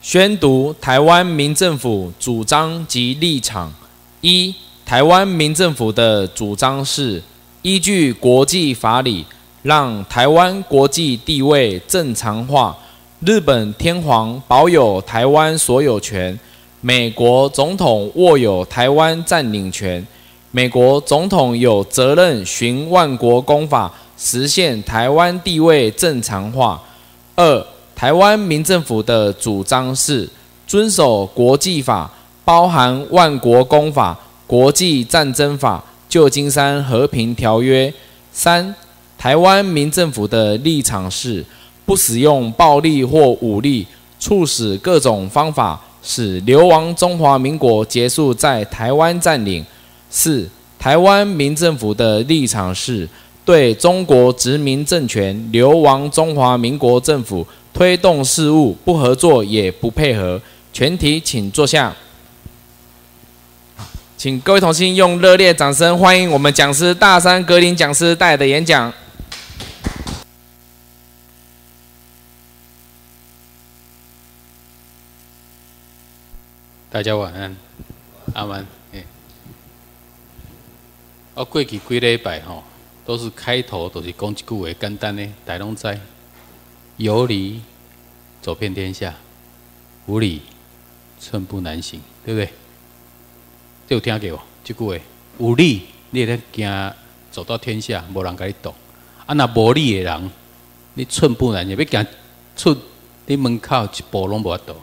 宣读台湾民政府主张及立场。一、台湾民政府的主张是依据国际法理，让台湾国际地位正常化。日本天皇保有台湾所有权，美国总统握有台湾占领权。美国总统有责任循万国公法，实现台湾地位正常化。二、台湾民政府的主张是遵守国际法，包含万国公法、国际战争法、旧金山和平条约。三、台湾民政府的立场是不使用暴力或武力，促使各种方法使流亡中华民国结束在台湾占领。四、台湾民政府的立场是对中国殖民政权流亡中华民国政府推动事务不合作也不配合。全体请坐下。请各位同心用热烈掌声欢迎我们讲师大山格林讲师带来的演讲。 大家晚安，阿曼。过去几礼拜都是开头都是讲一句话简单的，大家拢知。有理走遍天下，无理寸步难行，对不对？这有听过这句话？有理你会行走到天下，无人甲你挡；若无理的人，你寸步难行，要行出你门口一步拢无法度，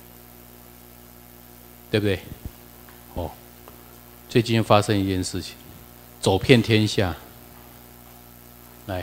对不对？最近发生一件事情，走遍天下。来，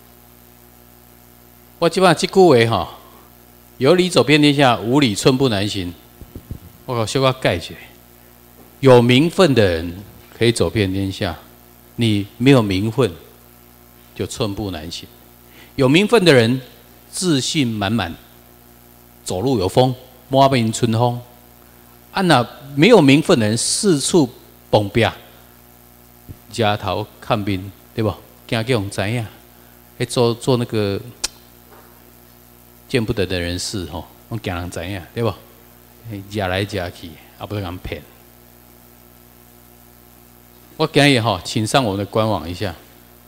我即摆即句话有理走遍天下，无理寸步难行。我小可解一下。有名分的人可以走遍天下，你没有名分就寸步难行。有名分的人自信满满，走路有风，满面春风。那没有名分的人四处蹦壁，夹头看面，对不？惊叫人知影，做那个见不得的人事我惊人知影，对不？夹来夹去，也不得人骗。我今日请上我们的官网一下。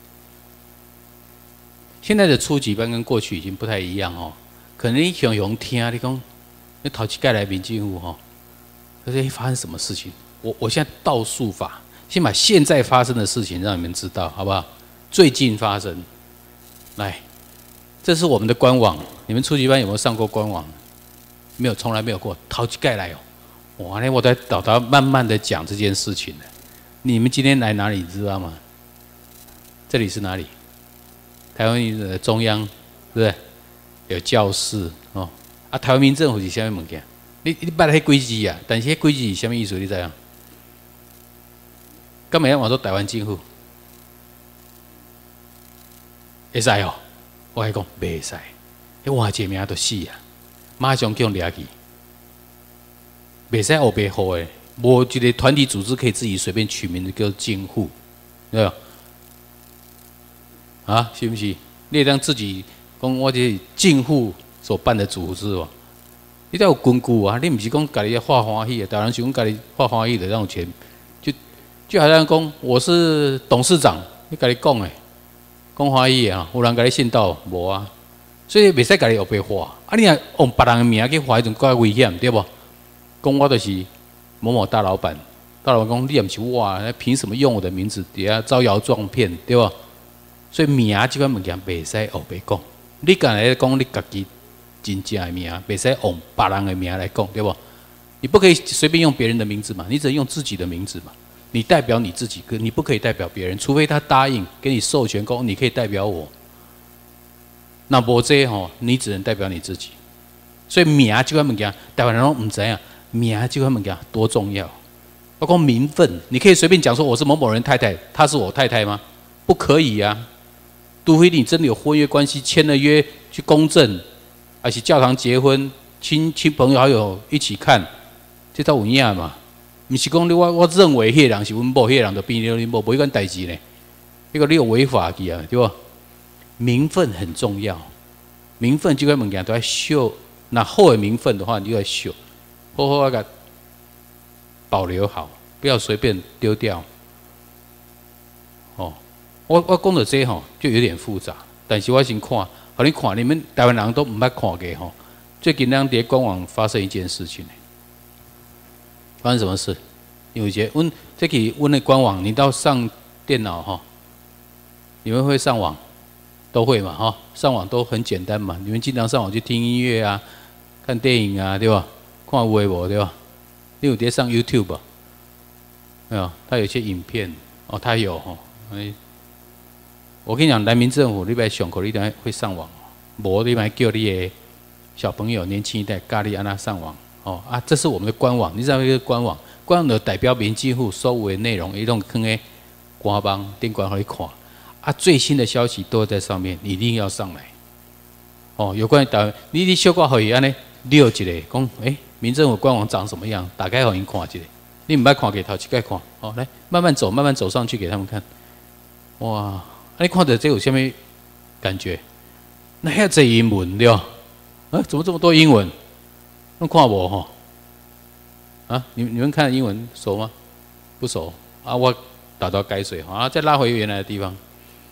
现在的初级班跟过去已经不太一样可能你想用听，你讲你头一届来民政府可是发生什么事情？我现在倒数法，先把现在发生的事情让你们知道，好不好？最近发生，来，这是我们的官网。你们初级班有没有上过官网？没有，从来没有过。头一届来哇！我在导慢慢的讲这件事情。你们今天来哪里知道吗？这里是哪里？台湾的中央，对不对？有教室台湾民政府是什么物件？你捌迄规矩啊？但是迄规矩是什么意思？你知影？干嘛要往说台湾政府？会使我还讲袂使，迄换一个名就死啊！马上叫掠去，袂使黑白号的。无一个团体组织可以自己随便取名字叫政府，对吧？是不是？你当自己讲我这政府所办的组织你得有根据啊！你不是讲家己画欢喜的，当然是讲家己画欢喜的让钱，就好像讲我是董事长，你家己讲的，讲欢喜的有人家己信道无啊？所以袂使家己黑白画你若用别人的名去画，迄种较危险，对不？讲我就是某某大老板，大老板讲你也不是我，凭什么用我的名字底下招摇撞骗，对吧？所以名这款物件袂使黑白讲，你敢来讲你家己真正的名，袂使用别人的名来讲，对不？你不可以随便用别人的名字嘛，你只能用自己的名字嘛。你代表你自己，你不可以代表别人，除非他答应给你授权，讲你可以代表我。那无这你只能代表你自己。所以名这款物件，台湾人拢唔知影。名这款物件多重要，包括名分，你可以随便讲说我是某某人太太，她是我太太吗？不可以啊！除非你真的有婚约关系，签了约去公证，还是教堂结婚，亲朋友好友一起看，这才有影嘛。不是讲我认为迄个人是阮某，迄个人就变成恁某，无迄款代志呢。那个你有违法去啊，对吧？名分很重要，名分这款物件都要秀那好的名分的话，你就要修，好好给保留好，不要随便丢掉。哦，我讲到这吼，就有点复杂，但是我先看，互你看，你们台湾人都唔捌看过吼。最近咱伫官网发生一件事情，发生什么事？有一些，这个阮的官网，你到上电脑哈，你们会上网，都会嘛哈，上网都很简单嘛，你们经常上网去听音乐啊，看电影啊，对吧？看微博对吧？你有在上 YouTube 吧？没有，它有一些影片哦，它有哈。我跟你讲，人民政府你别上课，你一定会上网，无你别叫你的小朋友、年轻一代教你安那上网哦啊，这是我们的官网，你知道这个官网？官网的代表民政府所有的内容，一种放在官网顶官可以看啊，最新的消息都在上面，你一定要上来哦。有关于台湾，你小可可以安尼溜一下，讲民政府官网长什么样，打开给因看一下。你唔捌看给头一盖看哦，来慢慢走，慢慢走上去给他们看。哇，你看到这有什么感觉？那遐侪英文对吧？怎么这么多英文？那看无吼？啊，你们看英文熟吗？不熟啊，我打到改水啊，再拉回原来的地方。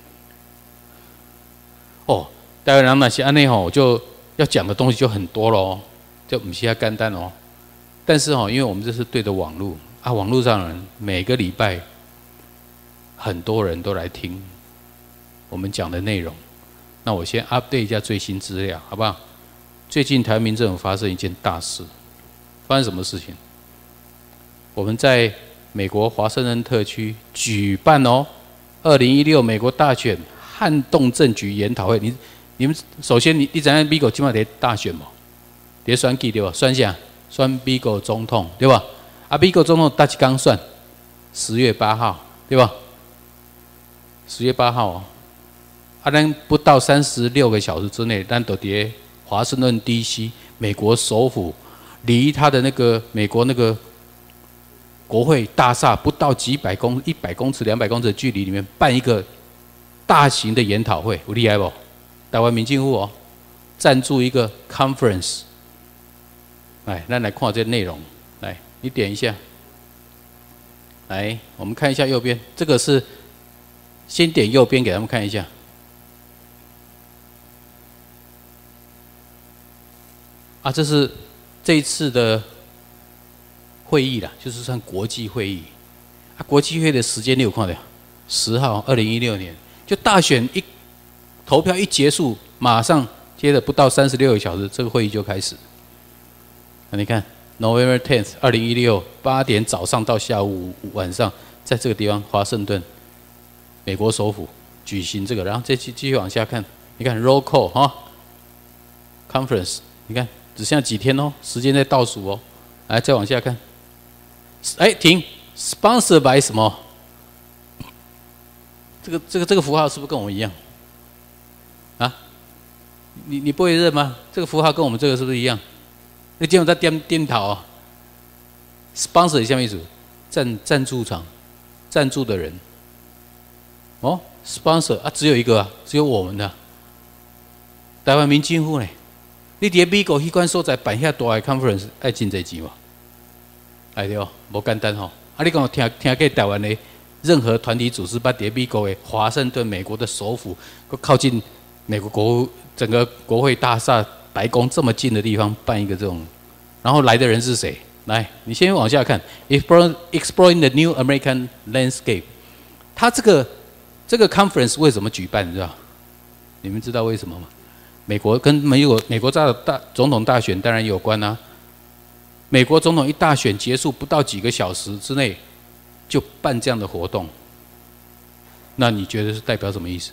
哦，台湾人那些安内吼，就要讲的东西就很多咯，就不是遐简单哦。但是因为我们这是对着网络啊，网络上的人每个礼拜很多人都来听我们讲的内容。那我先 update 一下最新资料，好不好？最近台湾民政府发生一件大事，发生什么事情？我们在美国华盛顿特区举办2016美国大选撼动政局研讨会。你们首先你知影美国今麦在大选无？在选举对吧？选啥？选美国总统对吧？啊，美国总统哪一天选？10月8号对吧？10月8号哦。啊，咱不到36个小时之内，咱都在华盛顿 DC 美国首府，离他的那个美国那个国会大厦不到100公尺、200公尺的距离里面办一个大型的研讨会，有厉害不？台湾民政府赞助一个 conference。来，咱来看这内容。来，你点一下。来，我们看一下右边，这个是先点右边给他们看一下。啊，这是这一次的会议啦，就是算国际会议。啊，国际会议的时间你有看到？10号，2016年，就大选投票一结束，马上接着不到36个小时，这个会议就开始。那你看 ，November 10th， 2016 8点早上到下午晚上，在这个地方华盛顿，美国首府举行这个，然后再继续往下看，你看 roll call 哈 ，conference， 你看只剩下几天哦，时间在倒数哦，来再往下看，停 ，sponsor by 什么？这个符号是不是跟我们一样？啊？你不会认吗？这个符号跟我们这个是不是一样？你今天在点头啊 ？sponsor 是什么意思？赞助厂，赞助的人。哦 ，sponsor 啊，只有一个啊，只有我们的、台湾民政府呢。你伫美国迄款所在办遐大的 conference， 爱真侪钱无？哎对哦，无简单吼。啊，你讲听过台湾的任何团体组织，把伫美国的华盛顿，美国的首府，靠近美国整个国会大厦、白宫这么近的地方办一个这种，然后来的人是谁？来，你先往下看 ，Exploring the New American Landscape。他这个 conference 为什么举办？你知道？你们知道为什么吗？美国跟美国总统大选当然有关啊。美国总统一大选结束不到几个小时之内，就办这样的活动，那你觉得是代表什么意思？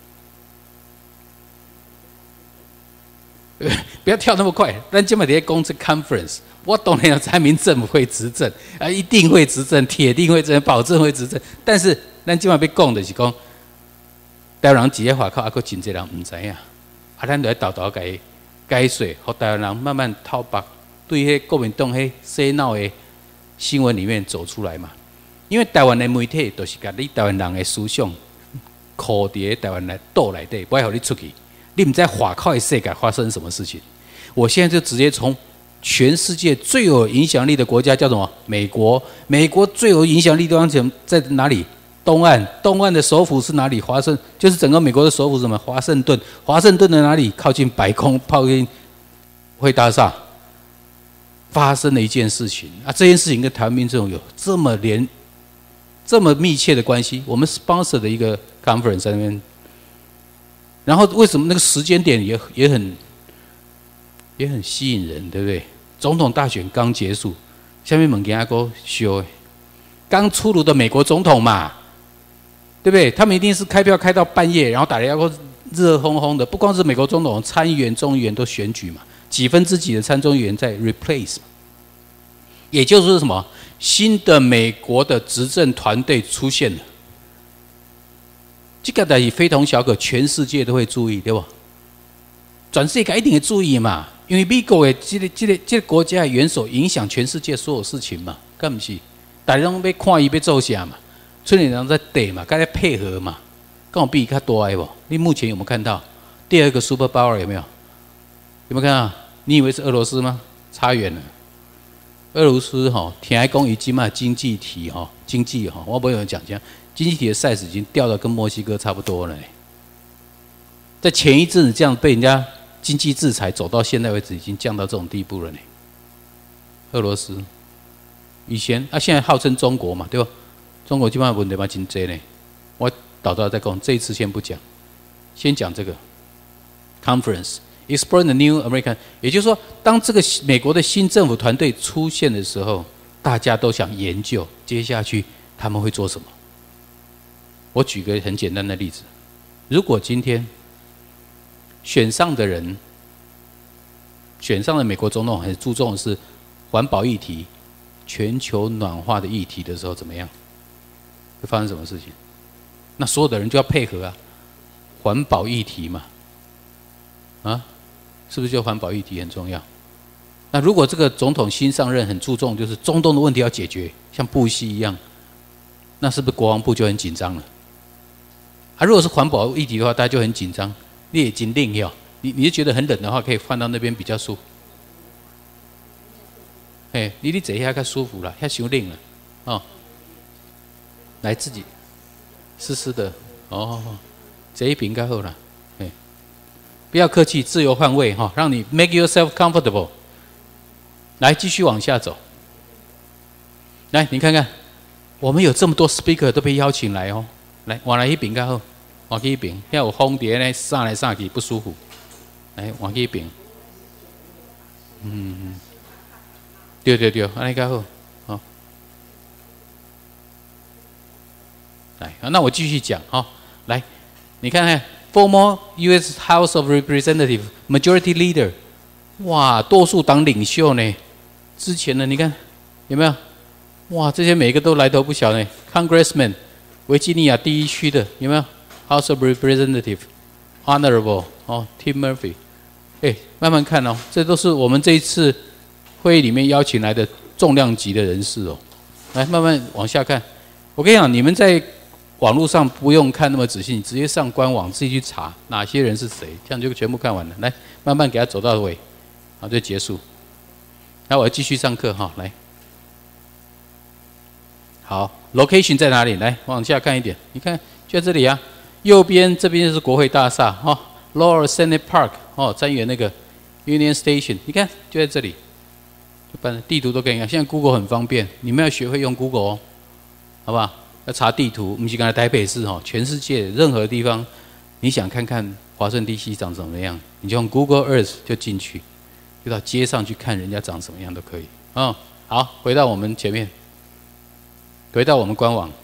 不要跳那么快，咱今麦在讲这 conference， 我当然要猜民政府会执政啊，一定会执政，铁定会执政，保证会执政。但是咱今麦要讲的是讲，台湾人直接话口，还佫真侪人唔知影，啊，咱就来豆豆解说，互台湾人慢慢透白，对迄国民党迄洗脑的新闻里面走出来嘛。因为台湾的媒体都是甲你台湾人的思想，靠伫台湾来岛内底，不爱互你出去。你唔知外口的世界发生什么事情？ 我现在就直接从全世界最有影响力的国家叫什么？美国。美国最有影响力的地方在哪里？东岸。东岸的首府是哪里？华盛，就是整个美国的首府是什么？华盛顿。华盛顿的哪里？靠近白宫，靠近会大厦。发生了一件事情啊，这件事情跟台湾民众有这么密切的关系。我们 sponsor 的一个 conference 在那边，然后为什么那个时间点也很吸引人，对不对？总统大选刚结束，下面猛给阿哥修，刚出炉的美国总统嘛，对不对？他们一定是开票开到半夜，然后打雷阿哥热烘烘的。不光是美国总统，参议员、众议员都选举嘛，几分之几的参众议员在 replace， 也就是说什么？新的美国的执政团队出现了，这个代志非同小可，全世界都会注意，对不？全世界一定会注意嘛，因为美国的这个国家的元首影响全世界所有事情嘛，干不是？大家拢要看伊要做啥嘛，村里人在对嘛，该来配合嘛，跟我比较多不？你目前有没有看到第二个 super power 有没有？有没有看到？你以为是俄罗斯吗？差远了。俄罗斯听讲已经嘛经济体经济我不有人讲经济体的 size 已经掉到跟墨西哥差不多了。在前一阵子这样被人家经济制裁，走到现在为止已经降到这种地步了呢。俄罗斯以前现在号称中国嘛，对吧？中国基本上问题嘛真多呢。我到时候再讲，这一次先不讲，先讲这个 conference。Explore the new American， 也就是说，当这个美国的新政府团队出现的时候，大家都想研究接下去他们会做什么。我举个很简单的例子：如果今天选上的人，选上的美国总统很注重的是环保议题、全球暖化的议题的时候，怎么样？会发生什么事情？那所有的人就要配合啊，环保议题嘛，是不是就环保议题很重要？那如果这个总统新上任很注重就是中东的问题要解决，像布希一样，那是不是国防部就很紧张了？如果是环保议题的话，大家就很紧张。你也紧冷哟，你就觉得很冷的话，可以换到那边比较舒服。你坐一下较舒服了，遐伤冷了来自己湿湿的这一瓶较好了。不要客气，自由换位让你 make yourself comfortable。来，继续往下走。来，你看看，我们有这么多 speaker 都被邀请来来，往来一边较好，往去一边，遐有风蝶呢，上来上去不舒服。来，往去一边。对，安尼较好。来，那我继续讲来，你看看。Former U.S. House of Representatives Majority Leader， 哇，多数党领袖呢？之前的你看有没有？哇，这些每个都来头不小呢。Congressman， 维吉尼亚第一区的有没有 ？House of Representatives Honorable Tim Murphy， 慢慢看这都是我们这一次会议里面邀请来的重量级的人士来，慢慢往下看。我跟你讲，你们在网络上不用看那么仔细，你直接上官网自己去查哪些人是谁，这样就全部看完了。来，慢慢给他走到尾，就结束。那我要继续上课来。好 ，location 在哪里？来，往下看一点，你看就在这里啊。右边这边就是国会大厦Lower Senate Park 参议员那个 Union Station， 你看就在这里。地图都给你看，现在 Google 很方便，你们要学会用 Google 好不好？要查地图，不是刚才台北市全世界任何地方，你想看看华盛顿 DC 长怎么样，你就用 Google Earth 就进去，就到街上去看人家长什么样都可以好，回到我们前面，回到我们官网，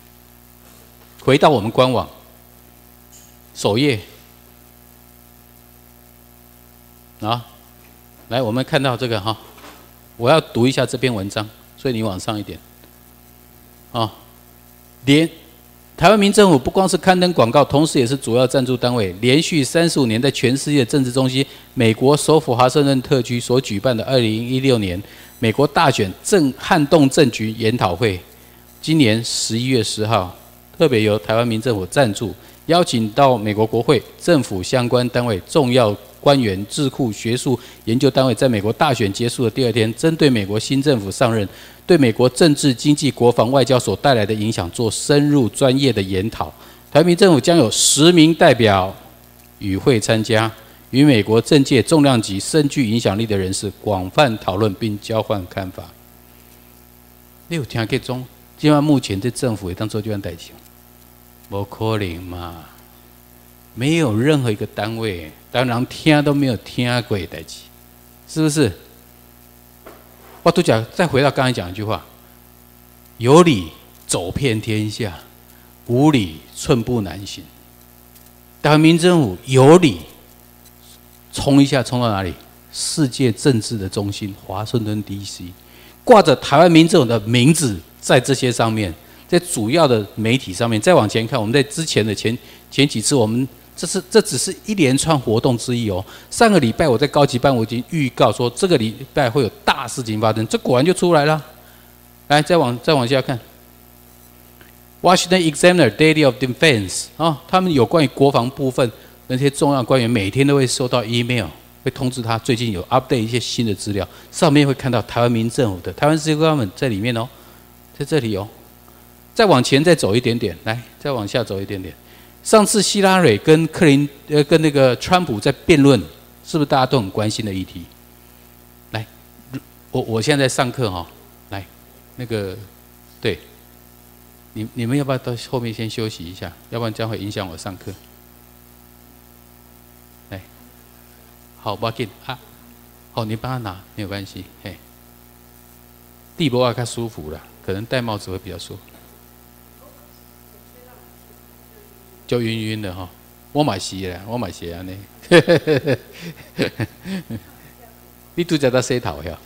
首页来，我们看到这个我要读一下这篇文章，所以你往上一点台湾民政府不光是刊登广告，同时也是主要赞助单位。连续35年在全世界政治中心美国首府华盛顿特区所举办的2016年美国大选撼动政局研讨会，今年11月10号，特别由台湾民政府赞助，邀请到美国国会、政府相关单位、重要官员、智库、学术研究单位，在美国大选结束的第2天，针对美国新政府上任对美国政治、经济、国防、外交所带来的影响做深入专业的研讨。台湾民政府将有10名代表与会参加，与美国政界重量级、深具影响力的人士广泛讨论并交换看法。你有听过中？今晚目前这政府会当做这样代志？不可能嘛！没有任何一个单位，当然听都没有听过的代志，是不是？我都讲，再回到刚才讲一句话：有理走遍天下，无理寸步难行。台湾民政府有理，冲一下冲到哪里？世界政治的中心华盛顿 DC， 挂着台湾民政府的名字在这些上面。在主要的媒体上面，再往前看，我们在之前的前几次，我们这只是一连串活动之一哦。上个礼拜我在高级班我已经预告说，这个礼拜会有大事情发生，这果然就出来了。来，再往下看 ，Washington Examiner Daily of Defense 啊，他们有关于国防部分那些重要官员，每天都会收到 email， 会通知他最近有 update 一些新的资料，上面会看到台湾民政府的台湾 City Government 在里面哦，在这里哦。再往前再走一点点，来，再往下走一点点。上次希拉蕊跟跟那个川普在辩论，是不是大家都很关心的议题？来，我现在在上课哈，来，那个，对，你们要不要到后面先休息一下？要不然将会影响我上课。来，好，不要紧啊，好，你帮他拿没有关系，嘿，地波啊较舒服啦，可能戴帽子会比较舒服。就晕晕的哈，我嘛是啦，我嘛是安尼。你拄则在洗头呀？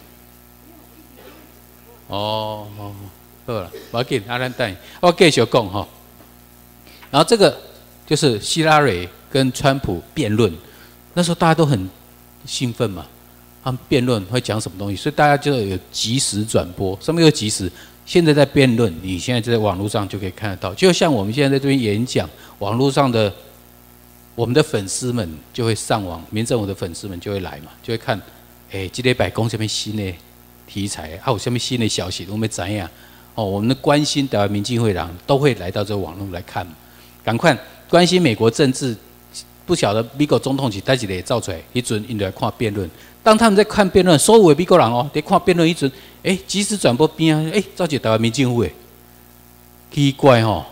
哦，好了，不要紧，咱等，我继续讲哈。然后这个就是希拉蕊跟川普辩论，那时候大家都很兴奋嘛，他们辩论会讲什么东西，所以大家就有即时转播，什么叫即时？现在在辩论，你现在在网络上就可以看得到，就像我们现在在这边演讲，网络上的我们的粉丝们就会上网，民政府的粉丝们就会来嘛，就会看，这礼拜讲什么新的题材，还有什么新的消息，我们怎样？哦，我们的关心台湾民进会人都会来到这个网络来看，赶快关心美国政治，不晓得美国总统是带几个造出来，一准因来看辩论。当他们在看辩论，所有的美国人哦，在看辩论一阵，即时转播边啊，照一台湾民政府诶，奇怪吼、哦。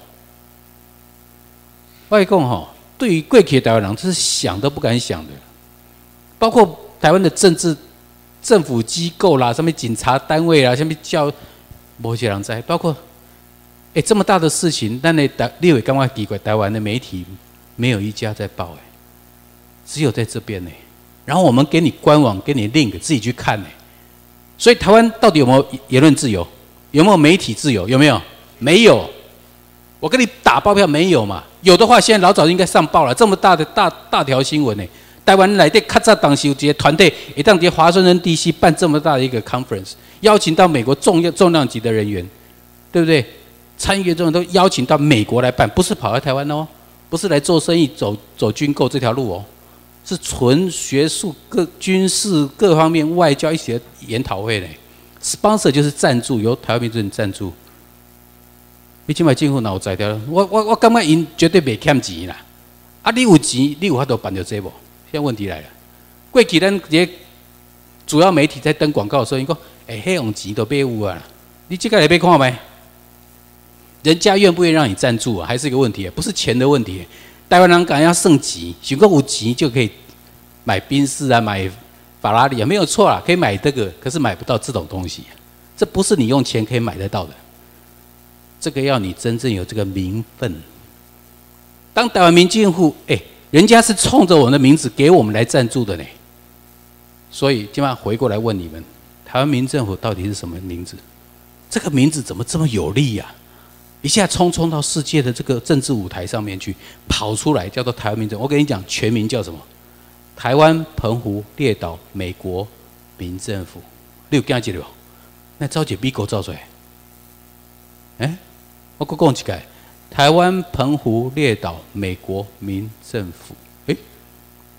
我讲吼，对于过去的台湾人，这是想都不敢想的。包括台湾的政府机构啦，什么警察单位啦，什么叫某些人在，包括这么大的事情，但你有感觉奇怪，台湾的媒体没有一家在报只有在这边然后我们给你官网，给你 link， 自己去看所以台湾到底有没有言论自由？有没有媒体自由？有没有？没有。我跟你打包票，没有嘛？有的话，现在老早应该上报了。这么大的大条新闻台湾来的较早当时有一个团队，一旦在华盛顿 DC 办这么大的一个 conference， 邀请到美国重量级的人员，对不对？参议员这种都邀请到美国来办，不是跑来台湾不是来做生意走军购这条路是纯学术、军事各方面、外交一起的研讨会sponsor 就是赞助，由台湾民政赞助。你现在政府哪有在掉？我感觉因绝对袂欠钱啦。你有钱，你有法度办到这无？现在问题来了，过去咱这些主要媒体在登广告的时候，伊讲，迄用钱都买有啊，你这个来买看没？人家愿不愿意让你赞助还是一个问题不是钱的问题。台湾人敢要剩钱，想讲有钱就可以买宾士啊，买法拉利没有错啦，可以买这个，可是买不到这种东西，这不是你用钱可以买得到的。这个要你真正有这个名分。当台湾民政府，人家是冲着我们的名字给我们来赞助的所以今晚回过来问你们，台湾民政府到底是什么名字？这个名字怎么这么有力一下冲到世界的这个政治舞台上面去，跑出来叫做台湾民政府。我跟你讲，全名叫什么？台湾澎湖列岛美国民政府。你有惊一个？那招一个美国造出来？我再讲一个，台湾澎湖列岛美国民政府。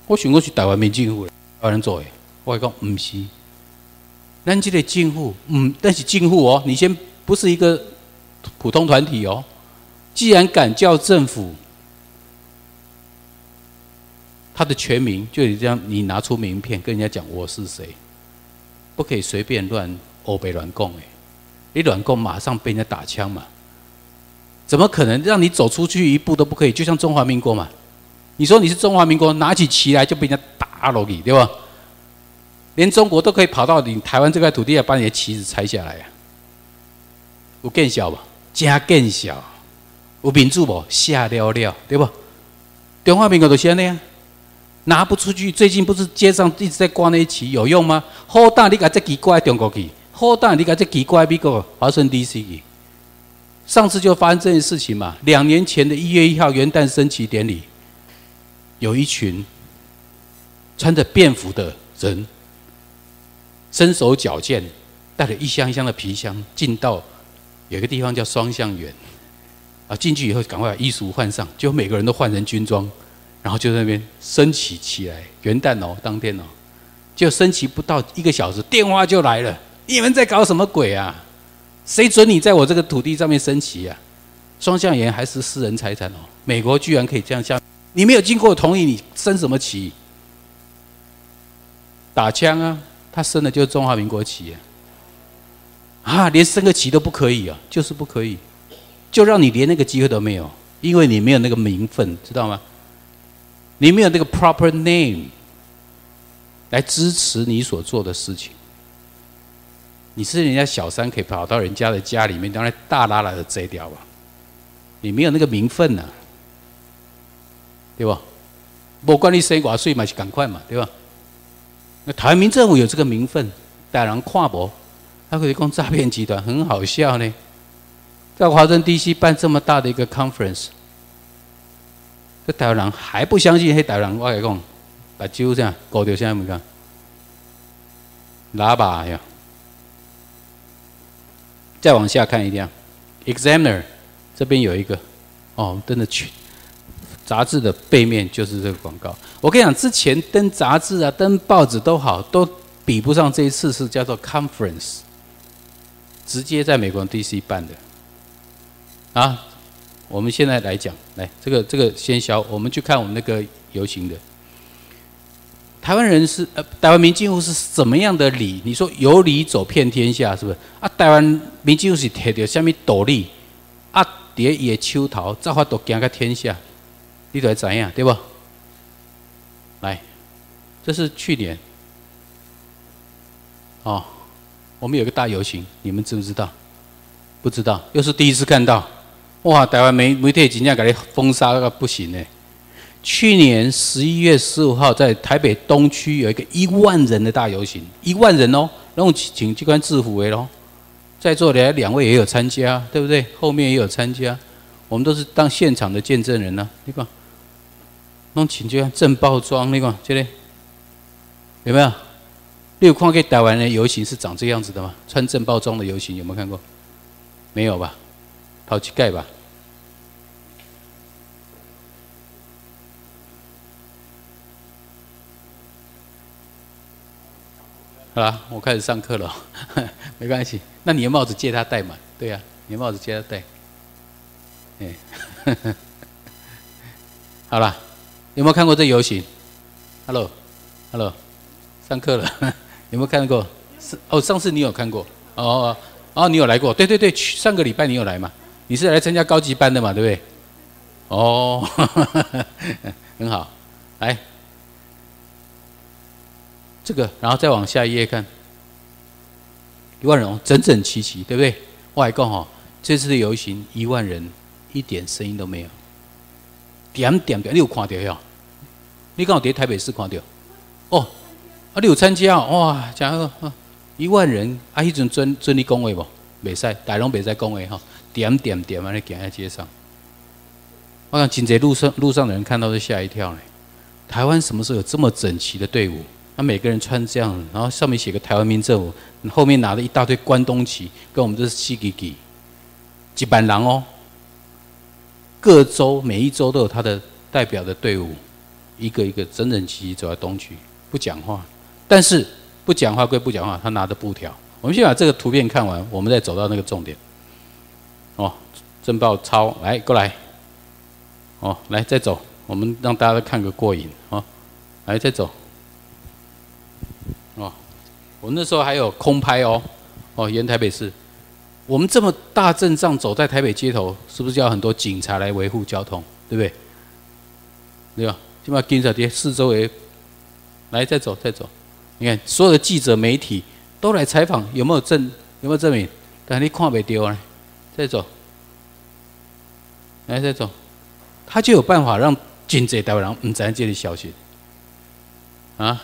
我想讲是台湾民政府台湾人做的，我讲唔是，咱这个政府，但是政府哦，你先不是一个普通团体哦，既然敢叫政府，他的全名就这样，你拿出名片跟人家讲我是谁，不可以随便乱欧北乱供哎，你乱供马上被人家打枪嘛，怎么可能让你走出去一步都不可以？就像中华民国嘛。你说你是中华民国，拿起旗来就被人家打落去，对吧？连中国都可以跑到你台湾这块土地来把你的旗子拆下来啊！有更小吧？加更小，有民主不？下了了，对吧？中华民国就是这样，拿不出去。最近不是街上一直在挂那些旗，有用吗？好大你把这旗挂在中国去，好大你把这旗挂在美国华盛顿 DC 去。上次就发生这件事情嘛，2年前的1月1号元旦升旗典礼。有一群穿着便服的人，身手矫健，带了一箱一箱的皮箱，进到有一个地方叫双向园，啊，进去以后赶快把衣服换上，就每个人都换成军装，然后就在那边升旗起来。元旦哦，当天哦，就升旗不到1个小时，电话就来了，你们在搞什么鬼啊？谁准你在我这个土地上面升旗啊？双向园还是私人财产哦，美国居然可以这样下。你没有经过同意，你升什么旗？打枪啊！他升的就是中华民国旗啊！连升个旗都不可以啊，就是不可以，就让你连那个机会都没有，因为你没有那个名分，知道吗？你没有那个 proper name 来支持你所做的事情。你是人家小三，可以跑到人家的家里面，当然大拉拉的摘掉吧？你没有那个名分啊！对吧？不管你生多少岁嘛，是赶快嘛，对吧？那台湾民政府有这个名分，大人看不，他可以讲诈骗集团，很好笑呢。在华盛顿 DC 办这么大的一个 conference， 这台湾人还不相信，黑台湾人我来讲，把酒这样搞掉，现在没看，喇叭呀。再往下看一点 ，Examiner 这边有一个，哦，真的去。杂志的背面就是这个广告。我跟你讲，之前登杂志啊、登报纸都好，都比不上这一次是叫做 conference， 直接在美国 DC 办的。啊，我们现在来讲，来这个先消，我们去看我们那个游行的。台湾人是台湾民政府是怎么样的理？你说有理走遍天下，是不是？啊，台湾民政府是摕到什么道理？啊，伫伊的手头，造法度行到天下。你都知影对不？来，这是去年，哦，我们有个大游行，你们知不知道？不知道，又是第一次看到。哇，台湾媒体真正给你封杀到不行呢。去年11月15号，在台北东区有一个1万人的大游行，1万人哦，然后请机关制服的咯。在座的2位也有参加，对不对？后面也有参加，我们都是当现场的见证人呢、啊。你看。弄请就正包装，你看这里有没有？你有看过台湾的游行是长这样子的吗？穿正包装的游行有没有看过？没有吧？跑去盖吧。好啦，我开始上课了，没关系。那你的帽子借他戴嘛？对呀、啊，你的帽子借他戴。哎，好啦。有没有看过这游行 ？Hello， 上课了，有没有看过？哦，上次你有看过？哦，你有来过？对对对，上个礼拜你有来嘛？你是来参加高级班的嘛？对不对？哦，很好，来，这个，然后再往下一页看，1万人哦，整整齐齐，对不对？我还讲哦，这次的游行1万人，一点声音都没有。点，你有看到哟？你刚好在台北市看到？哦，你有参加哦？哇，真好！1万人，迄阵准你讲话无？袂使，大拢袂使讲话吼。点安尼行在街上，我想真侪路上的人看到都吓一跳嘞。台湾什么时候有这么整齐的队伍？那每个人穿这样，然后上面写个台湾民政府，后面拿了一大堆关东旗，跟我们这是西吉吉，1万人哦。各州每一州都有他的代表的队伍， 一个一个整整齐齐走在东区，不讲话。但是不讲话归不讲话，他拿着布条。我们先把这个图片看完，我们再走到那个重点。哦，政报抄，来过来。哦，来再走，我们让大家都看个过瘾。哦，来再走。哦，我那时候还有空拍哦。哦，沿台北市，我们这么大阵仗走在台北街头，是不是要很多警察来维护交通？对不对？对吧？起码警察在四周围，来再走再走。你看，所有的记者媒体都来采访，有没有证明？但你看不到呢，再走，来再走，他就有办法让真济台湾人唔知道这个消息啊。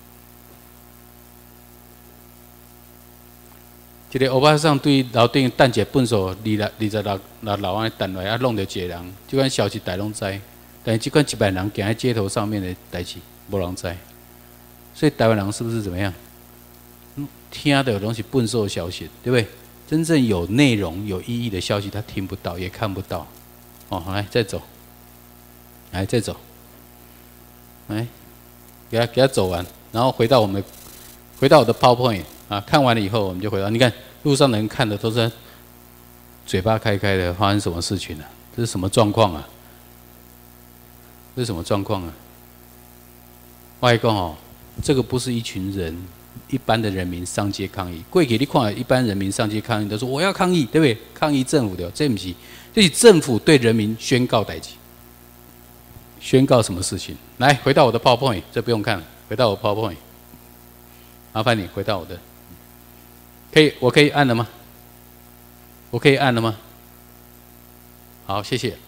一个欧巴桑对楼顶等一个粪扫26楼安等来，啊弄着一个人，这款消息大拢知，但是这款100人行在街头上面的代志，无人知。所以台湾人是不是怎么样？听的东西粪扫消息，对不对？真正有内容、有意义的消息，他听不到，也看不到。哦，来再走，来再走，来给他走完，然后回到我的 PowerPoint。啊，看完了以后，我们就回到。你看路上的人看的都是嘴巴开开的，发生什么事情了、啊？这是什么状况啊？这是什么状况啊？我讲哦，这个不是一群人，一般的人民上街抗议。过去你看，一般人民上街抗议都说我要抗议，对不对？抗议政府的，这不是，这是政府对人民宣告代志，宣告什么事情？来，回到我的 PowerPoint， 这不用看了，回到我 PowerPoint， 麻烦你回到我的。我可以按了吗？我可以按了吗？好，谢谢。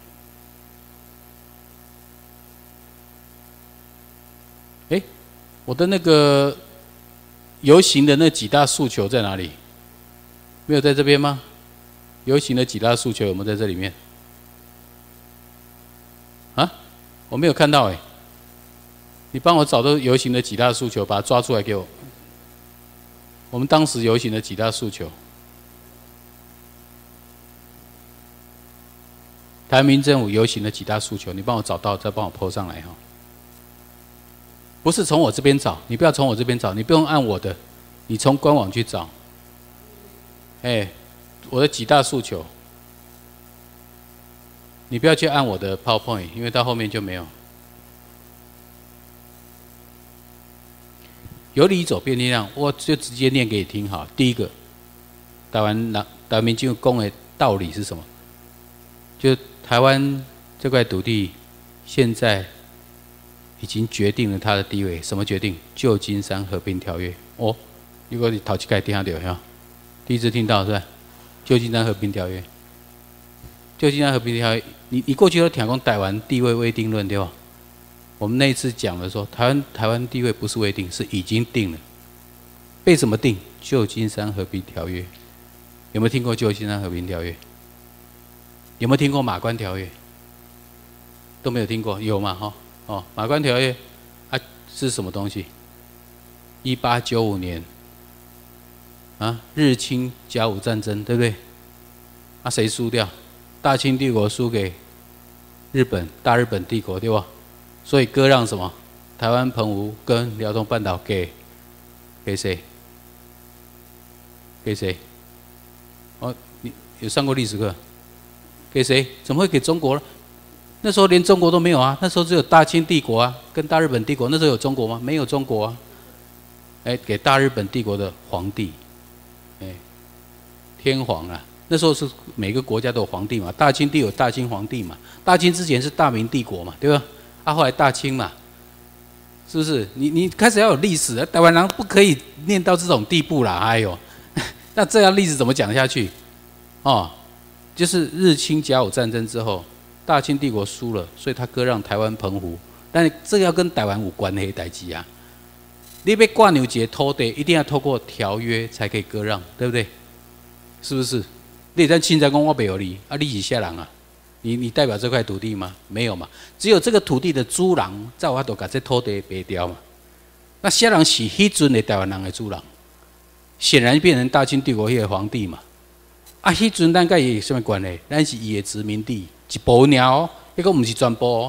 我的那个游行的那几大诉求在哪里？没有在这边吗？游行的几大诉求有没有在这里面？啊，我没有看到哎。你帮我找到游行的几大诉求，把它抓出来给我。我们当时游行的几大诉求，台湾民政府游行的几大诉求，你帮我找到，再帮我 po 上来哈。不是从我这边找，你不要从我这边找，你不用按我的，你从官网去找。我的几大诉求，你不要去按我的 PowerPoint， 因为到后面就没有。有理走遍力量，我就直接念给你听哈。第一个，台湾民众讲的道理是什么？就台湾这块土地，现在已经决定了它的地位。什么决定？旧金山和平条约。哦，如果你头一次听到哈，第一次听到是吧？旧金山和平条约。旧金山和平条约，你过去都听讲台湾地位未定论对吧？我们那一次讲的说，台湾地位不是未定，是已经定了。被什么定？旧金山和平条约。有没有听过旧金山和平条约？有没有听过马关条约？都没有听过，有嘛哈？哦，马关条约啊是什么东西？1895年啊，日清甲午战争，对不对？啊，谁输掉？大清帝国输给日本，大日本帝国，对吧？所以割让什么？台湾、澎湖跟辽东半岛给谁？给谁？哦，你有上过历史课？给谁？怎么会给中国呢？那时候连中国都没有啊，那时候只有大清帝国啊，跟大日本帝国。那时候有中国吗？没有中国啊。给大日本帝国的皇帝，天皇啊。那时候是每个国家都有皇帝嘛，大清帝有大清皇帝嘛，大清之前是大明帝国嘛，对吧？后来大清嘛，是不是？你开始要有历史，台湾人不可以念到这种地步啦！哎呦，那这样历史怎么讲下去？哦，就是日清甲午战争之后，大清帝国输了，所以他割让台湾、澎湖，但是这个要跟台湾有关系的代志啊。你要挂牛节土地，一定要透过条约才可以割让，对不对？是不是？你在现在讲我没有你，啊，你是啥人啊？你代表这块土地吗？没有嘛，只有这个土地的主人才有法度把这土地卖掉嘛。那些人是迄阵的台湾人的主人，显然变成大清帝国迄个皇帝嘛。啊，迄阵咱甲伊有什么关系？咱是伊的殖民地一部分哦，迄个不是全部哦。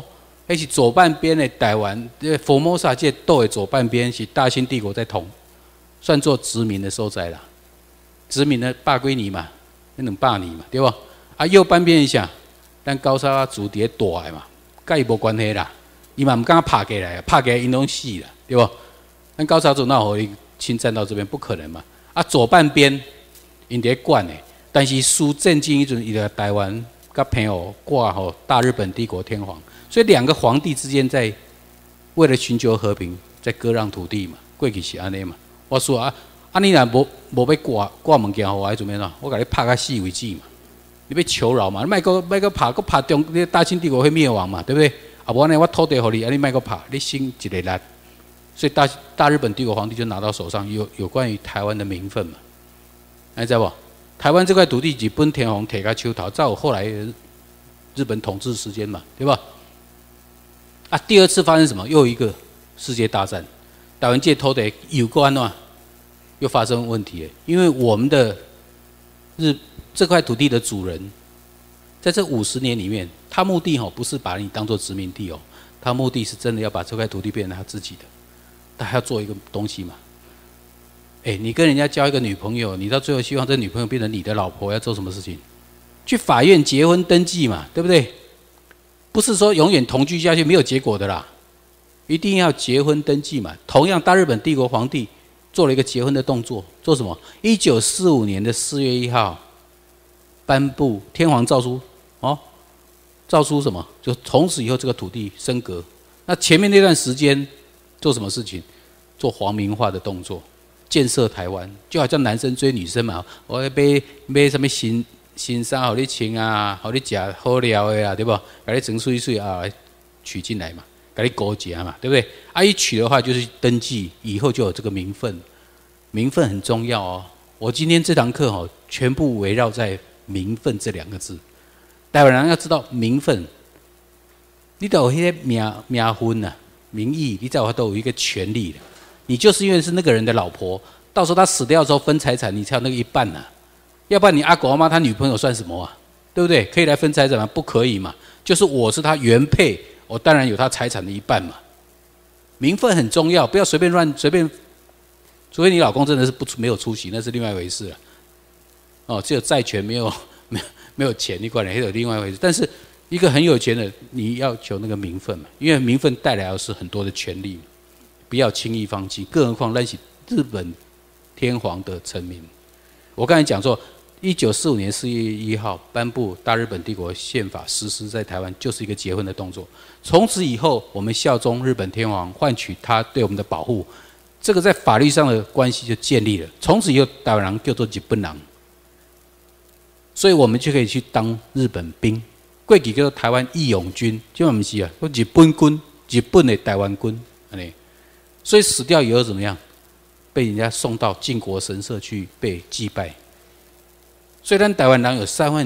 那是左半边的台湾，佛摩萨这岛的左半边是大清帝国在统，算作殖民的所在啦。殖民的百几年嘛，那200年嘛，对不？啊，右半边是啥？咱高沙族伫咧大的嘛，甲伊无关系啦。伊嘛唔敢拍过来，拍过来因拢死啦，对不？咱高沙族哪有可侵占到这边？不可能嘛。啊，左半边因伫咧管的，但是苏震惊迄阵，伊就台湾甲朋友挂吼大日本帝国天皇，所以2个皇帝之间在为了寻求和平，在割让土地嘛，过去是安尼嘛。我说啊，你若无要挂物件，互我做咩喏？我甲你拍到死为止嘛。你要求饶嘛？你莫个拍中你大清帝国会灭亡嘛？对不对？啊，无安尼我土地互你，啊你莫个拍，你省一个力。所以大日本帝国皇帝就拿到手上有关于台湾的名分嘛，你知无？台湾这块土地日本天皇摕到手头，才有后来日本统治时间嘛，对吧？啊，第二次发生什么？又一个世界大战，台湾这土地又过安怎？又发生问题了，因为我们的这块土地的主人，在这50年里面，他目的不是把你当作殖民地他目的是真的要把这块土地变成他自己的，他要做一个东西嘛。你跟人家交一个女朋友，你到最后希望这女朋友变成你的老婆，要做什么事情？去法院结婚登记嘛，对不对？不是说永远同居下去没有结果的啦，一定要结婚登记嘛。同样，大日本帝国皇帝做了一个结婚的动作，做什么？1945年的4月1号。颁布天皇诏书诏书什么？就从此以后这个土地升格。那前面那段时间做什么事情？做皇民化的动作，建设台湾，就好像男生追女生嘛，我要买什么新衫给你穿啊，给你吃好料的啊，对不？给你整水啊，娶进来嘛，给你勾结嘛，对不对？一娶的话就是登记，以后就有这个名分，名分很重要我今天这堂课全部围绕在名分这2个字，台湾人要知道名分，你都有那些名分啊，名义，你在我都有一个权利的。你就是因为是那个人的老婆，到时候他死掉的时候分财产，你才有那个一半要不然你阿狗阿妈他女朋友算什么啊？对不对？可以来分财产吗？不可以嘛。就是我是他原配，我当然有他财产的一半嘛。名分很重要，不要随便，除非你老公真的是没有出息，那是另外一回事了。只有债权没有钱，你管了，还有另外一回事。但是一个很有钱的，你要求那个名分嘛，因为名分带来的是很多的权利，不要轻易放弃。更何况那是日本天皇的臣民。我刚才讲说，1945年4月1号颁布大日本帝国宪法，实施在台湾，就是一个结婚的动作。从此以后，我们效忠日本天皇，换取他对我们的保护，这个在法律上的关系就建立了。从此以后，台湾人叫做日本人。所以我们就可以去当日本兵，过去叫做台湾义勇军，现在不是啊，日本军，日本的台湾军，所以死掉以后怎么样？被人家送到靖国神社去被祭拜。虽然台湾人有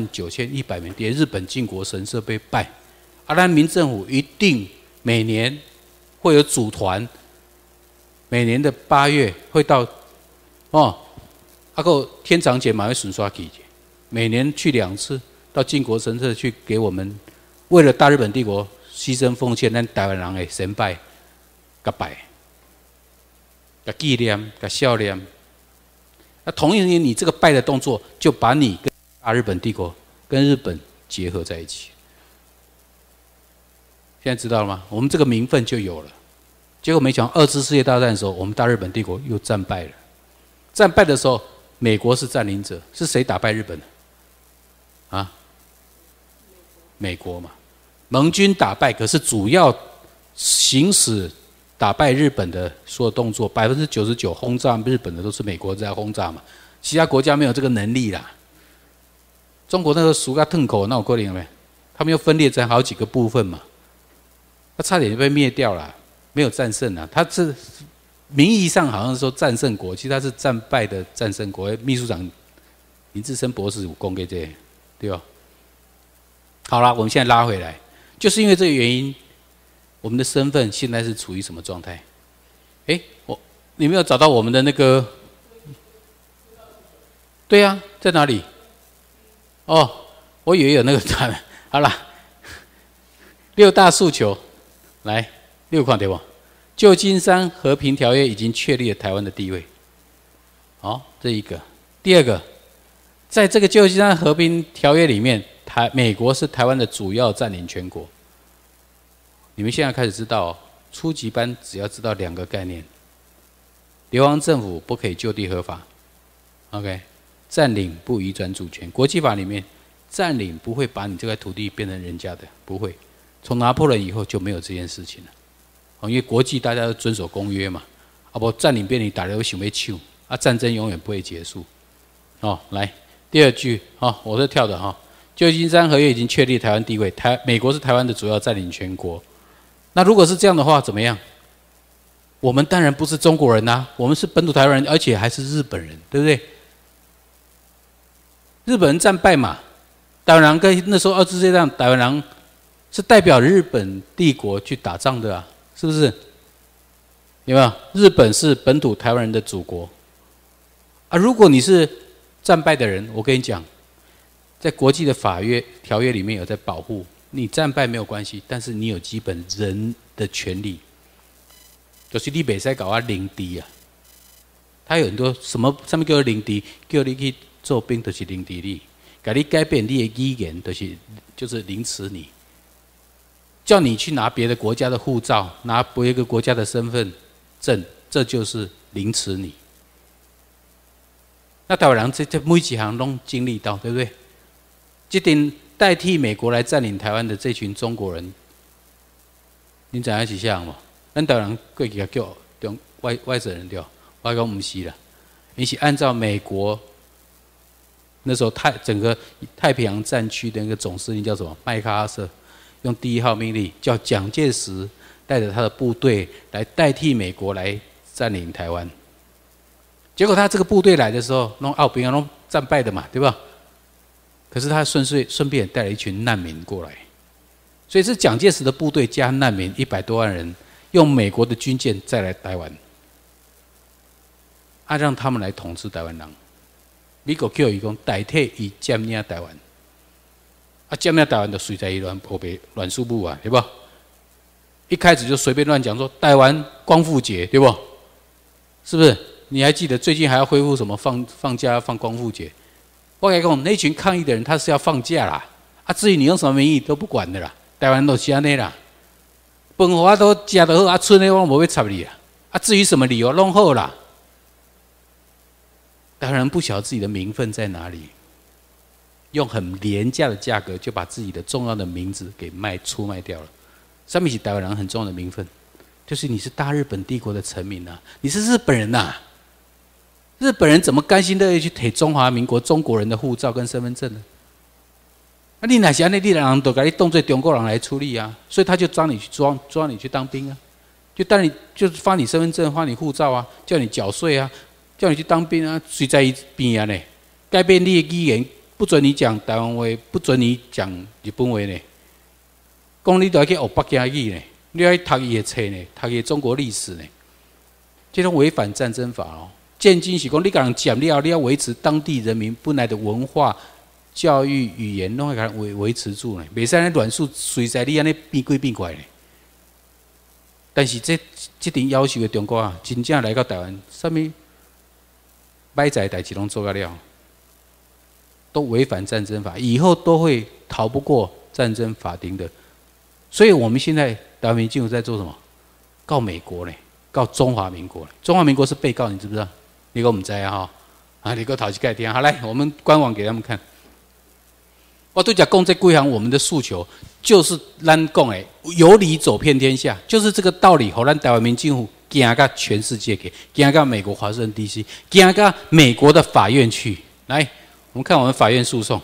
39100名在日本靖国神社被拜，咱民政府一定每年会有组团，每年的8月会到个天长节嘛会巡刷去。每年去2次到靖国神社去给我们为了大日本帝国牺牲奉献，咱台湾人的神拜、甲拜、甲纪念、甲孝念。那同一年，你这个拜的动作，就把你跟大日本帝国、跟日本结合在一起。现在知道了吗？我们这个名分就有了。结果没想到2次世界大战的时候，我们大日本帝国又战败了。战败的时候，美国是占领者，是谁打败日本的？美国嘛，盟军打败，可是主要行使打败日本的所有动作，99%轰炸日本的都是美国在轰炸嘛，其他国家没有这个能力啦。中国那个苏噶腾口那有可能没？他们又分裂成好几个部分嘛，他差点就被灭掉了，没有战胜了。他是名义上好像说战胜国，其实他是战败的战胜国。秘书长林志深博士有讲给这个，对吧？好了，我们现在拉回来，就是因为这个原因，我们的身份现在是处于什么状态？你没有找到我们的那个？对啊，在哪里？我以为有那个好了，6大诉求， 来，你有看到不？旧金山和平条约已经确立了台湾的地位。好，这一个。第二个，在这个旧金山和平条约里面，美国是台湾的主要占领权国。你们现在开始知道哦，初级班只要知道2个概念：流亡政府不可以就地合法 ，OK， 占领不移转主权。国际法里面，占领不会把你这块土地变成人家的，不会。从拿破仑以后就没有这件事情了。因为国际大家都遵守公约嘛，不占领别人打了想要抢，战争永远不会结束。来第二句，我是跳的哈。旧金山合约已经确立台湾地位，美国是台湾的主要占领权国。那如果是这样的话，怎么样？我们当然不是中国人啊，我们是本土台湾人，而且还是日本人，对不对？日本人战败嘛，台湾人跟那时候2次世界大战，台湾人是代表日本帝国去打仗的啊。是不是？有没有？日本是本土台湾人的祖国啊！如果你是战败的人，我跟你讲，在国际的条约里面有在保护你，战败没有关系，但是你有基本人的权利，就是你不可以搞我领地啊。他有很多什么上面叫领地，叫你去做兵就是领地你，给你改变你的语言就是凌迟你。叫你去拿别的国家的护照，拿别个国家的身份证，这就是凌迟你。那台湾人这每几行都经历到，对不对？这点代替美国来占领台湾的这群中国人，你知影是啥吗？咱台湾人过去叫外省人对，我讲不是啦，你是按照美国那时候整个太平洋战区的那个总司令叫什么麦克阿瑟。用第1号命令，叫蒋介石带着他的部队来代替美国来占领台湾。结果他这个部队来的时候，弄奥兵啊，弄战败的嘛，对吧？可是他顺便带了一群难民过来，所以是蒋介石的部队加难民100多万人，用美国的军舰再来台湾，让他们来统治台湾人。美国叫伊讲代替伊占领台湾。占领台湾的水在乱数部啊，对不？一开始就随便乱讲说台湾光复节，对不？是不是？你还记得最近还要恢复什么放假放光复节？我跟你讲，那群抗议的人他是要放假啦，至于你用什么名义都不管的啦，台湾都是安尼啦，饭我都吃得好，剩的我无要插你啦，至于什么理由弄好啦，台湾人不晓得自己的名分在哪里。用很廉价的价格就把自己的重要的名字给出卖掉了。上面是台湾人很重要的名分，就是你是大日本帝国的臣民啊，你是日本人啊。日本人怎么甘心乐意去提中华民国中国人的护照跟身份证呢？你哪些那地人都给你当作中国人来处理啊，所以他就抓你去当兵啊，就发你身份证，发你护照啊，叫你缴税啊，叫你去当兵啊，谁在一边啊呢？改变你的语言。不准你讲台湾话，不准你讲日本话呢。讲你都要去学北京语呢，你要去读伊的册呢，读伊的中国历史呢。这种违反战争法哦。建军是讲你甲人占了，你要维持当地人民本来的文化、教育、语言，拢要甲维持住呢。袂使咧乱数随在你安尼变鬼变怪呢。但是这点要求的中国啊，真正来到台湾，什么歹在代志拢做到了。都违反战争法，以后都会逃不过战争法庭的。所以我们现在台湾民政府在做什么？告美国呢？告中华民国呢？中华民国是被告，你知不知道？你给我们知啊哈？你给我讨起盖听。好，来，我们官网给他们看。我对讲讲这几项我们的诉求，就是咱讲的有理走遍天下，就是这个道理。和咱台湾民政府行到全世界去，行到美国华盛顿 DC， 行到美国的法院去，来。我们看我们法院诉讼。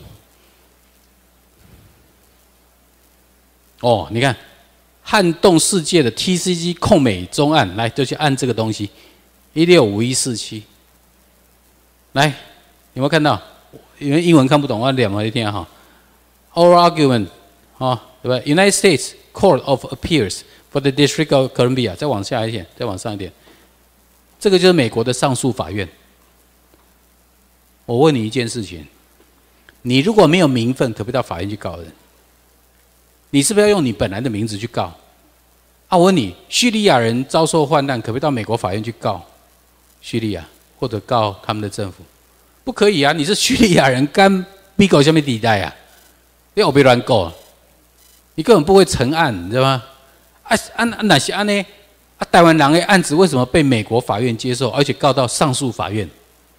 你看撼动世界的 TCG 控美中案，来就去按这个东西，165147。来，有没有看到？因为英文看不懂，我两个一听哈。Oral argument， 对吧 ？United States Court of Appeals for the District of Columbia， 再往下一点，再往上一点，这个就是美国的上诉法院。我问你一件事情，你如果没有名分，可不可以到法院去告人？你是不是要用你本来的名字去告？ 我问你，叙利亚人遭受患难，可不可以到美国法院去告叙利亚，或者告他们的政府？不可以啊！你是叙利亚人，干美国什么地带啊？你有别乱告，你根本不会成案，你知道吗？哪些案呢？台湾人的案子为什么被美国法院接受，而且告到上诉法院，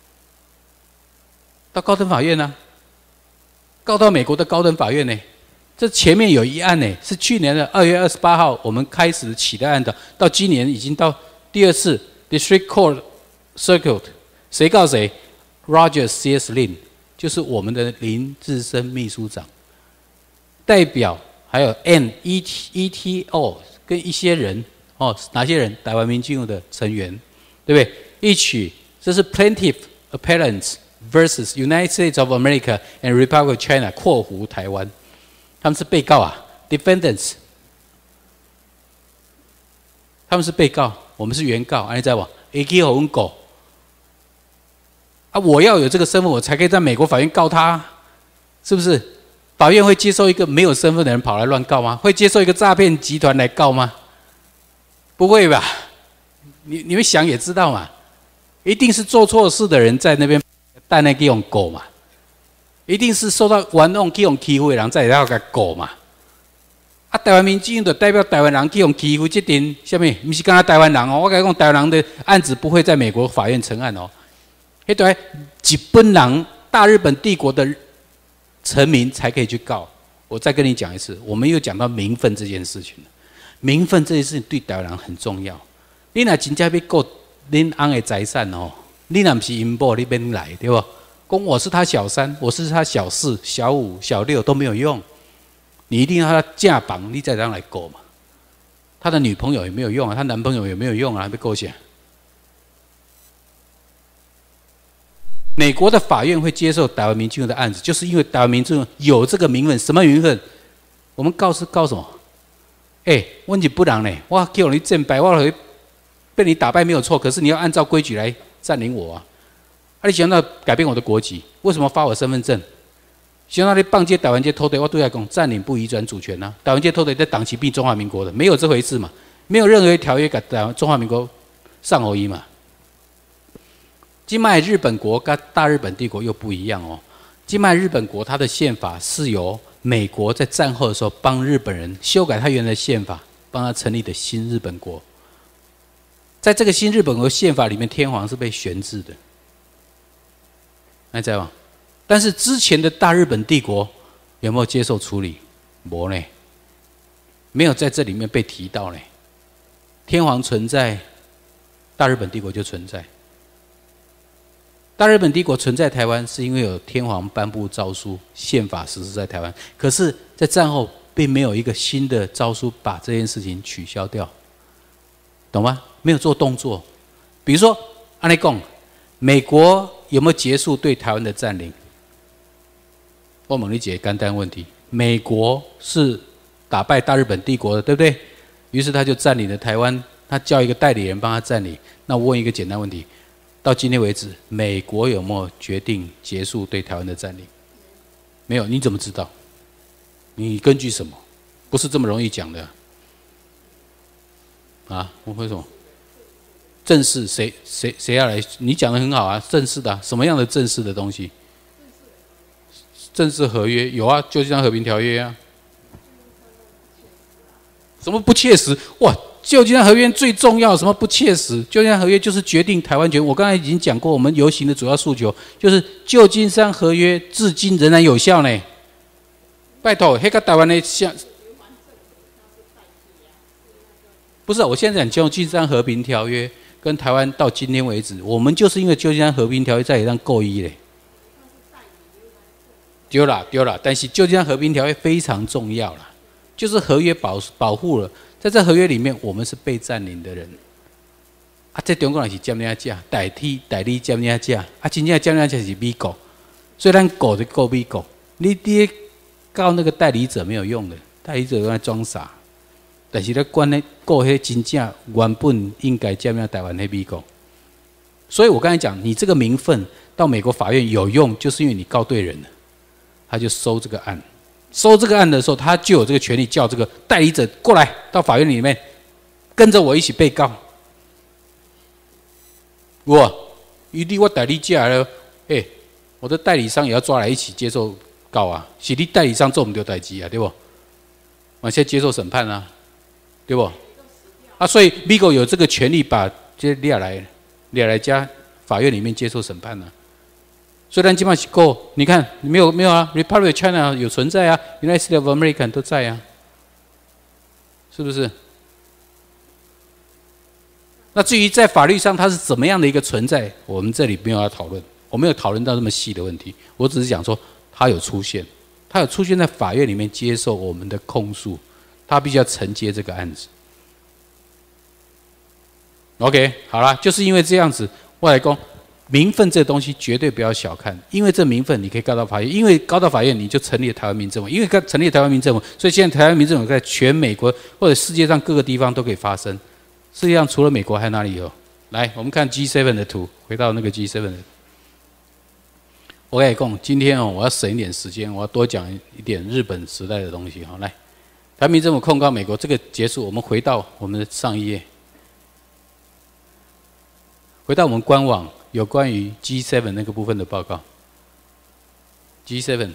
到高等法院呢？告到美国的高等法院呢？这前面有一案呢，是去年的2月28号我们开始起的案的，到今年已经到第2次 District Court Circuit， 谁告谁 ？Roger C.S. Lin， 就是我们的林志深秘书长，代表还有 NETO 跟一些人哪些人？台湾民进党的成员，对不对？一起，这是 Plaintiff Appellants versus United States of America and Republic of China（ 括弧台湾）。他们是被告啊 ，defendants， 他们是被告，我们是原告，你知道不？也可以和我们狗啊！我要有这个身份，我才可以在美国法院告他，是不是？法院会接受一个没有身份的人跑来乱告吗？会接受一个诈骗集团来告吗？不会吧？你们想也知道嘛，一定是做错事的人在那边带那个用狗嘛。一定是受到冤枉去用欺负的人，才会来甲告嘛。台湾民进就代表台湾人去用欺负，这点什么？不是讲台湾人哦，我跟你讲，台湾人的案子不会在美国法院成案哦。迄对日本人、大日本帝国的臣民才可以去告。我再跟你讲一次，我们又讲到名分这件事情了。名分这件事情对台湾人很重要。你若真正要告恁翁的财产哦，你若不是因某，你免来，对不？公我是他小三，我是他小四、小五、小六都没有用，你一定要他架绑，你再让来告嘛。他的女朋友也没有用啊，他男朋友也没有用啊，被勾起来。美国的法院会接受台湾民进党的案子，就是因为台湾民进党有这个名分，什么名分？我们告是告什么？我是不人呢，我叫你战败，我会被你打败没有错，可是你要按照规矩来占领我啊。你想要改变我的国籍？为什么发我身份证？想要你棒街台湾街偷的，我对外讲占领不移转主权啊！台湾街偷的在党旗并中华民国的，没有这回事嘛？没有任何条约给中华民国上后一嘛？今麦日本国跟大日本帝国又不一样哦。今麦日本国它的宪法是由美国在战后的时候帮日本人修改他原来的宪法，帮他成立的新日本国。在这个新日本国宪法里面，天皇是被悬置的。还在吗？但是之前的大日本帝国有没有接受处理？没呢，没有在这里面被提到呢。天皇存在，大日本帝国就存在。大日本帝国存在台湾，是因为有天皇颁布诏书，宪法实施在台湾。可是，在战后并没有一个新的诏书把这件事情取消掉，懂吗？没有做动作。比如说，按你讲，美国有没有结束对台湾的占领？我问你一个简单问题：美国是打败大日本帝国的，对不对？于是他就占领了台湾，他叫一个代理人帮他占领。那我问一个简单问题：到今天为止，美国有没有决定结束对台湾的占领？没有，你怎么知道？你根据什么？不是这么容易讲的啊！我为什么？正式谁要来？你讲的很好啊，正式的什么样的正式的东西？正式合约有啊，旧金山和平条约啊。什么不切实？哇，旧金山合约最重要，什么不切实？旧金山合约就是决定台湾权。我刚才已经讲过，我们游行的主要诉求就是旧金山合约至今仍然有效呢。拜托，那个台湾的像。不是，我现在讲旧金山和平条约跟台湾到今天为止，我们就是因为旧金山和平条约在也让够一嘞。丢了，但是旧金山和平条约非常重要啦，就是合约保护了，在这合约里面，我们是被占领的人。啊，在中国人是占领者，代理占领者，啊，真正占领者是美国，所以咱告就告美国，你告那个代理者没有用的，代理者用来装傻。但是咧，管咧告迄真正原本应该占领台湾的美国，所以我刚才讲，你这个名分到美国法院有用，就是因为你告对人了，他就收这个案。收这个案的时候，他就有这个权利叫这个代理者过来到法院里面跟着我一起被告。我代理价了，我的代理商也要抓来一起接受告啊，是你代理商做唔对代志啊，对不？往下接受审判啊，对不？所以美国有这个权利把这列来加法院里面接受审判啊。虽然基本上是够，你看没有啊 ，Republic of China 有存在啊 ，United States of America 都在啊，是不是？那至于在法律上它是怎么样的一个存在，我们这里没有要讨论，我没有讨论到这么细的问题，我只是讲说它有出现在法院里面接受我们的控诉，它必须要承接这个案子。OK， 好了，就是因为这样子，我来讲。名分这东西绝对不要小看，因为这名分你可以告到法院，因为告到法院你就成立了台湾民政府，因为成立了台湾民政府，所以现在台湾民政府在全美国或者世界上各个地方都可以发生。世界上除了美国还有哪里有？来，我们看 G7 的图，回到那个 G7 的。我跟你讲，今天我要省一点时间，我要多讲一点日本时代的东西。好，来，台湾民政府控告美国，这个结束，我们回到我们的上一页，回到我们官网。有关于 G7 那个部分的报告 ，G7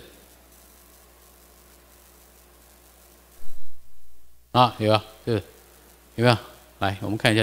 有啊，对，有没有？来，我们看一下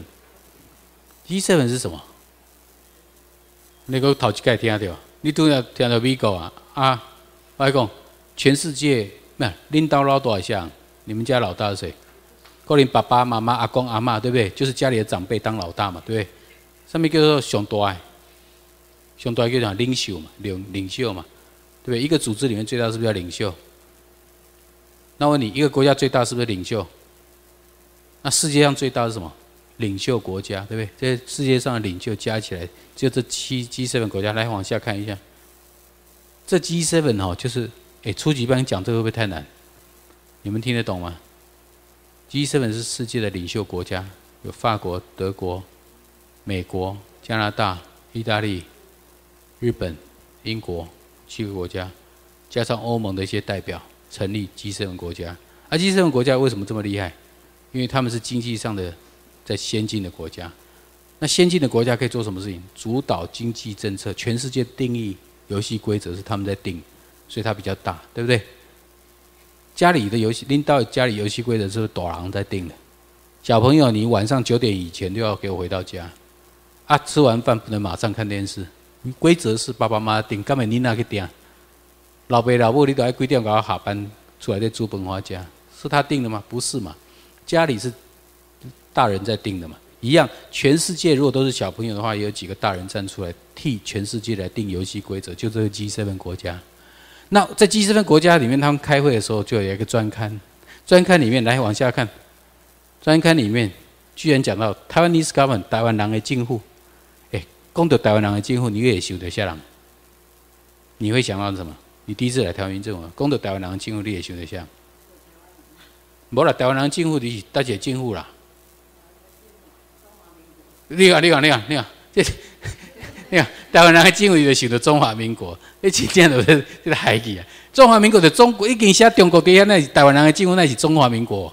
G7。G7 是什么？那个头一盖听到，你都要听到美国我讲，全世界领导老大像，你们家老大是谁？可能爸爸妈妈、阿公阿嬷，对不对？就是家里的长辈当老大嘛，对不对？上面叫做上大的，上大叫做领袖嘛，领袖嘛，对不对？一个组织里面最大是不是叫领袖？那我问你，一个国家最大是不是领袖？那世界上最大是什么？领袖国家，对不对？这世界上的领袖加起来，就这G7国家。来，往下看一下，这 G7就是初级班讲这个会不会太难？你们听得懂吗 ？G7 是世界的领袖国家，有法国、德国。美国、加拿大、意大利、日本、英国7个国家，加上欧盟的一些代表，成立 G7 国家。G7 国家为什么这么厉害？因为他们是经济上的在先进的国家。那先进的国家可以做什么事情？主导经济政策，全世界定义游戏规则是他们在定，所以它比较大，对不对？家里的游戏，领导家里游戏规则是大人在定的。小朋友，你晚上9点以前都要给我回到家。吃完饭不能马上看电视，规则是爸爸妈妈定，干嘛你哪去定？老爸老母你都要几点给我下班出来再煮饭回家，是他定的吗？不是嘛？家里是大人在定的嘛？一样，全世界如果都是小朋友的话，也有几个大人站出来替全世界来定游戏规则，就这个 G7 国家。那在 G7 国家里面，他们开会的时候就有一个专刊，专刊里面来往下看，专刊里面居然讲到Taiwanese government 台湾人的政府。讲到台湾人的政府，你也会想到啥人？你会想到什么？你第一次来台湾民政府，讲到台湾人的政府，你会想到啥？无啦，台湾人的政府你是哪一个政府啦？你看，这你看台湾人的政府就想到中华民国，你真正就是这个害去啊！中华民国就中国已经写中国底下，那是台湾人的政府，那是中华民国，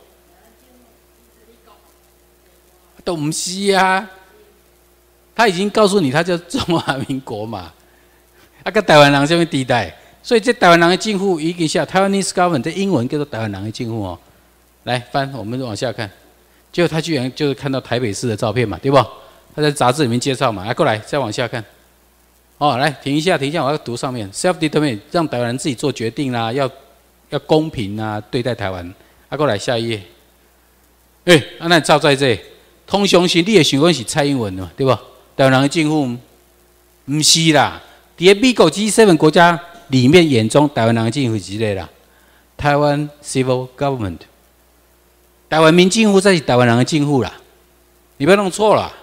都不是啊。他已经告诉你，他叫中华民国嘛，跟台湾人什么地带？所以这台湾人的政府已经下 Taiwanese government， 这英文叫做台湾人的政府哦。来翻，我们往下看，结果他居然就是看到台北市的照片嘛，对不？他在杂志里面介绍嘛，过来再往下看。来停一下，我要读上面 self-determination， 让台湾人自己做决定啦，要公平啊对待台湾。过来下一页。那照在这，通常是你的想法是蔡英文嘛，对不？台湾人的政府不是啦，在美国 G7 国家里面眼中，台湾人的政府是这个啦，台湾 Civil Government， 台湾民政府才是台湾人的政府啦，你不要弄错了。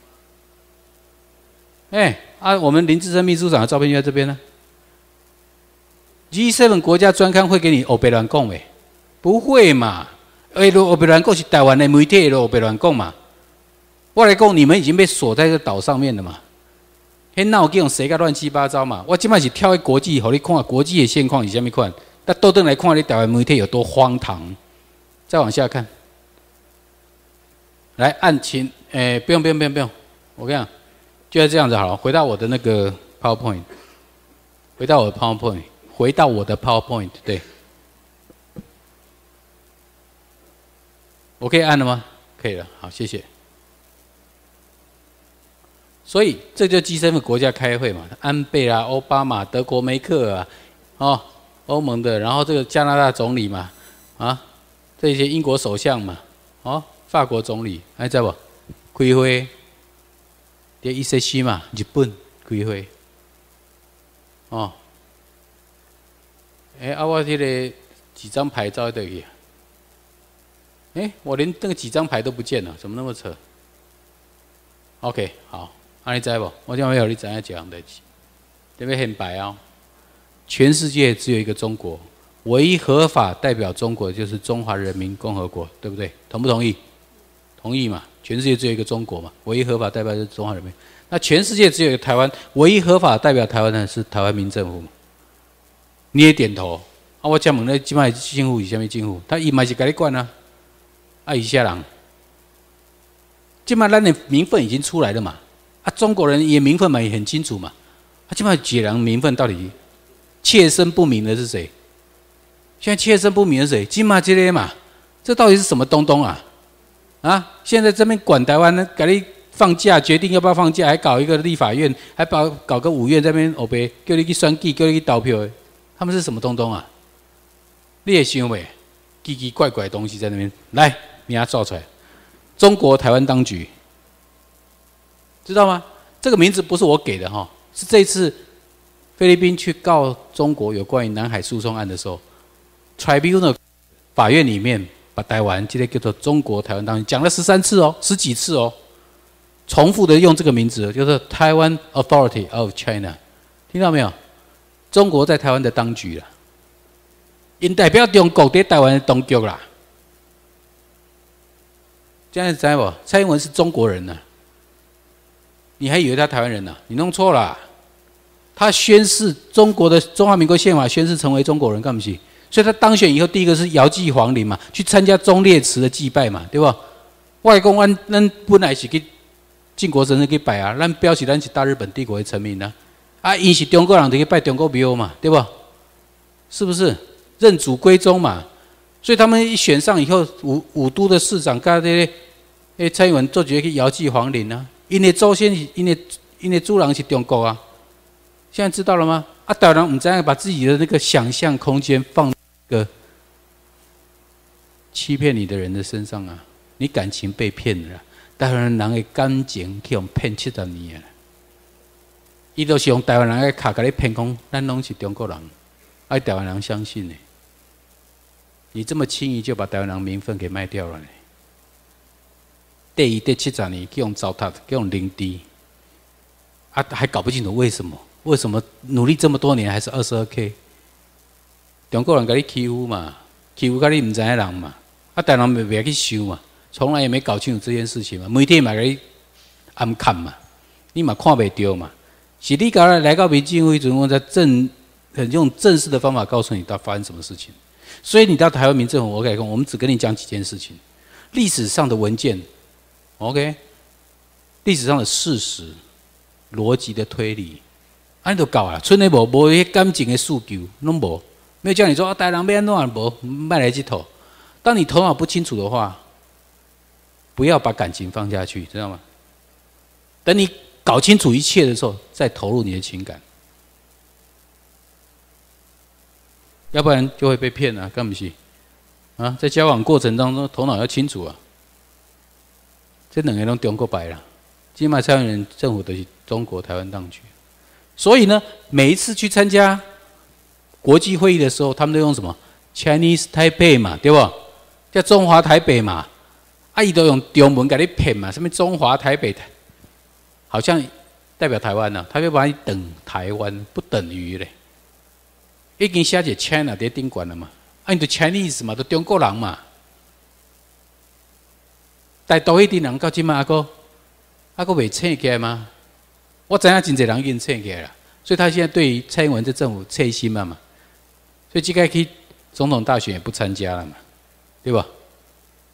我们林志珍秘书长的照片就在这边呢。G7 国家专刊会给你黑白乱讲没？不会嘛？黑白乱讲是台湾的媒体黑白乱讲嘛？我来讲，你们已经被锁在这个岛上面了嘛？那我给用谁个乱七八糟嘛？我今摆是跳在国际，给你看国际的现况是什么款？那倒转来看，你台湾媒体有多荒唐？再往下看， 来按请，不用，我跟你讲，就要这样子好了。回到我的那个 PowerPoint， 回到我的 PowerPoint， 对。我可以按了吗？可以了，好，谢谢。所以这就G7的国家开会嘛，安倍啊、奥巴马、德国梅克啊，哦，欧盟的，然后这个加拿大总理嘛，啊，这些英国首相嘛，哦，法国总理，还知不？开会，在伊势西嘛，日本开会，哦，我这个几张牌照在去。我连那个几张牌都不见了，怎么那么扯 ？OK， 好，你知不？我今晚要你知影一样代志，特别很白哦。全世界只有一个中国，唯一合法代表中国就是中华人民共和国，对不对？同不同意？同意嘛？全世界只有一个中国嘛，唯一合法代表就是中华人民。那全世界只有一个台湾，唯一合法代表台湾的是台湾民政府嘛？你也点头。我讲问你，今摆政府是什么政府？他伊嘛是甲你管啊。以下人，今麦咱的名分已经出来了嘛？中国人也名分嘛也很清楚嘛。今麦几人名分到底切身不明的是谁？现在切身不明的是谁？今麦这类嘛，这到底是什么东东啊？现在这边管台湾呢，给你放假，决定要不要放假，还搞一个立法院，还搞个5院这边欧北，叫你去选举，叫你去投票的，他们是什么东东啊？你也想袂？奇奇怪怪的东西在那边来。你要造出来，中国台湾当局，知道吗？这个名字不是我给的哈，是这次菲律宾去告中国有关于南海诉讼案的时候 ，Tribunal 法院里面把台湾这个叫做中国台湾当局讲了13次哦，10几次哦，重复的用这个名字，就是台湾 Authority of China， 听到没有？中国在台湾的当局啦，因代表中国在台湾的当局啦。这样子知不？蔡英文是中国人呢、你还以为他台湾人呢、你弄错了。他宣誓中国的中华民国宪法，宣誓成为中国人，干不起？所以他当选以后，第一个是遥祭皇陵嘛，去参加忠烈祠的祭拜嘛，对吧？外公咱本来是去靖国神社去拜啊，咱表示咱是大日本帝国的臣民啊，因是中国人就去拜中国庙嘛，对吧？是不是认祖归宗嘛？所以他们一选上以后，五都的市长跟这个蔡英文做决去遥祭皇陵啊，因的祖先是因的主人是中国啊，现在知道了吗？台湾人不知道把自己的那个想象空间放个欺骗你的人的身上啊，你感情被骗了啦，台湾人的感情去用骗70年啊，伊都是用台湾人的卡给你骗讲，咱拢是中国人，台湾人相信呢。你这么轻易就把台湾人名分给卖掉了呢？第70年去用糟蹋，去用凌低，还搞不清楚为什么？为什么努力这么多年还是22K？ 中国人给你欺负嘛，欺负到你唔知的人嘛，台湾人袂去想嘛，从来也没搞清楚这件事情嘛，媒体嘛给你暗看嘛，你嘛看袂到嘛，是你搞来到民政府阵，我才用正式的方法告诉你到底发生什么事情。所以你到台湾民政府，我跟你讲，我们只跟你讲几件事情：历史上的文件 ，OK， 历史上的事实，逻辑的推理，你都搞啊，村内无迄感情的诉求，拢无，没有叫你说台湾要安怎无，卖来这头。当你头脑不清楚的话，不要把感情放下去，知道吗？等你搞清楚一切的时候，再投入你的情感。要不然就会被骗啊，干不是？在交往过程当中，头脑要清楚啊。这两个都中国白了，今麦蔡英文政府的是中国台湾当局，所以呢，每一次去参加国际会议的时候，他们都用什么 Chinese Taipei 嘛，对不？叫中华台北嘛，伊都用中文给你骗嘛，什么中华台北，好像代表台湾呢、他要把你等台湾，不等于嘞。已经写一个 China 在顶管了嘛？你就 Chinese 嘛，都中国人嘛。大多一点人到今嘛还未醒起来吗？我知影真侪人已经醒起来了，所以他现在对于蔡英文这政府切心了嘛。所以这个去总统大选也不参加了嘛，对吧？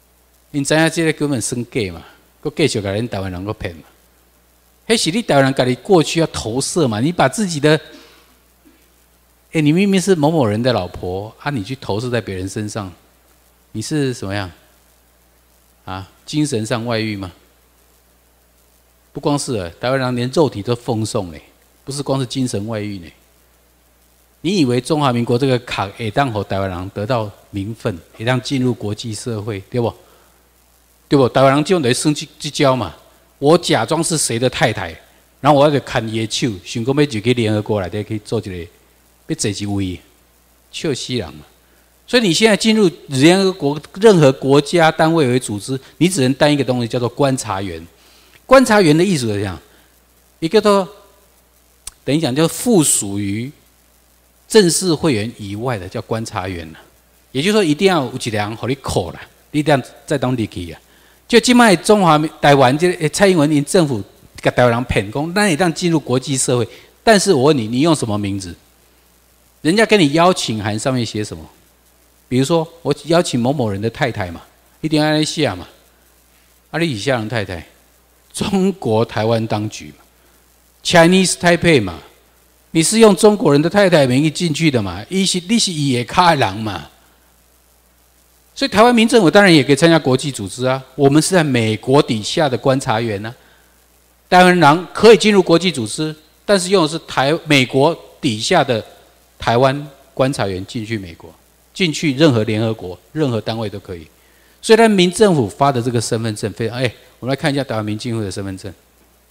因知影这个根本算假嘛，佮继续甲恁台湾人佮骗嘛。迄是你台湾人家己过去要投射嘛，你把自己的，你明明是某某人的老婆啊，你去投射在别人身上，你是什么样？啊，精神上外遇吗？不光是台湾人连肉体都奉送嘞，不是光是精神外遇呢。你以为中华民国这个卡会当让台湾人得到名分，会当进入国际社会，对不？对不？台湾人就得生去交嘛。我假装是谁的太太，然后我要看伊的手，想讲要就去联合国内底去做一个，要坐一位，笑死人嘛。所以你现在进入联合国任何国家单位为组织，你只能当一个东西叫做观察员。观察员的意思是这样，一个都等于讲就附属于正式会员以外的叫观察员了。也就是说，一定要有一个人给你扣了，你一定要再当入去啊。就今麦中华台湾这蔡英文因政府给台湾人骗讲，那你当进入国际社会，但是我问你，你用什么名字？人家给你邀请函上面写什么？比如说我邀请某某人的太太嘛，一定要按下嘛。啊，你以下人太太，中国台湾当局嘛 ，Chinese Taipei 嘛，你是用中国人的太太名义进去的嘛？你是伊的卡人嘛？所以台湾民政府当然也可以参加国际组织啊，我们是在美国底下的观察员啊。台湾人可以进入国际组织，但是用的是美国底下的台湾观察员进去美国，进去任何联合国、任何单位都可以。所以，他民政府发的这个身份证非常我们来看一下台湾民政府的身份证。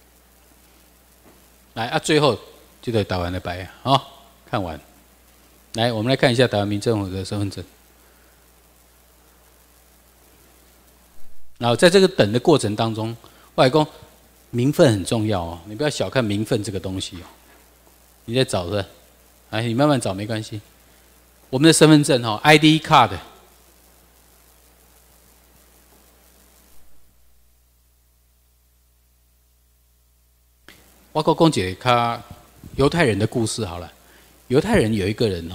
来啊，最后就对台湾的白啊，看完。来，我们来看一下台湾民政府的身份证。然后在这个等的过程当中，外公名分很重要哦，你不要小看名分这个东西哦。你在找是吧？你慢慢找没关系。我们的身份证ID card， 我讲一个犹太人的故事好了。犹太人有一个人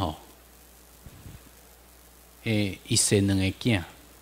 一生两个囝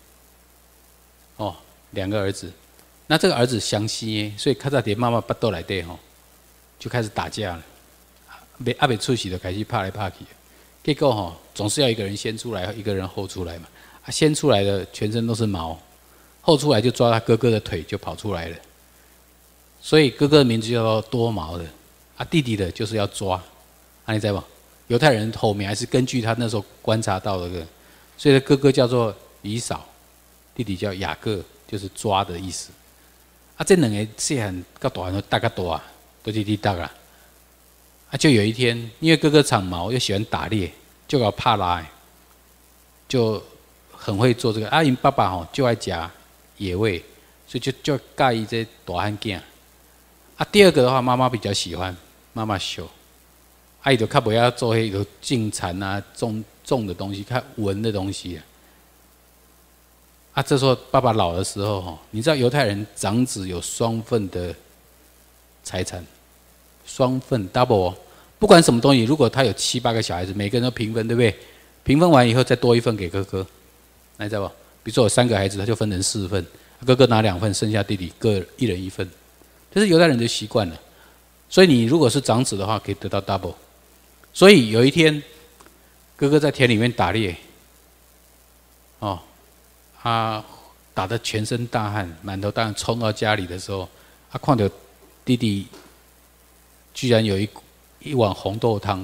2个儿子，那这个儿子相惜，所以看在妈妈腹肚内底就开始打架了，没出息就开始拍来拍去，结果总是要一个人先出来，一个人后出来嘛。先出来的全身都是毛，后出来就抓他哥哥的腿就跑出来了，所以哥哥的名字叫做多毛的，弟弟的就是要抓，你知道吗？犹太人后面还是根据他那时候观察到的，所以哥哥叫做以扫，弟弟叫雅各。就是抓的意思，这两个细汉到大汉都大个大，都是滴答啦。就有一天，因为哥哥长毛又喜欢打猎，就搞帕拉，就很会做这个。因爸爸就爱吃野味，所以就介意这大汉囝。第二个的话，妈妈比较喜欢，妈妈秀，伊就较不要做迄个进蚕啊、种的东西，较文的东西。这时候爸爸老的时候，你知道犹太人长子有双份的财产，双份 double 不管什么东西，如果他有7、8个小孩子，每个人都平分，对不对？平分完以后再多1份给哥哥，你知道不？比如说有3个孩子，他就分成4份，哥哥拿2份，剩下弟弟各1人1份，这是犹太人的习惯了。所以你如果是长子的话，可以得到 double。所以有一天，哥哥在田里面打猎，他打得全身大汗，满头大汗，冲到家里的时候，他看到弟弟居然有一碗红豆汤，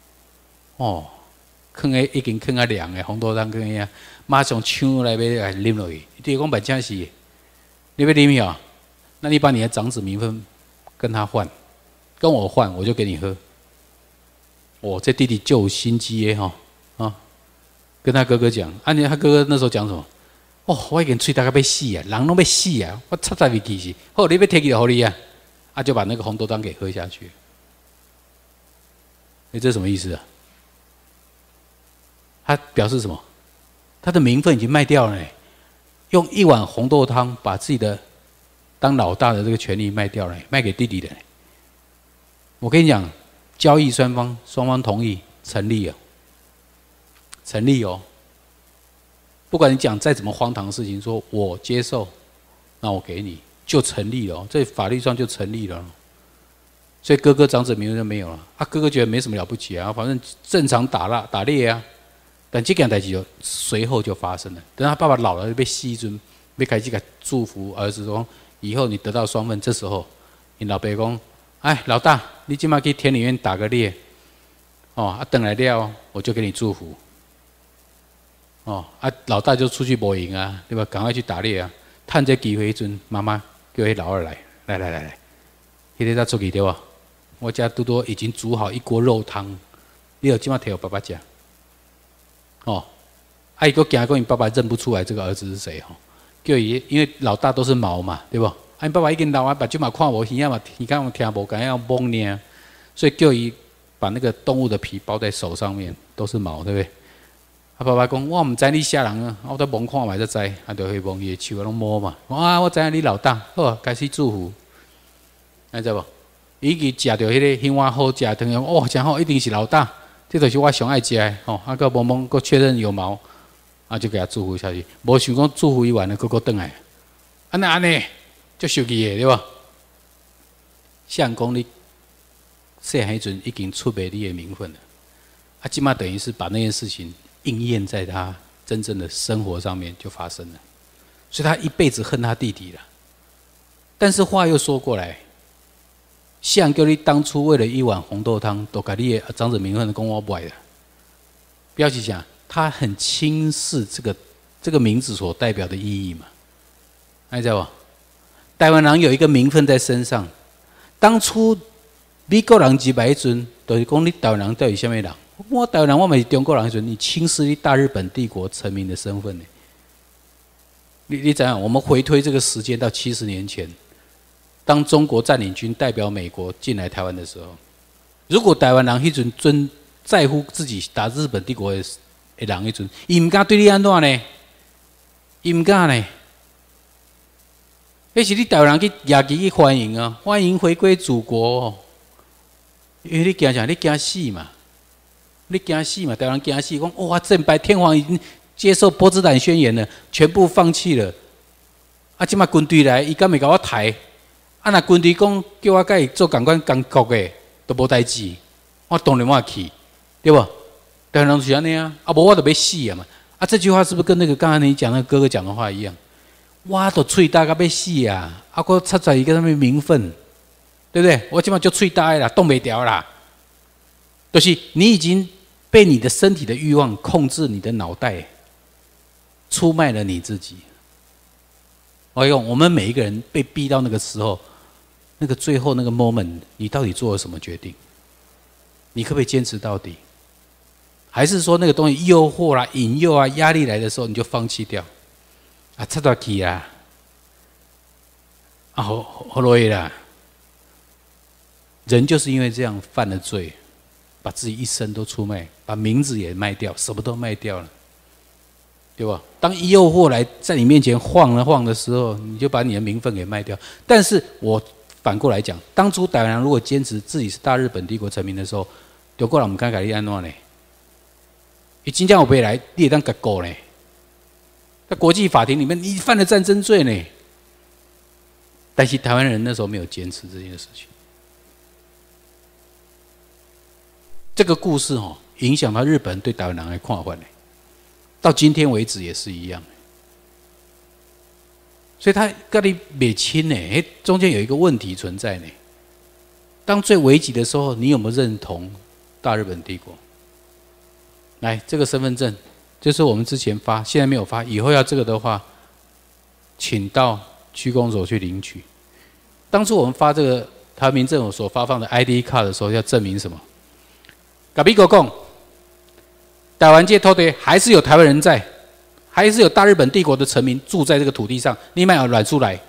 已经放啊凉的红豆汤，马上抢来要啉落去。弟弟讲白正是，你要啉呀？那你把你的长子名分跟他换，跟我换，我就给你喝。这弟弟就有心机耶跟他哥哥讲，他哥哥那时候讲什么？我已经嘴大概要死啊，人都要死啊！我插在未记是，好，你要摕去就好你啊，就把那个红豆汤给喝下去。这什么意思啊？他表示什么？他的名分已经卖掉了，用1碗红豆汤把自己的当老大的这个权利卖掉了，卖给弟弟的。我跟你讲，交易双方同意成立哦。 不管你讲再怎么荒唐的事情，说我接受，那我给你，就成立了，在法律上就成立了。所以哥哥长子名分就没有了。哥哥觉得没什么了不起啊，反正正常打猎啊。但这件代志就随后就发生了。等他爸爸老了，被细尊，被开始给祝福儿子说，以后你得到双份。这时候，你老爸讲，哎，老大，你今晚去田里面打个猎，等来了，我就给你祝福。老大就出去捕蝇啊，对吧？赶快去打猎啊！趁这机会阵，妈妈叫迄老二来，迄个才出去对吧？我家多多已经煮好一锅肉汤，你有今晚提给爸爸吃。伊个惊讲，因爸爸认不出来这个儿子是谁叫伊，因为老大都是毛嘛，对不？因爸爸已经老啊，把这嘛看无耳嘛，你看我听无，敢要懵呢，所以叫伊把那个动物的皮包在手上面，都是毛，对不对？爸爸讲，我唔知你啥人啊，我都摸看卖才知，就去摸伊的手，拢摸嘛。我知影你老大，好，开始祝福，知无？伊去食到迄个香碗好食的汤，真好，一定是老大，这就是我上爱食的。个摸摸，个确认有毛，就给他祝福下去。无想讲祝福一完了，个转来，安尼，足受气的对吧？相公你细汉迄阵已经出卖你的名分了，即马等于是把那件事情应验在他真正的生活上面就发生了，所以他一辈子恨他弟弟了。但是话又说过来，像叫你当初为了一碗红豆汤，都把你的长子名分讲我卖了，表示讲他很轻视这个名字所代表的意义嘛？知道不？台湾人有一个名分在身上，当初美国人入来迄阵，就是讲你台湾人到底什么人？我台湾人，我嘛是中国人迄阵，你轻视你大日本帝国臣民的身份呢？你怎样？我们回推这个时间到70年前。当中国占领军代表美国进来台湾的时候，如果台湾人迄阵在乎自己打日本帝国的人迄阵，伊唔敢对你安怎呢？伊唔敢呢？迄是你台湾人去亚旗去欢迎啊，欢迎回归祖国因为你惊啥？你惊死嘛？你惊死嘛？台湾人惊死，讲哇，正白天皇已经接受波茨坦宣言了，全部放弃了。即马军队来，伊敢会甲我抬？若军队讲叫我甲伊做共款工作的，都无代志，我当然我去，对不？台湾人是安尼啊，无我就要死啊嘛！这句话是不是跟那个刚才你讲那个哥哥讲的话一样？我都喙大甲要死啊！我插在一个什么名分，对不对？我即马就喙大啦，动袂掉啦。就是你已经被你的身体的欲望控制你的脑袋，出卖了你自己。我们每一个人被逼到那个时候，那个最后那个 moment， 你到底做了什么决定？你可不可以坚持到底？还是说那个东西诱惑啦、引诱啊、压力来的时候，你就放弃掉？插大去啊！好累啦！人就是因为这样犯了罪，把自己一生都出卖，把名字也卖掉，什么都卖掉了。对吧？当诱惑来在你面前晃了晃的时候，你就把你的名分给卖掉。但是我反过来讲，当初台湾人如果坚持自己是大日本帝国臣民的时候，中国人不敢改你安怎呢？你真正有背来，你也当改过呢？在国际法庭里面，你犯了战争罪呢。但是台湾人那时候没有坚持这件事情。这个故事影响到日本人对台湾人的看法呢。到今天为止也是一样，所以他跟你没亲呢，中间有一个问题存在呢。当最危急的时候，你有没有认同大日本帝国？来，这个身份证就是我们之前发，现在没有发，以后要这个的话，请到区公所去领取。当初我们发这个台湾民政府所发放的 ID 卡的时候，要证明什么？跟美国讲。台湾这土地还是有台湾人在，还是有大日本帝国的臣民住在这个土地上，你买软出来。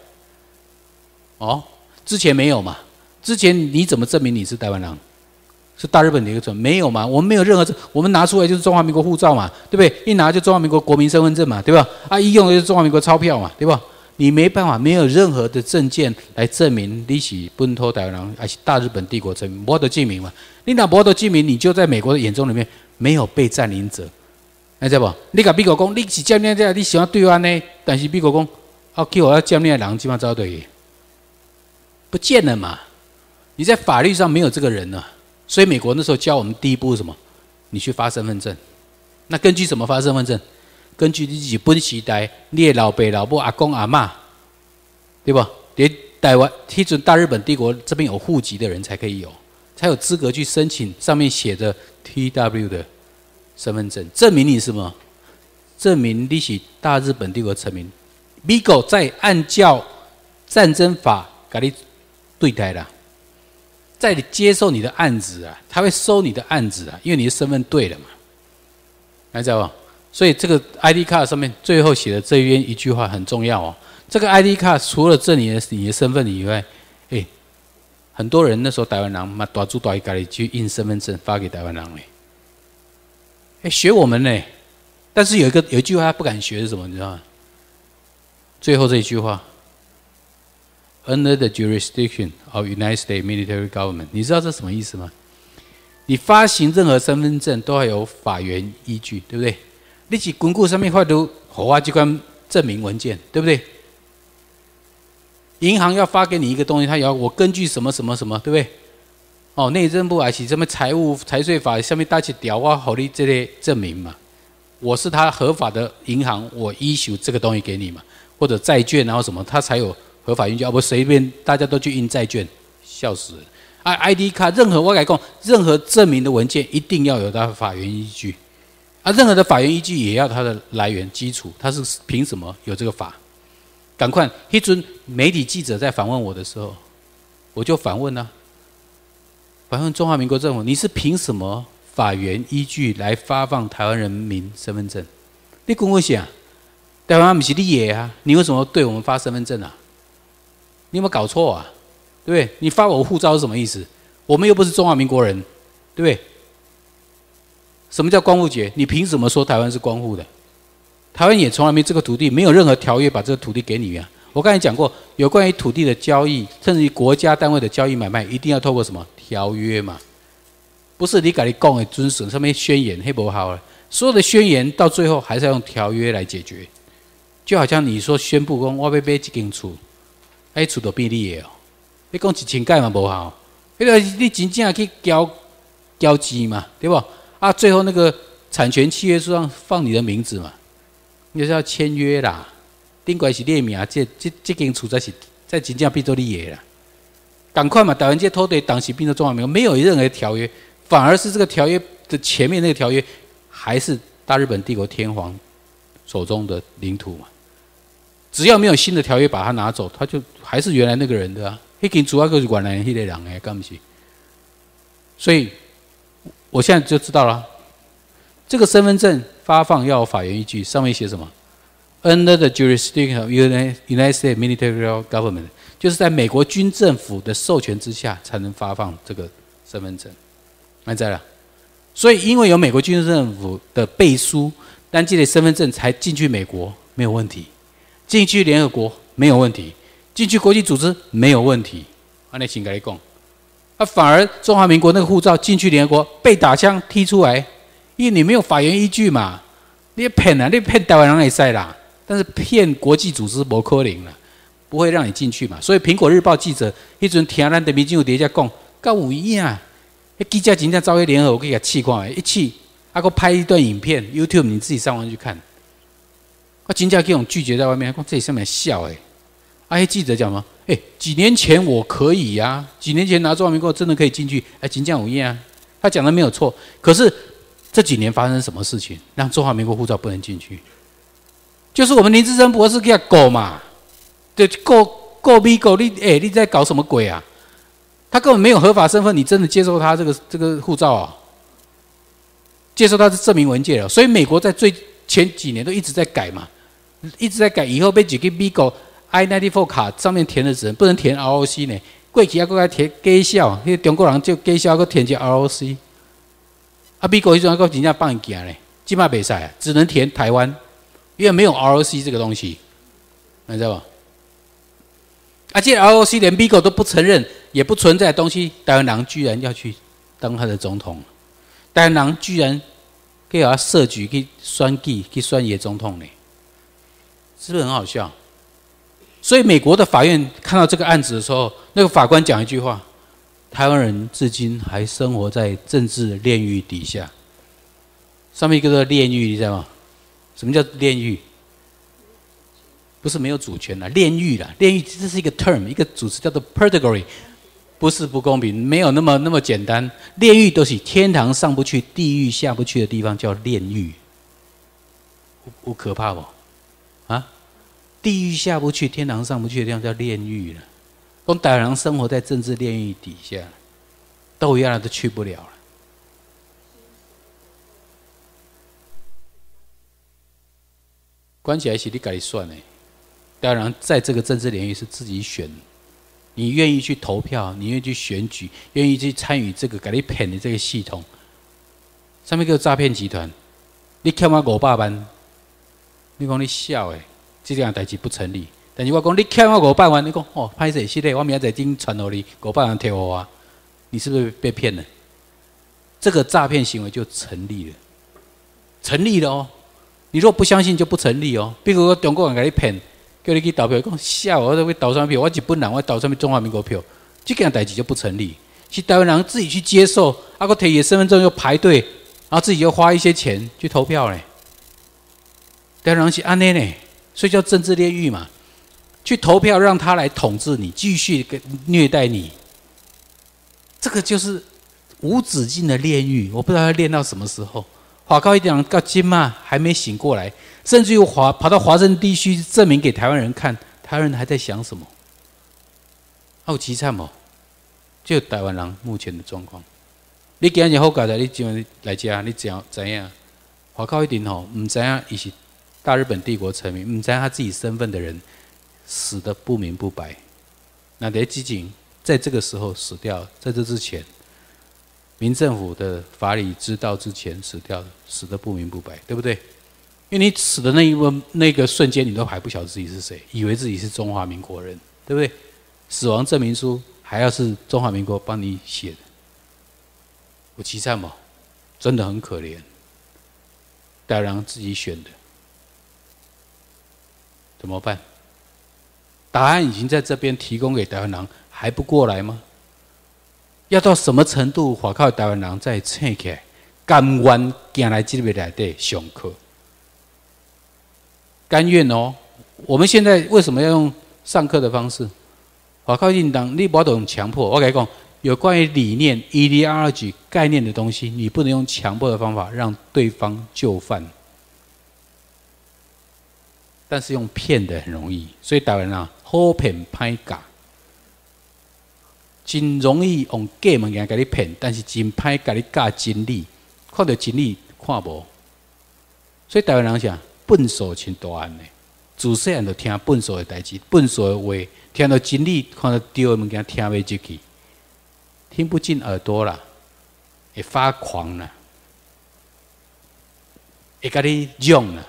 之前没有嘛？之前你怎么证明你是台湾人？是大日本的一个臣民？没有嘛？我们没有任何我们拿出来就是中华民国护照嘛，对不对？一拿就中华民国国民身份证嘛，对吧？一用的就是中华民国钞票嘛，对吧？你没办法，没有任何的证件来证明你是本土台湾人，还是大日本帝国臣民，没得证明嘛？你拿没得证明，你就在美国的眼中里面没有被占领者， 你知无？你甲美国讲，你是占领者，你想要对岸呢？但是美国讲，啊，叫我要占领的人，基本上走对，不见了嘛。你在法律上没有这个人了，所以美国那时候教我们第一步是什么？你去发身份证。那根据什么发身份证？根据你日本时代，你的老爸老母、阿公阿嬷，对吧？连台湾迄阵大日本帝国这边有户籍的人才可以有，才有资格去申请上面写着 TW 的身份证，证明你是什么？证明你是大日本帝国臣民。美国在按照战争法给你对待啦，在你接受你的案子啊，他会收你的案子啊，因为你的身份对了嘛，还知道吧？所以这个 ID 卡上面最后写的这边一句话很重要哦。这个 ID 卡除了证明你的身份以外，很多人那时候台湾人嘛，大猪大一家里去印身份证发给台湾人嘞，学我们呢。但是有一句话他不敢学是什么？你知道吗？最后这一句话 ，Under the jurisdiction of United States military government， 你知道这什么意思吗？你发行任何身份证都要有法源依据，对不对？你是根据上面发出合法机关证明文件，对不对？银行要发给你一个东西，他也要我根据什么什么什么，对不对？哦，内政部还是什么财税法上面搭起条，我好你这类证明嘛。我是他合法的银行，我issue这个东西给你嘛，或者债券然后什么，他才有合法依据。不随便大家都去印债券，笑死了。ID 卡任何我改讲，任何证明的文件一定要有它的法源依据。任何的法源依据也要它的来源基础，它是凭什么有这个法？赶快，一尊媒体记者在访问我的时候，我就反问啊，反问中华民国政府，你是凭什么法源依据来发放台湾人民身份证？你跟我讲，台湾不是你的啊，你为什么对我们发身份证啊？你有没有搞错啊？对不对？你发我护照是什么意思？我们又不是中华民国人，对不对？什么叫光复节？你凭什么说台湾是光复的？台湾也从来没这个土地，没有任何条约把这个土地给你啊！我刚才讲过，有关于土地的交易，甚至于国家单位的交易买卖，一定要透过什么条约嘛？不是你跟你讲的遵守上面宣言，那不好了。所有的宣言到最后还是要用条约来解决。就好像你说宣布说我要买一间厝，厝都变你的哦。你讲1000盖嘛不好，那个你真正去交钱嘛，对不？最后那个产权契约书上放你的名字嘛，你就是要签约啦。顶怪是列名，这间厝才是在真正变做你的啦。赶快嘛，台湾这土地当时变成中华民国，没有任何条约，反而是这个条约的前面那个条约还是大日本帝国天皇手中的领土嘛。只要没有新的条约把它拿走，他就还是原来那个人的啊。那间主要就是原来那个人的，干不是？所以我现在就知道了，这个身份证发放要有法源依据，上面写什么 ？Under the jurisdiction of United States military government， 就是在美国军政府的授权之下才能发放这个身份证。安在了，所以因为有美国军政府的背书，但这类身份证才进去美国没有问题，进去联合国没有问题，进去国际组织没有问题。安尼先跟你讲。反而中华民国那个护照进去联合国被打枪踢出来，因为你没有法源依据嘛，你骗啊，你骗台湾人也使啦，但是骗国际组织没可能啦，不会让你进去嘛。所以苹果日报记者那阵听咱的民进有底下讲，跟有一样，那记者真正走去联合国给他气看的，一气，还给拍一段影片 ，YouTube 你自己上网去看，我真正给我拒绝在外面，讲这里上面笑那记者讲嘛，几年前我可以呀，几年前拿中华民国真的可以进去，真正有影啊，他讲的没有错。可是这几年发生什么事情，让中华民国护照不能进去？就是我们林志珍博士给他搞嘛，对，搞美国，你在搞什么鬼啊？他根本没有合法身份，你真的接受他这个护照啊？接受他的证明文件了，所以美国在前几年都一直在改嘛，一直在改，以后被几个美国。I-94 卡上面填的字不能填 ROC 呢，过去还搁来填假小，那中国人就假小搁填一个 ROC， 美国迄阵还搁真正放伊行呢，现在袂使啊，只能填台湾，因为没有 ROC 这个东西，你知道吧？这 ROC 连美国都不承认，也不存在的东西，台湾人居然要去当他的总统，台湾人居然给他设局去选举去选野总统呢，是不是很好笑？所以美国的法院看到这个案子的时候，那个法官讲一句话：台湾人至今还生活在政治炼狱底下。上面一个叫炼狱，你知道吗？什么叫炼狱？不是没有主权啦，炼狱啦，炼狱这是一个 term， 一个组词叫做 purgatory， 不是不公平，没有那么简单。炼狱都是天堂上不去、地狱下不去的地方，叫炼狱，有可怕不？啊？地狱下不去、天堂上不去的地方叫炼狱了。讲台湾人生活在政治炼狱底下，都一样都去不了了。关起来是你自己选的，台湾人在这个政治领域是自己选的。你愿意去投票，你愿意去选举，愿意去参与这个给你骗的这个系统，上面叫诈骗集团。你欠我500万，你讲你笑诶，这件代志不成立。但是我讲你欠我500万，你讲哦，歹势，是的，我明仔载已传给你500万贴我啊，你是不是被骗了？这个诈骗行为就成立了，成立了哦。你如果不相信，就不成立哦。比如说中国人给你骗，叫你去投票，讲笑，我要投什么票？我日本人，我投什么中华民国票？这件代志就不成立。是台湾人自己去接受，啊，个摕伊身份证又排队，然后自己又花一些钱去投票嘞。台湾人是安尼呢，所以叫政治炼狱嘛。去投票让他来统治你，继续虐待你，这个就是无止境的炼狱。我不知道要炼到什么时候。华高一点到今嘛还没醒过来，甚至于跑到华盛地区证明给台湾人看，台湾人还在想什么？好凄惨哦！就台湾人目前的状况。你今日好搞的，你今日来家，你怎样？华高一点吼，唔知影伊是大日本帝国臣民，唔知影他自己身份的人死得不明不白。那在基警在这个时候死掉，在这之前。民政府的法理知道之前死掉的，死得不明不白，对不对？因为你死的那个瞬间，你都还不晓得自己是谁，以为自己是中华民国人，对不对？死亡证明书还要是中华民国帮你写的，有凄惨吗？真的很可怜，台湾人自己选的，怎么办？答案已经在这边提供给台湾人，还不过来吗？要到什么程度，华靠台湾人再撑起来，甘愿进来这边内底上课，甘愿哦。我们现在为什么要用上课的方式？华靠运动，你不要用强迫。我跟你讲，有关于理念 ideology 概念的东西，你不能用强迫的方法让对方就范，但是用骗的很容易。所以台湾人好骗歹教。真容易用假物件给你骗，但是真歹给你教真理，看到真理看无。所以台湾人讲笨手亲大汉呢，自细汉就听笨手的代志，笨手的话，听到真理，看到对的物件听不进去，听不进耳朵啦，会发狂啦，会甲你用啦，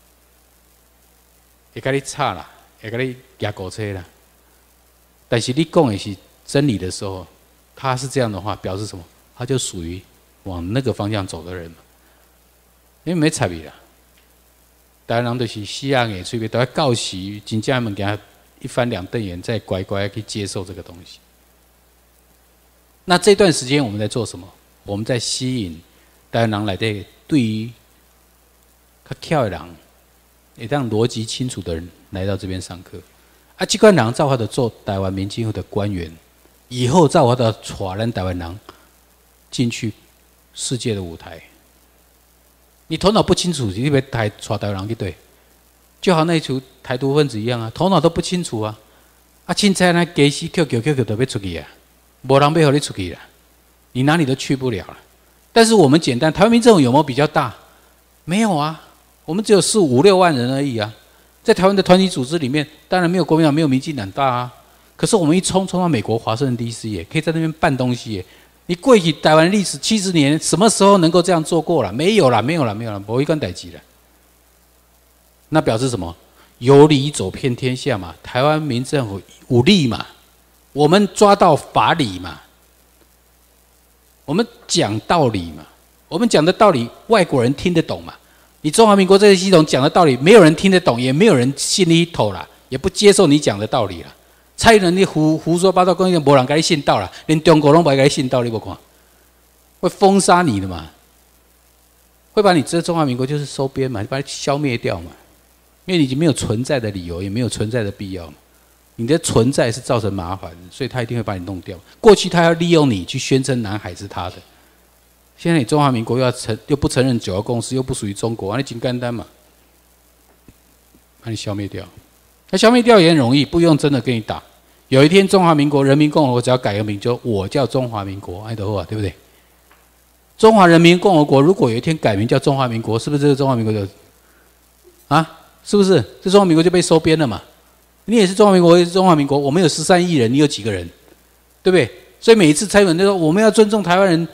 会甲你吵啦，会甲你举狗车啦。但是你讲的是真理的时候，他是这样的话，表示什么？他就属于往那个方向走的人嘛。因为没差别啦。台湾人就是死硬的嘴巴，都要教示真正的物件一翻两瞪眼，再乖乖去接受这个东西。那这段时间我们在做什么？我们在吸引台湾人来对于较巧的人，也让逻辑清楚的人来到这边上课。啊，这款人照他的做台湾民政府的官员。以后照我的带咱台湾人进去世界的舞台，你头脑不清楚，你被带台湾人去对，就好那一群台独分子一样啊，头脑都不清楚啊，啊，凊彩那鸡死 QQ 都要出去啊，没人要让你出去啦，你哪里都去不了了。但是我们简单，台湾民政府有没有比较大？没有啊，我们只有4、5、6万人而已啊，在台湾的团体组织里面，当然没有国民党，没有民进党大啊。可是我们一冲到美国华盛顿 DC 耶，可以在那边办东西耶。你过去台湾历史70年，什么时候能够这样做过了？没有了，没有了，没有了，没一根代志了。那表示什么？有理走遍天下嘛，台湾民政府有理嘛，我们抓到法理嘛，我们讲道理嘛， 我们讲的道理，外国人听得懂嘛？你中华民国这个系统讲的道理，没有人听得懂，也没有人信你一头啦，也不接受你讲的道理啦。蔡英文你胡说八道，根本没人给你信道啦，连中国都不给你信道，你不看，会封杀你的嘛？会把你这中华民国就是收编嘛，把你消灭掉嘛？因为你已经没有存在的理由，也没有存在的必要嘛。你的存在是造成麻烦，所以他一定会把你弄掉。过去他要利用你去宣称南海是他的，现在你中华民国又不承认九二共识，又不属于中国，那你很简单嘛，把你消灭掉。那消灭掉也很容易，不用真的跟你打。有一天中华民国人民共和国只要改个名，就我叫中华民国，爱德华对不对？中华人民共和国如果有一天改名叫中华民国，是不是这个中华民国就是不是这中华民国就被收编了嘛？你也是中华民国，我也是中华民国，我们有13亿人，你有几个人，对不对？所以每一次蔡英文就说我们要尊重台湾人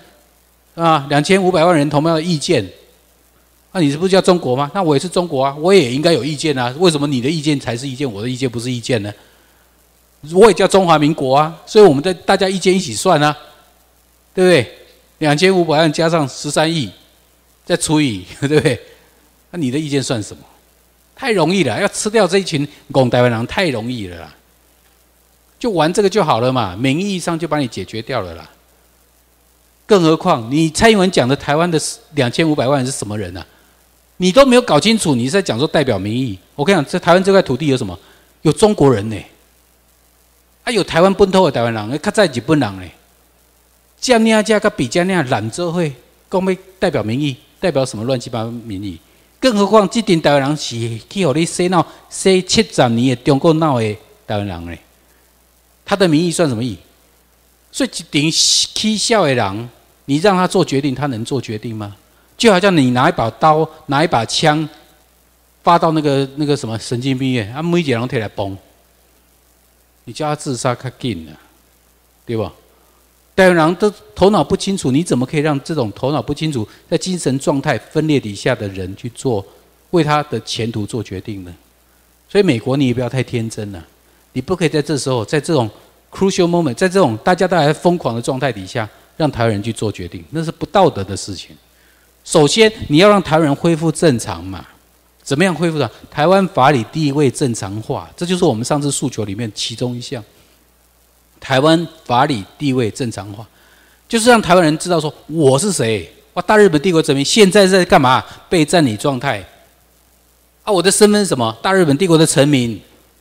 2500万人同胞的意见。你是不是叫中国吗？那我也是中国啊，我也应该有意见啊。为什么你的意见才是意见，我的意见不是意见呢？我也叫中华民国啊，所以我们大家意见一起算啊，对不对？2500万加上13亿，再除以，对不对？那你的意见算什么？太容易了，要吃掉这一群拱台湾人太容易了啦，就玩这个就好了嘛，名义上就把你解决掉了啦。更何况你蔡英文讲的台湾的2500万人是什么人啊？你都没有搞清楚，你是在讲说代表民意。我跟你讲，在台湾这块土地有什么？有中国人呢，有台湾本土的台湾人，较早日本人呢。这样加个比这样懒做会，讲要代表民意，代表什么乱七八糟民意？更何况这群台湾人是去互你洗脑洗70年的中国脑的台湾人呢？他的民意算什么意？所以一群起笑的人，你让他做决定，他能做决定吗？就好像你拿一把刀、拿一把枪，发到那个什么神经病院，每一个人摕来崩，你叫他自杀较紧了，对吧？台湾人都头脑不清楚，你怎么可以让这种头脑不清楚、在精神状态分裂底下的人去做为他的前途做决定呢？所以美国你也不要太天真了，你不可以在这时候，在这种 crucial moment， 在这种大家都还疯狂的状态底下，让台湾人去做决定，那是不道德的事情。首先，你要让台湾人恢复正常嘛？怎么样恢复的？台湾法理地位正常化，这就是我们上次诉求里面其中一项。台湾法理地位正常化，就是让台湾人知道说我是谁，我大日本帝国殖民现在在干嘛？被占领状态。我的身份是什么？大日本帝国的臣民。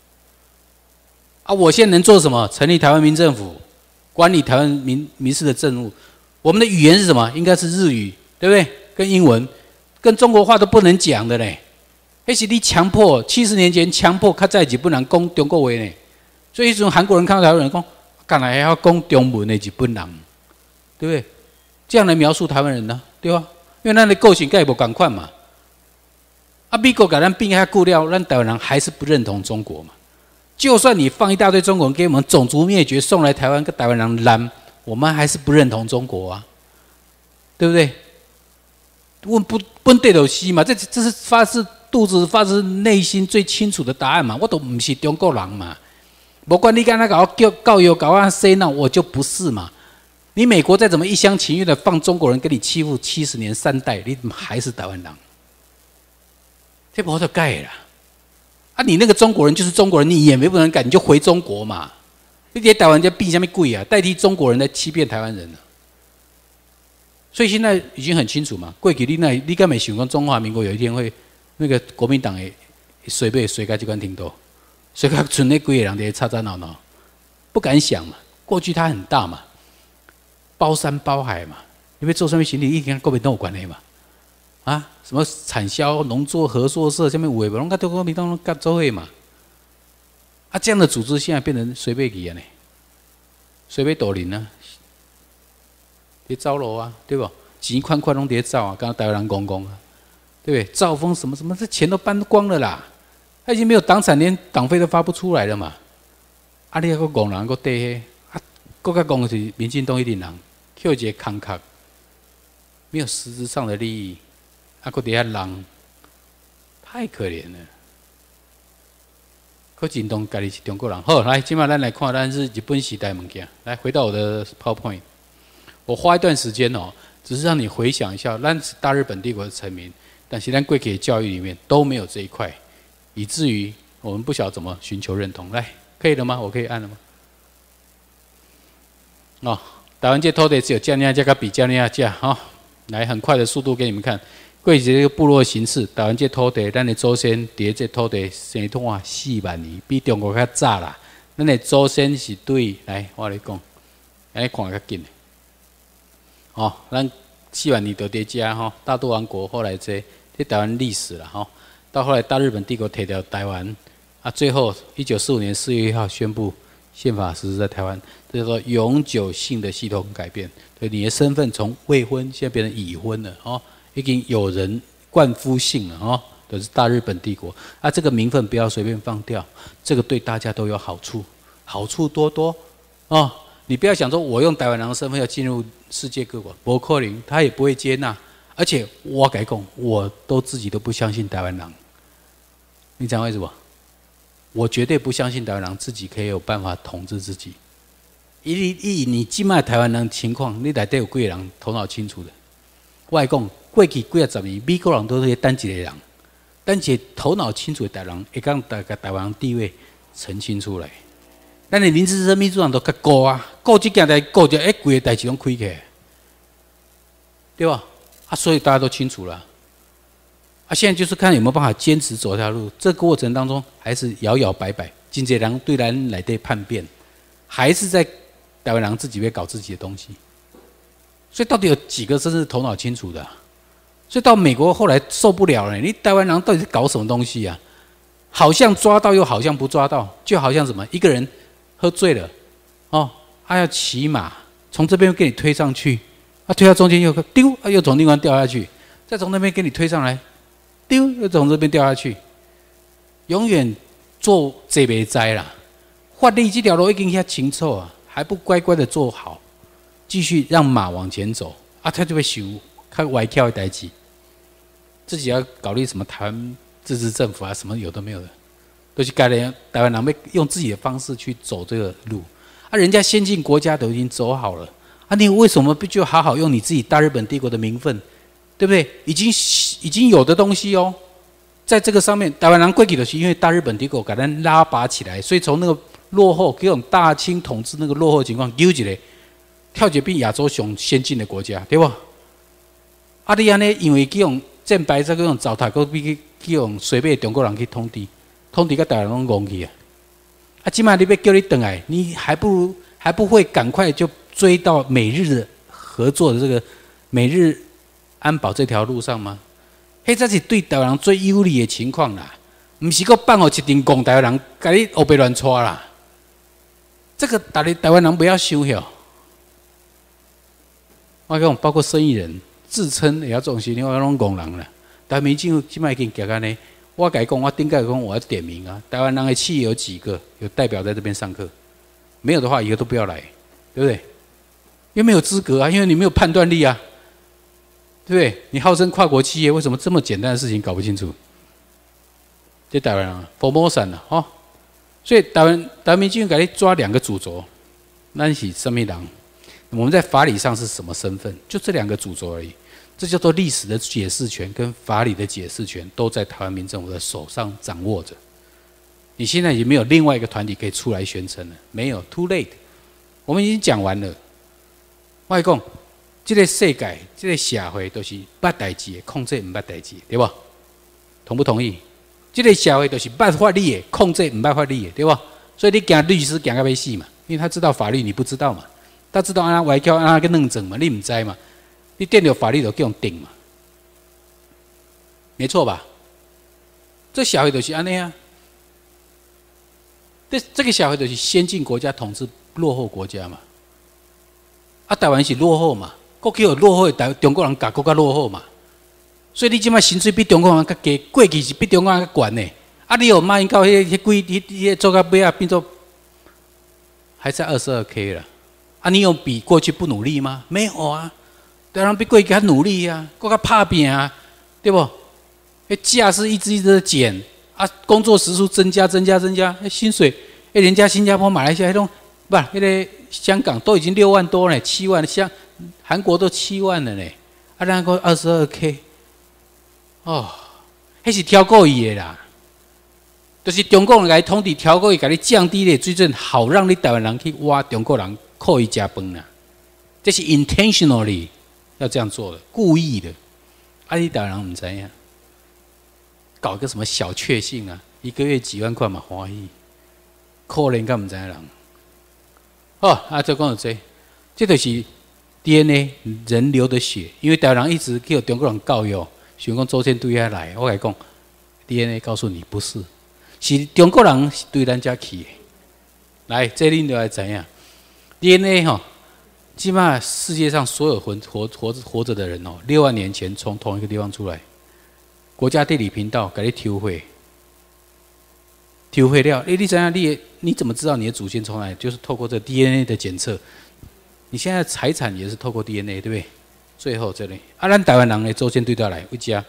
我现在能做什么？成立台湾民政府，管理台湾民事的政务。我们的语言是什么？应该是日语，对不对？跟英文，跟中国话都不能讲的呢。那是你强迫70年前强迫较早日本人讲中国话呢。所以这种韩国人看到台湾人讲，干来还要讲中文的日本人，对不对？这样来描述台湾人呢，对吧？因为咱的个性跟也不同款嘛。美国给咱变遐久了，咱台湾人还是不认同中国嘛。就算你放一大堆中国人给我们种族灭绝送来台湾，跟台湾人烂，我们还是不认同中国啊，对不对？问不对头西嘛，这是发自肚子、发自内心最清楚的答案嘛。我都不是中国人嘛。不管你刚才搞教育搞啊洗脑，我就不是嘛。你美国再怎么一厢情愿的放中国人跟你欺负70年3代，你还是台湾人，这不好改啦。你那个中国人就是中国人，你也没不能改，你就回中国嘛。你在台湾在避下面贵啊，代替中国人来欺骗台湾人了。所以现在已经很清楚嘛。过去你敢没想过中华民国有一天会那个国民党的随便随到这款程度？所以他存那几个人在吵吵闹闹，不敢想嘛。过去它很大嘛，包山包海嘛，你要做什么事，你一定跟国民党有关系嘛。什么产销农作合作社，下面有的拢跟国民党合作会嘛。这样的组织现在变成随便去呢，随便斗林啊，在走路啊，对不？钱款拢在走啊，刚刚台湾人公公啊，对不对？兆丰什么什么，这钱都搬光了啦。他已经没有党产，连党费都发不出来了嘛。你还个戆人个底下，更加讲的是民进党一群人，扣一个空壳，没有实质上的利益，搁底下人，太可怜了。可真当家己是中国人。好，来，今晚咱来看咱是日本时代物件。来，回到我的 PowerPoint， 我花一段时间只是让你回想一下，咱是大日本帝国的臣民，但是咱过去的教育里面都没有这一块，以至于我们不晓得怎么寻求认同。来，可以了吗？我可以按了吗？哦，台湾这土地只有加尼亚价跟比加尼亚价哈，来很快的速度给你们看。过去这个部落形式，台湾这土地，咱的祖先伫这土地生活4万年，比中国较早啦。咱的祖先是对，来我来讲，安尼看较紧的。哦，咱4万年就伫遮吼，大肚王国后来这台湾历史啦吼，到后来大日本帝国摕掉台湾，啊，最后1945年4月1号宣布宪法实施在台湾，这叫做永久性的系统改变。对，你的身份从未婚现在变成已婚了哦，已经有人冠夫姓了哦，都是大日本帝国啊，这个名分不要随便放掉，这个对大家都有好处，好处多多哦。你不要想说我用台湾人的身份要进入世界各国，不可能，他也不会接纳。而且我跟你讲，我都自己都不相信台湾人。你知道为什么？我绝对不相信台湾人自己可以有办法统治自己。以你今麦台湾人情况，你内底有几个人头脑清楚的？我讲过去几啊十年，美国人都是单一个人，单一个头脑清楚的台湾人，会将台湾人地位澄清出来。咱的林志珍秘书长都较高啊，顾这件代，顾这规个代志拢开起来，对吧？啊，所以大家都清楚了。啊，现在就是看有没有办法坚持走这条路。这个过程当中还是摇摇摆摆，真侪人对咱内底叛变，还是在台湾人自己会搞自己的东西。所以到底有几个真是头脑清楚的啊？所以到美国后来受不了了，你台湾人到底是搞什么东西啊？好像抓到又好像不抓到，就好像什么一个人喝醉了，哦，他要骑马，从这边给你推上去，啊，推到中间又丢，啊，又从另外掉下去，再从那边给你推上来，丢，又从这边掉下去，永远做这袂知啦。法律这条路已经遐清楚啊，还不乖乖的做好，继续让马往前走，啊，他就会想较歪巧的代志，自己要搞虑什么台湾自治政府啊，什么有的没有的。都是台湾人要用自己的方式去走这个路，啊，人家先进国家都已经走好了，啊，你为什么不就好好用你自己大日本帝国的名分，对不对？已经有的东西哦，在这个上面，台湾人过去就是因为大日本帝国给咱拉拔起来，所以从那个落后，给我们大清统治那个落后情况丢起来，跳起变亚洲上先进的国家，对不？啊，你安尼因为这种战败这种糟蹋，比这种随便中国人去统治。通敌个台湾人拢戆去啊！啊，今晚你要叫你回来，你还不会赶快就追到美日的合作的这个美日安保这条路上吗？迄才是对台湾人最有利的情况啦，不是个放互一群共台湾人甲你黑白乱抓啦。这个台湾人不要想晓。我讲包括生意人自称也要这种事情，我拢戆人啦。但民进今麦已经行安尼。我改讲，我顶改讲，我要点名啊！台湾人的企业有几个有代表在这边上课？没有的话，以后都不要来，对不对？因为没有资格啊，因为你没有判断力啊，对不对？你号称跨国企业，为什么这么简单的事情搞不清楚？这台湾人啊，Formosan 啊，哦，所以台湾民进党给你抓2个主轴，那是什么人？我们在法理上是什么身份？就这2个主轴而已。这叫做历史的解释权跟法理的解释权都在台湾民政府的手上掌握着。你现在已经没有另外一个团体可以出来宣称了，没有 ，too late。我们已经讲完了。我讲，这个世界、这个社会都是捌代志的控制唔捌代志，对不？同不同意？这个社会都是捌法律的控制唔捌法律的，对不？所以你讲律师讲到要死嘛，因为他知道法律你不知道嘛，他知道按歪巧按个认证嘛，你唔知嘛。你电流法律就叫人定嘛，没错吧？这社会就是安尼啊。这个社会就是先进国家统治落后国家嘛。啊，台湾是落后嘛，过去有落后的中国人甲国家落后嘛，所以你即摆薪水比中国人较低，过去是比中国人较悬呢。啊，你有卖到迄做到尾啊，变做还在22K 了。啊，你有比过去不努力吗？没有啊。台湾人比过去较努力啊，更较拍拼啊，对不？价是一直的减啊，工作时数增加，薪水，人家新加坡、马来西亚那种，不，那个香港都已经6万多了，7万，像韩国都7万了呢。 啊，咱个22K， 哦，迄是挑故意的啦，就是中国人来统治挑故意，给你降低你的水准，好让你台湾人去挖中国人靠伊食饭啦。这是 intentionally 要这样做的，故意的。啊，你台湾人唔知影，搞个什么小确幸啊，一个月几万块嘛欢喜，可怜敢唔知影人。哦，啊，再讲到这就是 DNA 人流的血，因为台湾人一直叫中国人教育，想讲祖先对遐来，我来讲 DNA 告诉你不是，是中国人是对咱家去的。来，这恁就要知影 DNA 吼，基本上世界上所有活着的人哦，6万年前从同一个地方出来，国家地理频道给你抽回了，你知影你怎么知道你的祖先从哪里？就是透过这 DNA 的检测。你现在财产也是透过 DNA， 对不对？最后这里啊，咱台湾人的祖先对到来，一家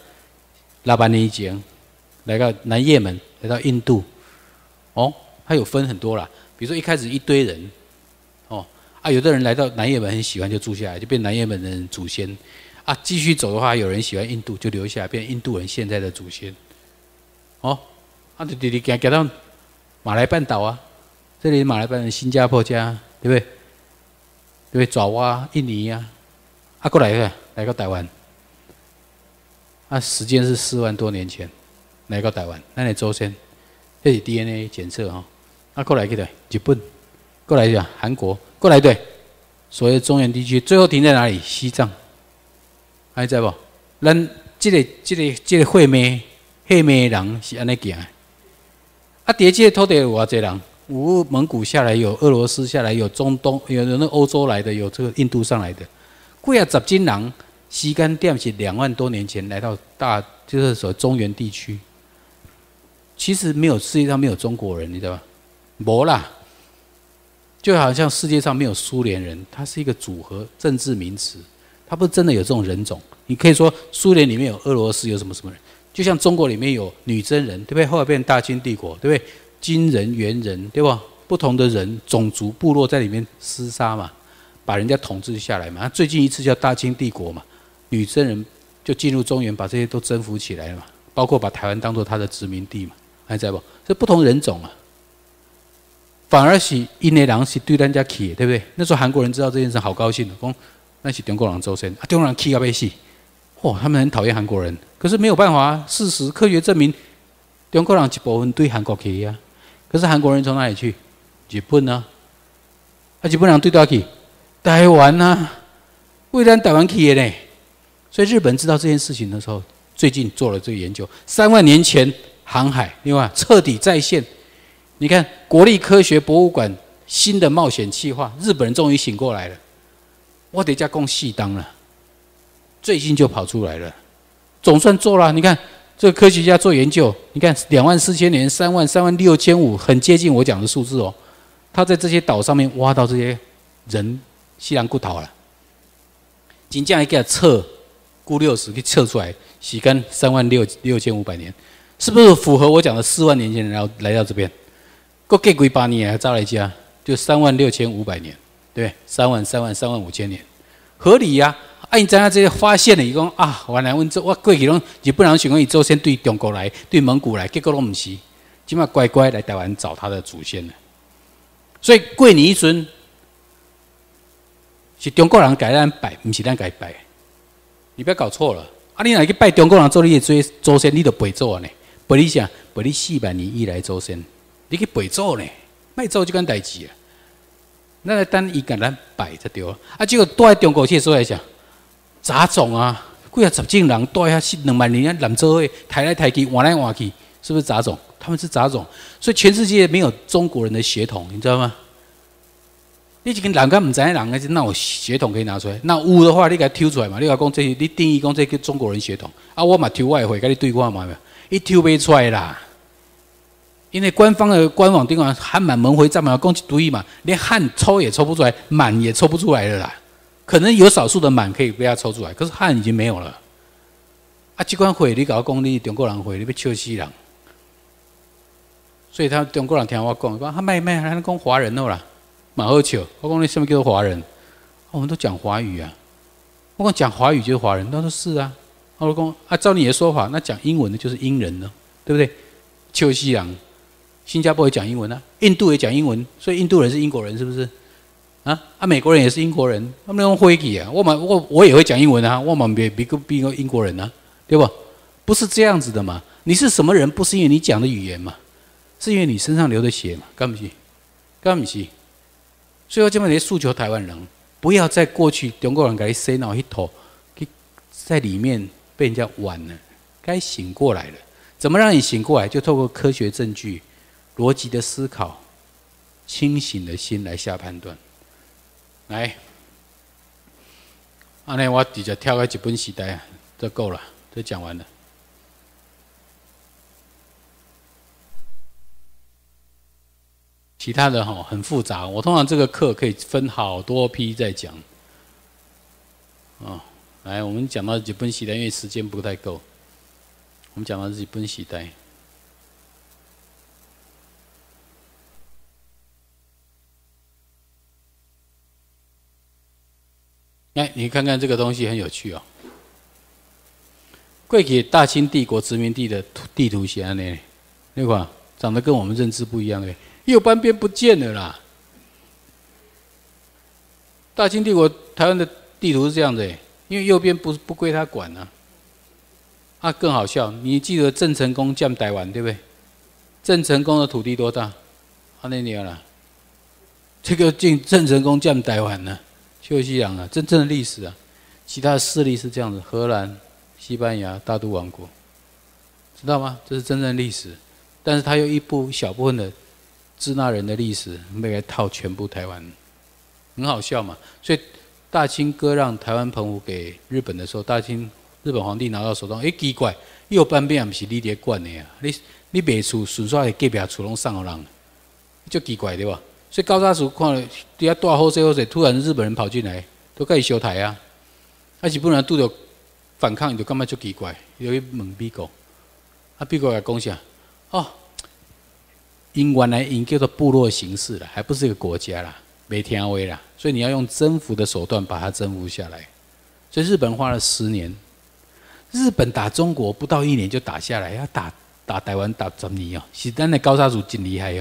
6万年以前来到南也门，来到印度，哦，它有分很多啦。比如说一开始一堆人，哦啊，有的人来到南也门很喜欢就住下来，就变南也门的人祖先啊。继续走的话，有人喜欢印度就留下来，变印度人现在的祖先，哦。啊，就直直行到马来半岛啊，这里马来半岛、新加坡家，对不对？对不对？爪哇、印尼啊，啊，过来到台湾，啊，时间是4万多年前来到台湾，咱的祖先，这是 DNA 检测哈，啊，过来去的日本，过来的韩国，过来对，所谓中原地区，最后停在哪里？西藏，还知不？咱这个会妹人是安尼行的。啊，叠界土地有偌济人，有蒙古下来，有俄罗斯下来，有中东，有那欧洲来的，有这个印度上来的，几啊十斤人，时间点是2万多年前来到就是所谓中原地区。其实世界上没有中国人，你知道吧？没啦，就好像世界上没有苏联人，它是一个组合政治名词，它不是真的有这种人种。你可以说苏联里面有俄罗斯，有什么人。就像中国里面有女真人，对不对？后来变成大清帝国，对不对？金人、元人，对吧？不同的人、种族、部落在里面厮杀嘛，把人家统治下来嘛。最近一次叫大清帝国嘛，女真人就进入中原，把这些都征服起来了嘛，包括把台湾当作他的殖民地嘛，还在不？这不同人种啊，反而是因的人是对咱家起，对不对？那时候韩国人知道这件事，好高兴的，讲那是中国人祖先，啊，中国人气到要死。哦，他们很讨厌韩国人，可是没有办法啊。事实科学证明，中国人一部分对韩国去啊。可是韩国人从哪里去？日本啊，啊，日本人对到去台湾啊，为咱台湾去的呢。所以日本知道这件事情的时候，最近做了这个研究，3万年前航海，另外彻底再现。你看国立科学博物馆新的冒险计划，日本人终于醒过来了。我得加讲细当了。最近就跑出来了，总算做了。你看这个科学家做研究，你看24000年、36500，很接近我讲的数字哦。他在这些岛上面挖到这些人西洋骨头了，真正给他测估60去测出来，时间36500年，是不是符合我讲的4万年前人来到这边？过几几百年还早来家，就36500年，对，35000年，合理呀、啊，你知影这个发现了，伊讲啊，原来我过去拢日本人想讲伊祖先对中国来，对蒙古来，结果拢唔是，即马乖乖来台湾找他的祖先了。所以过年一阵是中国人改咱拜，唔是咱改拜，你不要搞错了。啊，你若去拜中国人做你的祖先，你就陪祖呢？陪你啥？陪你4万年以来祖先，你去陪祖呢？卖做这件代志啊！那等伊甲咱拜才对啊！啊，结果住在中国去说来讲。杂种啊，几啊十种人住遐2万年，南州会抬来抬去，换来换去，是不是杂种？他们是杂种，所以全世界没有中国人的血统，你知道吗？你这个人家唔知影人，那有血统可以拿出来？那有的话，你给他抽出来嘛？你讲这，你定义讲这叫中国人血统啊？我嘛抽我的会，跟你对话嘛？一抽不出来啦，因为官方的官网顶上汉满蒙回藏满讲一堆嘛，连汉抽也抽不出来，满也抽不出来了啦。可能有少数的满可以被他抽出来，可是汉已经没有了。啊，这款会你搞讲你中国人会，你要笑死人。所以他中国人听我讲，他卖，他讲华人了啦，蛮好笑。我讲你什么叫做华人？我们都讲华语啊。 我讲讲华语就是华人，他说是啊。我说啊，照你的说法，那讲英文的就是英人了，对不对？旧西洋，新加坡也讲英文啊，印度也讲英文，所以印度人是英国人，是不是？美国人也是英国人，他们用会议啊，我也会讲英文啊，我们比个英国人啊，对吧？不是这样子的嘛。你是什么人，不是因为你讲的语言嘛，是因为你身上流的血嘛，干不是？干不是？所以我这边也诉求台湾人，不要在过去中国人给你洗脑一头，在里面被人家玩了，该醒过来了。怎么让你醒过来？就透过科学证据、逻辑的思考、清醒的心来下判断。来，安尼我直接跳到日本时代啊，这够了，这讲完了。其他的很复杂，我通常这个课可以分好多批在讲。来，我们讲到日本时代，因为时间不太够，我们讲到日本时代。来，你看看这个东西很有趣哦。过去大清帝国殖民地的地图是安尼，那个长得跟我们认知不一样诶，右半边不见了啦。大清帝国台湾的地图是这样的，因为右边不归他管啊。更好笑，你记得郑成功降台湾对不对？郑成功的土地多大？那年啦，这个郑成功降台湾呢？旧西洋啊，真正的历史啊，其他的势力是这样子：荷兰、西班牙、大都王国，知道吗？这是真正的历史。但是他有小部分的支那人的历史，没来套全部台湾，很好笑嘛。所以大清割让台湾澎湖给日本的时候，日本皇帝拿到手中，奇怪，右半边也不是你在管的呀，你卖厝顺续的隔壁厝拢送互人，就奇怪对吧？所以高砂族看了底下大好势，突然日本人跑进来，都开始修台啊。日本人拄着反抗，就感觉足奇怪，就去问美国，美国来讲啥？因原来叫做部落形式啦，还不是一个国家啦，没听话啦，所以你要用征服的手段把它征服下来。所以日本花了10年，日本打中国不到1年就打下来，要打台湾打10年是咱的高砂族真厉害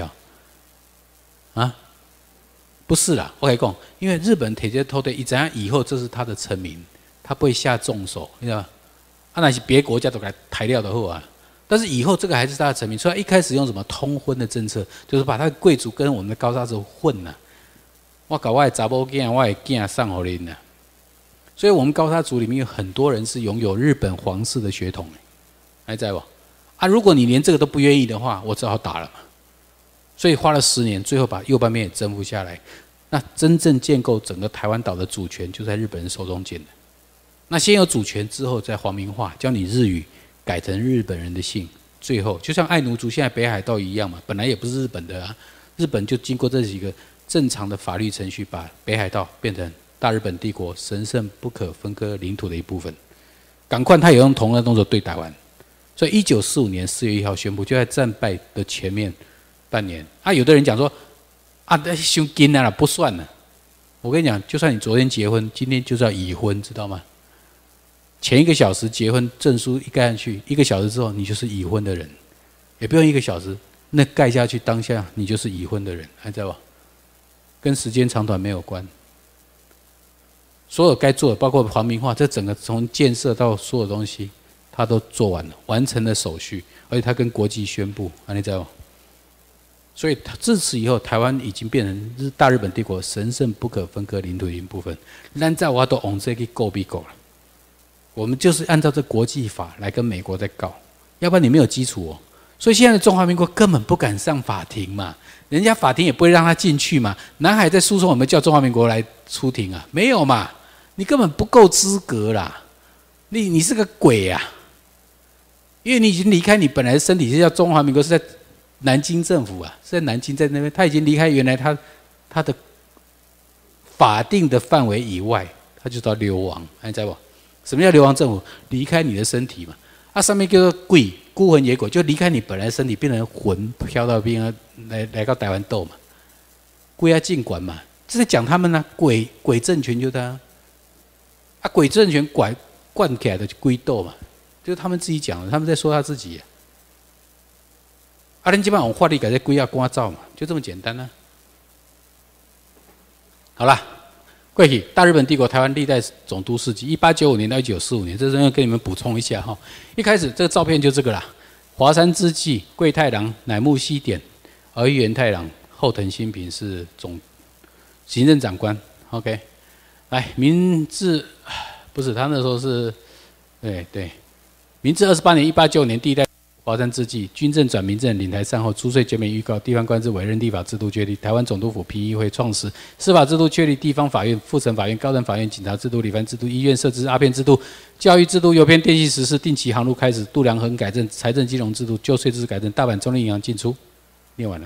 不是啦，我跟你讲，因为日本铁接偷的，一怎样以后这是他的臣民，他不会下重手，你知道吗？那是别国家都给他抬掉的后啊。但是以后这个还是他的臣民，所以他一开始用什么通婚的政策，就是把他的贵族跟我们的高砂族混了。我搞我的查某囝，我的囝送给恁啦。所以我们高砂族里面有很多人是拥有日本皇室的血统，还在不？如果你连这个都不愿意的话，我只好打了嘛。所以花了10年，最后把右半边也征服下来。那真正建构整个台湾岛的主权，就在日本人手中建的。那先有主权之后，再皇民化，教你日语，改成日本人的姓。最后，就像爱奴族现在北海道一样嘛，本来也不是日本的啊，日本就经过这几个正常的法律程序，把北海道变成大日本帝国神圣不可分割领土的一部分。赶快，他也用同样的动作对台湾。所以1945年4月1号宣布，就在战败的前面半年。有的人讲说，那伤紧啦，不算了。我跟你讲，就算你昨天结婚，今天就是要已婚，知道吗？前1个小时结婚证书一盖上去，1个小时之后你就是已婚的人，也不用1个小时，那盖下去当下你就是已婚的人，还在吧？跟时间长短没有关。所有该做的，包括皇民化，这整个从建设到所有东西，他都做完了，完成了手续，而且他跟国际宣布，你知道吗？所以自此以后，台湾已经变成大日本帝国神圣不可分割领土的一部分。咱在我都往这去告美国了，我们就是按照这国际法来跟美国在告，要不然你没有基础所以现在的中华民国根本不敢上法庭嘛，人家法庭也不会让他进去嘛。南海在诉讼，我们叫中华民国来出庭啊？没有嘛，你根本不够资格啦，你是个鬼啊！因为你已经离开你本来的身体，是叫中华民国，是在南京政府啊，是在南京，在那边，他已经离开原来他的法定的范围以外，他就叫流亡，你知道不？什么叫流亡政府？离开你的身体嘛。上面叫做鬼，孤魂野鬼，就离开你本来的身体，变成魂飘到边来到台湾斗嘛。鬼要尽管嘛，这在讲他们呢，鬼政权就他。 啊，鬼政权灌起来的龟斗嘛，就是他们自己讲的，他们在说他自己。啊，恁基本上用法律给这龟啊赶走嘛，就这么简单啊。好啦，过去大日本帝国台湾历代总督事迹，1895年到1945年，这要跟你们补充一下哈。一开始这个照片就这个啦，华山之际，桂太郎、乃木希典、儿玉源太郎、后藤新平是行政长官。OK， 来，明治不是他那时候是，对，明治28年1895年第一代。华山之际，军政转民政，领台善后，租税减免预告，地方官制委任立法制度确立，台湾总督府评议会创始，司法制度确立，地方法院、复审法院、高等法院、警察制度、理番制度、医院设置、阿片制度、教育制度、邮编电信实施，定期航路开始，度量衡改正，财政金融制度、旧税制改正，大阪中立银行进出，念完了，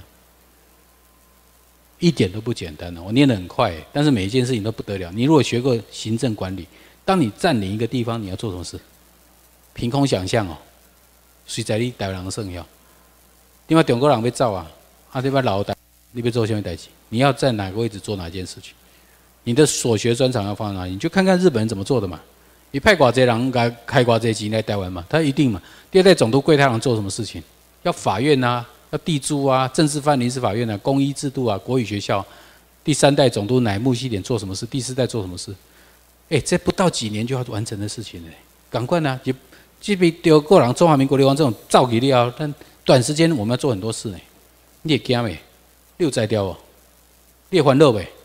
一点都不简单我念得很快，但是每一件事情都不得了。你如果学过行政管理，当你占领一个地方，你要做什么事？凭空想象随在你台湾人算晓，另外中国人要走对吧？老台你要做什么代志？你要在哪个位置做哪件事情？你的所学专长要放在哪里？你就看看日本人怎么做的嘛。你派寡济人开寡济钱来台湾嘛，他一定嘛。第二代总督桂太郎做什么事情？要法院要地租政治犯临时法院公医制度国语学校。第三代总督乃木希典做什么事？第四代做什么事？这不到几年就要完成的事情赶快这比中国人中华民国流亡这种造起了，但短时间我们要做很多事你会惊没？你有才调哦？你会烦恼没？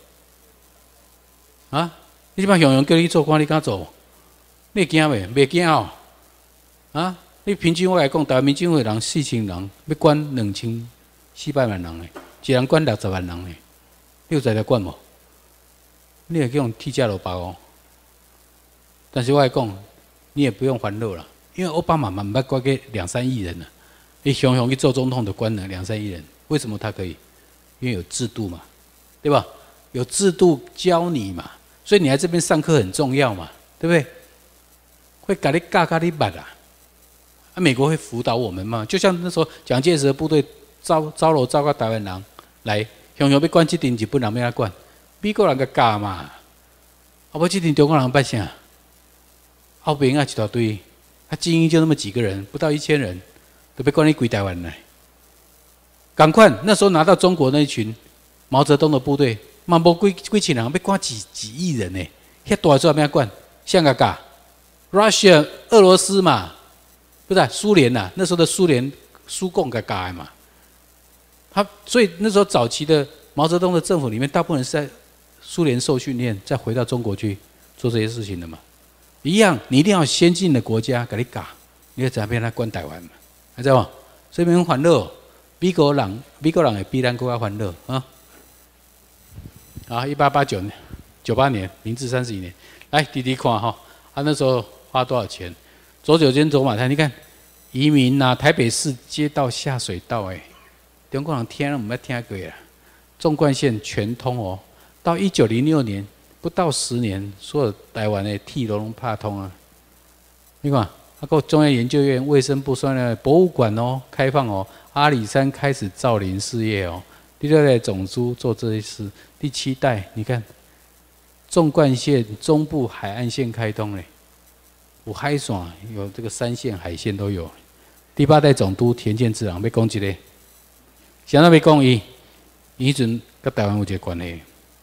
你这帮雄雄叫你做官，你敢做？你会惊没？袂惊你平均我来讲，台湾民进会人4000人，要管2400万人一人管60万人你有才调管无？你会去用替价劳包但是我来讲，你也不用烦恼了。因为奥巴马嘛，不管给2-3亿人你雄雄去做总统的官呢，2-3亿人，为什么他可以？因为有制度嘛，对吧？有制度教你嘛，所以你来这边上课很重要嘛，对不对？会给你教你捌美国会辅导我们嘛？就像那时候蒋介石的部队招楼招到台湾人来，雄雄要管这阵日本人要他管，美国人个教嘛，不这阵中国人办啥？后边一大堆。他精英就那么几个人，不到1000人，都被关在归台湾来。赶快，那时候拿到中国那一群毛泽东的部队，嘛无几千人，被关几亿人呢？遐大做咩管？香港噶 ，Russia 俄罗斯嘛，不是苏联呐？那时候的苏共个噶嘛。所以那时候早期的毛泽东的政府里面，大部分人是在苏联受训练，再回到中国去做这些事情的嘛。一样，你一定要先进的国家给你搞，你要怎样来管台湾嘛？知道吗？所以很欢乐，美国人也比咱更加欢乐1889年、98年，明治31年，来弟弟看那时候花多少钱？走九间走马滩，你看移民台北市街道下水道中国人听了我们要听过纵贯线全通到1906年。不到10年，所有台湾的铁路拢拍通你看，中央研究院、卫生部说呢，博物馆开放阿里山开始造林事业第6代总督做这些事，第7代你看，纵贯线中部海岸线开通有海线，有这个山线、海线都有。第8代总督田健治郎要讲一个，想到要讲伊迄阵跟台湾有一个关系。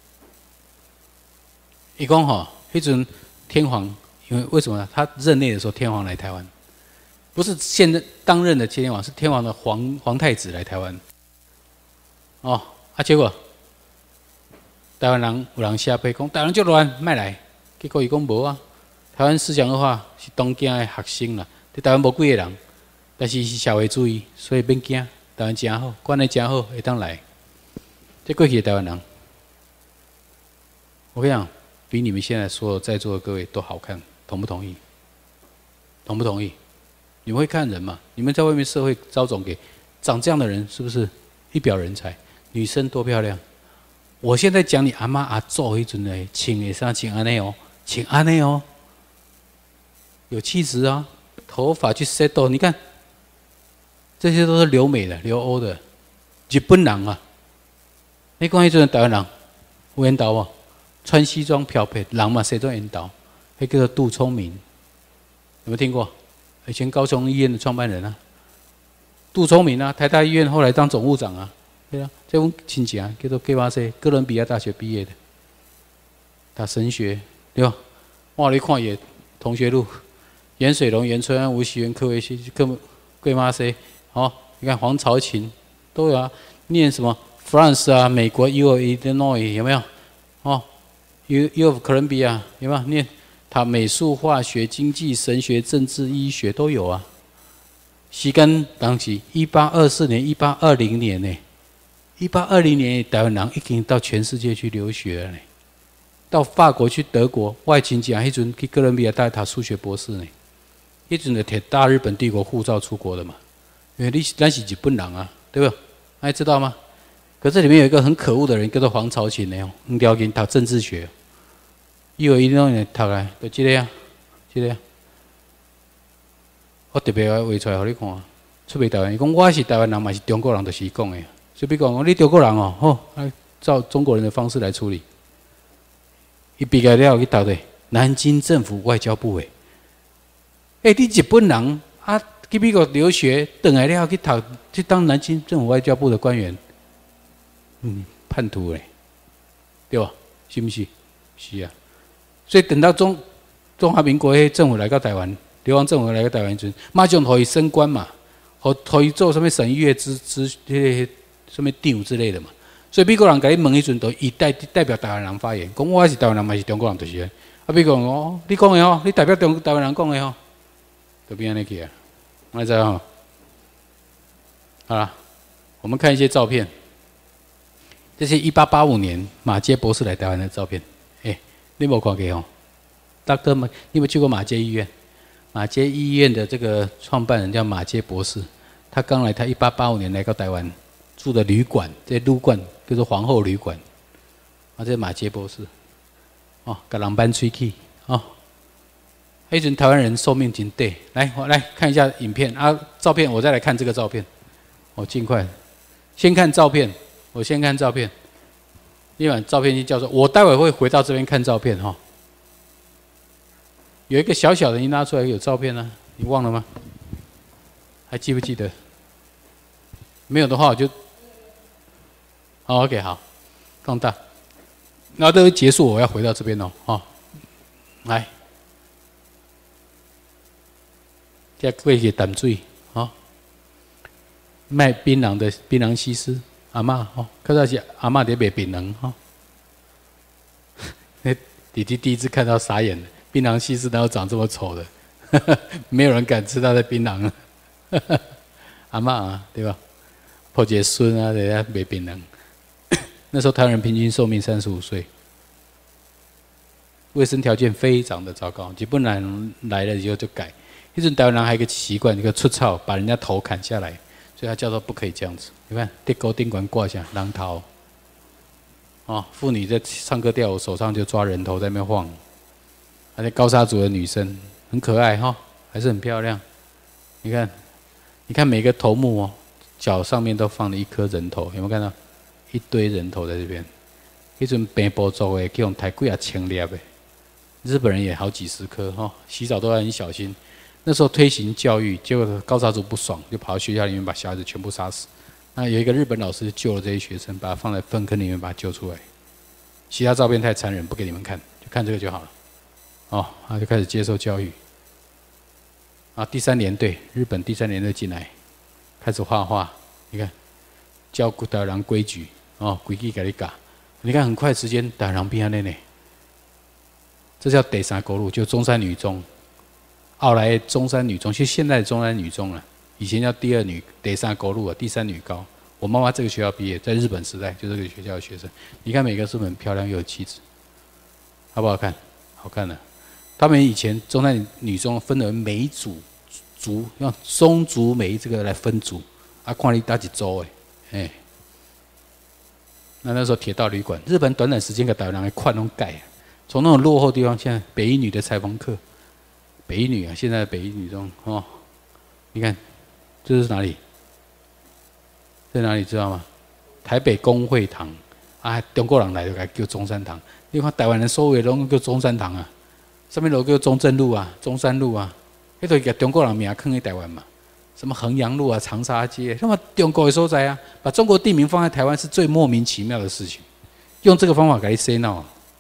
伊讲迄阵天皇，因为为什么呢？他任内的时候，天皇来台湾，不是现任当任的天皇，是天皇的皇太子来台湾。结果台湾人有人写批讲，台湾就乱，莫来。结果伊讲无台湾思想恶化是东京的学生啦，在台湾无几个人，但是是社会主义，所以免惊，台湾真好，管得真好，会当来。这过去的台湾人，我跟你讲。比你们现在所有在座的各位都好看，同不同意？同不同意？你们会看人嘛？你们在外面社会招总给长这样的人，是不是一表人才？女生多漂亮！我现在讲你阿妈阿祖迄阵的，请的上请安内请安内有气质头发去 set 你看，这些都是留美的、留欧的，日本人你讲迄阵台湾人有缘投穿西装漂配，人嘛谁都缘投， 那叫做杜聪明，有没有听过？以前高雄医院的创办人啊，杜聪明啊，台大医院后来当总务长啊，对啊，这阮亲戚啊，叫做 K8C， 哥伦比亚大学毕业的，他神学对吧？哇，你看也同学录，严水龙、严春安、吴锡元、柯维西、K8C， 哦，你看黄朝琴都有啊，念什么 France 啊，美国 U of Illinois 有没有？哦 ，U of Columbia 有没有念？他美术、化学、经济、神学、政治、医学都有啊。时间当时1824年、1820年呢，1820年台湾人已经到全世界去留学了呢，到法国去、德国，我的亲戚啊，迄阵去哥伦比亚带他数学博士呢，迄阵就摕大日本帝国护照出国的嘛，因为咱是日本人啊，对不？大家知道吗？可这里面有一个很可恶的人，叫做黄朝琴的哦，黄朝琴读政治学。1910年读来，就这个啊，这个啊，我特别画出来给你看。出卖台湾，伊讲我是台湾人，嘛是中国人，就是讲的。所以比讲，你中国人哦，好，照中国人的方式来处理。伊毕业了去读的南京政府外交部诶。你日本人啊，去美国留学，回来了去读，去当南京政府外交部的官员，叛徒嘞，对吧？是不是？是啊。所以等到中华民国的政府来到台湾，流亡政府来到台湾时，马上可以升官嘛，可以做什么省议院什么长之类的嘛。所以美国人甲你问迄阵，都以代表台湾人发言，讲我是台湾人，嘛是中国人，就是啊。美国人讲，你讲的哦，你代表台湾人讲的哦，就变安尼去啊。我知道。好了，我们看一些照片，这是1885年马偕博士来台湾的照片。你没看过哦 ？Dr. 你有没有去过马偕医院？马偕医院的这个创办人叫马偕博士，他刚来，他1885年来到台湾，住的旅馆，这旅馆叫做皇后旅馆。啊，这是马偕博士，哦，给人班吹气哦。那阵台湾人寿命真短，来，我来看一下影片啊，照片，我再来看这个照片。我尽快，先看照片，我先看照片。另外照片就叫做，我待会会回到这边看照片哈。有一个小小的，你拿出来有照片啊，你忘了吗？还记不记得？没有的话我就，好 ，OK， 好，放大。然后都结束，我要回到这边哦，哈，来，再过去淡水，哈，卖槟榔的槟榔西施。阿嬷哦，看到是阿嬷在卖槟榔哈。那弟弟第一次看到傻眼了，槟榔西施哪有长这么丑的？没有人敢吃他的槟榔啊。阿嬷啊，对吧？抱一个孙啊，在遐卖槟榔。那时候台湾人平均寿命35岁，卫生条件非常的糟糕。日本人来了以后就改，那阵台湾人还有一个习惯，一个出草把人家头砍下来。所以他叫做不可以这样子。你看，地沟顶管挂下人头，哦，妇女在唱歌跳舞，手上就抓人头在那边晃。而且高沙族的女生很可爱哈，还是很漂亮。你看，你看每个头目哦，脚上面都放了一颗人头，有没有看到？一堆人头在这边。那阵平埔族的，去用抬几啊千粒的，日本人也好几十颗哈，洗澡都要很小心。那时候推行教育，结果高沙族不爽，就跑到学校里面把小孩子全部杀死。那有一个日本老师救了这些学生，把他放在粪坑里面把他救出来。其他照片太残忍，不给你们看，就看这个就好了。哦，他就开始接受教育。啊，第三联队，日本第三联队进来，开始画画。你看，教台湾人规矩，哦，规矩给你教。你看，很快时间，台湾人变安尼呢。这叫第三国路，就中山女中。后来的中山女中，其实现在的中山女中了，以前叫第三国路啊，第三女高。我妈妈这个学校毕业，在日本时代就这个学校的学生。你看每个是不是很漂亮又有气质，好不好看？好看的。他们以前中山女中分为每组，用松竹梅这个来分组，啊，看你打几周哎，那时候铁道旅馆，日本短短时间给台湾人快拢改，从那种落后地方，现在北一女的裁缝课。北一女啊，现在的北一女中哦，你看这是哪里？在哪里知道吗？台北公会堂啊，中国人来就叫中山堂。你看台湾人所有的都叫中山堂啊， 上面路叫中正路啊、中山路啊，迄都甲中国人名放在台湾嘛。什么衡阳路啊、长沙街，那么中国的所在啊，把中国地名放在台湾是最莫名其妙的事情。用这个方法给你洗脑啊！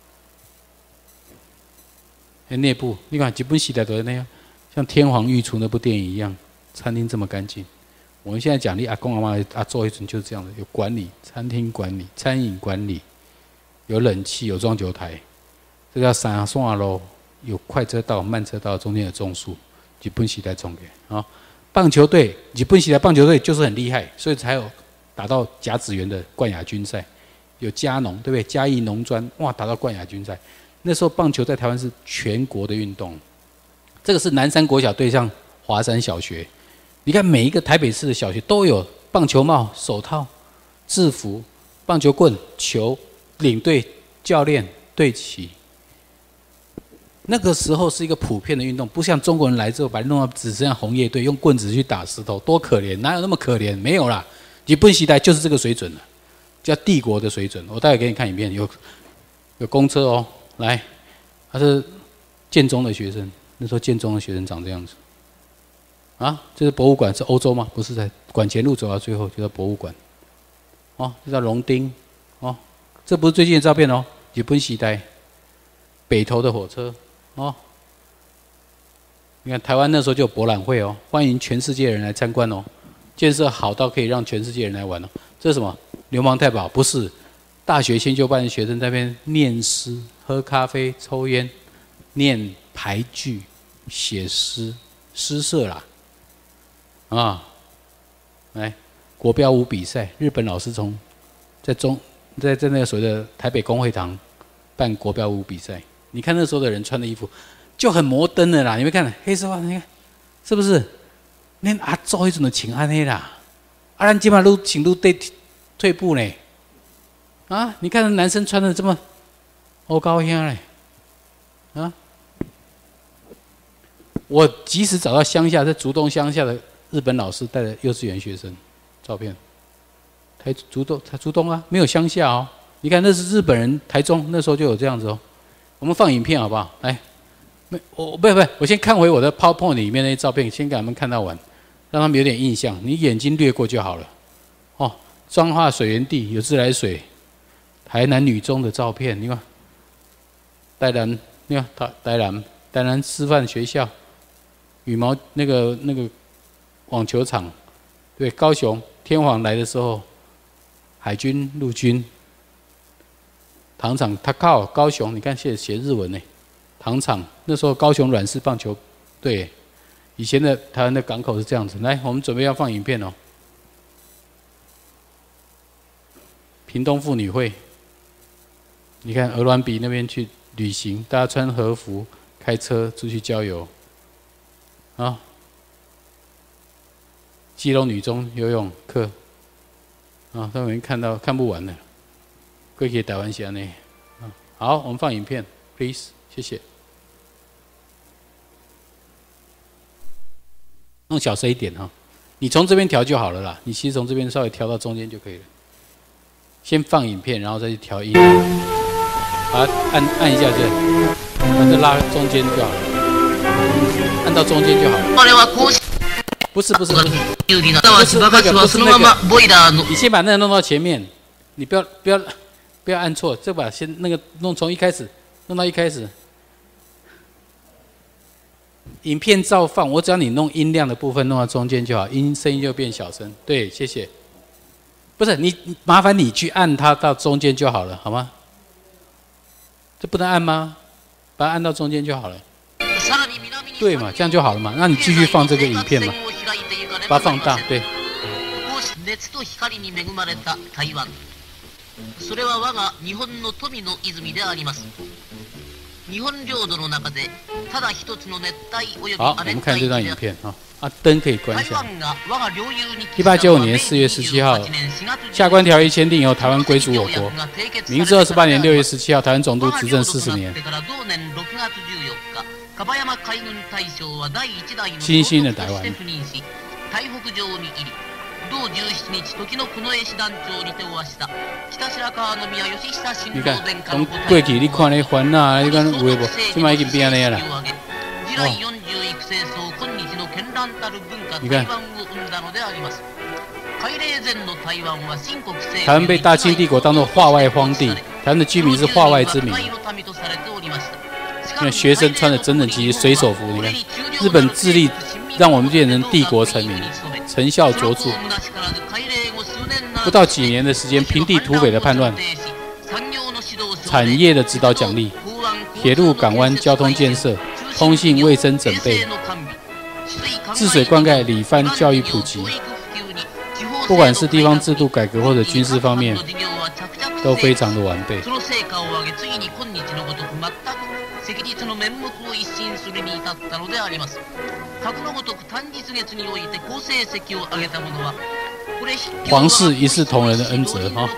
内部你看日本时代都是那样，像《天皇御厨》那部电影一样，餐厅这么干净。我们现在讲你阿公阿妈阿做一阵就是这样的，有管理、餐厅管理、餐饮管理，有冷气、有装酒台，这叫三线路，有快车道、慢车道，中间有种树，日本时代种的啊。棒球队，日本时代棒球队就是很厉害，所以才有打到甲子园的冠亚军赛。有嘉农，对不对？嘉义农专，哇，打到冠亚军赛。那时候棒球在台湾是全国的运动。这个是南山国小对上华山小学。你看每一个台北市的小学都有棒球帽、手套、制服、棒球棍、球、领队、教练、队旗。那个时候是一个普遍的运动，不像中国人来之后把它弄到只剩下红叶队，用棍子去打石头，多可怜！哪有那么可怜？没有啦，日本时代就是这个水准了，叫帝国的水准。我待会给你看影片，有公车哦，来，他是建中的学生，那时候建中的学生长这样子。啊，这是博物馆，是欧洲吗？不是，在馆前路走到最后就叫博物馆。哦，这叫龙町。哦，这不是最近的照片哦，日本时代北投的火车。哦，你看台湾那时候就有博览会哦，欢迎全世界人来参观哦，建设好到可以让全世界人来玩哦。这是什么？流氓太保？不是，大学先修班的学生在那边念诗、喝咖啡、抽烟、念俳句、写诗，诗社啦。啊，来国标舞比赛，日本老师从在那个所谓的台北公会堂办国标舞比赛。你看那时候的人穿的衣服就很摩登的啦，你们看黑丝袜，你看是不是？恁阿祖迄阵就穿安尼啦，啊，咱今嘛愈穿愈退步呢。啊，你看男生穿的这么欧高兄嘞，啊，我即使找到乡下，在竹东乡下的日本老师带着幼稚园学生照片，竹东啊，没有乡下哦。你看那是日本人，台中那时候就有这样子哦。我们放影片好不好？来，我先看回我的 PowerPoint 里面那些照片，先给他们看到完，让他们有点印象。你眼睛略过就好了。哦，彰化水源地有自来水，台南女中的照片，你看，台南师范学校，羽毛那个网球场，对，高雄天皇来的时候，海军陆军。糖厂，他靠高雄，你看写日文呢。糖厂那时候高雄软式棒球队，以前的台湾的港口是这样子。来，我们准备要放影片哦。屏东妇女会，你看鹅銮鼻那边去旅行，大家穿和服，开车出去郊游。啊，基隆女中游泳课，啊，他们看不完了。过去台湾是安尼，好，我们放影片 ，please， 谢谢。弄小声一点哈，你从这边调就好了啦。你其实从这边稍微调到中间就可以了。先放影片，然后再去调音，把它按一下就，把它拉中间就好了，按到中间就好了。不是那个，你先把那个弄到前面，你不要按错，这把先那个弄从一开始弄到一开始。影片照放，我只要你弄音量的部分弄到中间就好，声音就变小声。对，谢谢。不是你，麻烦你去按它到中间就好了，好吗？这不能按吗？把它按到中间就好了。对嘛，这样就好了嘛。那你继续放这个影片嘛，把它放大，对。それは我が日本の富の泉であります。日本領土の中でただ一つの熱帯および亜熱帯地で啊，灯可以关一下。1895年4月17号，下关条约签订以后，台湾归属我国。明治28年6月17号，台湾总督执政40年。新兴的台湾。 你看，从过去你看那番呐，你看有诶无？即摆已经变安尼啦。哦，你看，台湾被大清帝国当作化外荒地，台湾的居民是化外之民。你看学生穿的整整齐齐水手服，你看，日本致力让我们变成帝国臣民，成效卓著。不到几年的时间，平地土匪的叛乱，产业的指导奖励，铁路港湾交通建设，通信卫生整备，治水灌溉、理番教育普及，不管是地方制度改革或者军事方面，都非常的完备。皇室一视同仁的恩泽哈。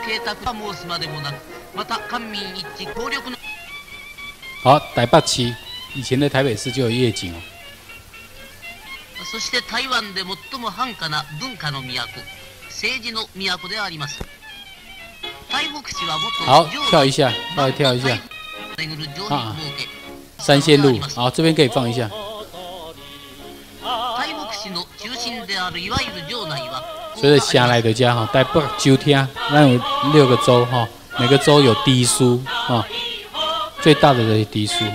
好，台北市以前的台北市就有夜景哦。そして台湾で最も繁華な文化の都、政治の都であります。好，跳一下，稍微跳一下。啊，三线路，好，这边可以放一下。随着下来的家哈，台北州厅，那有6个州哈，每个州有地书啊，最大的是地书。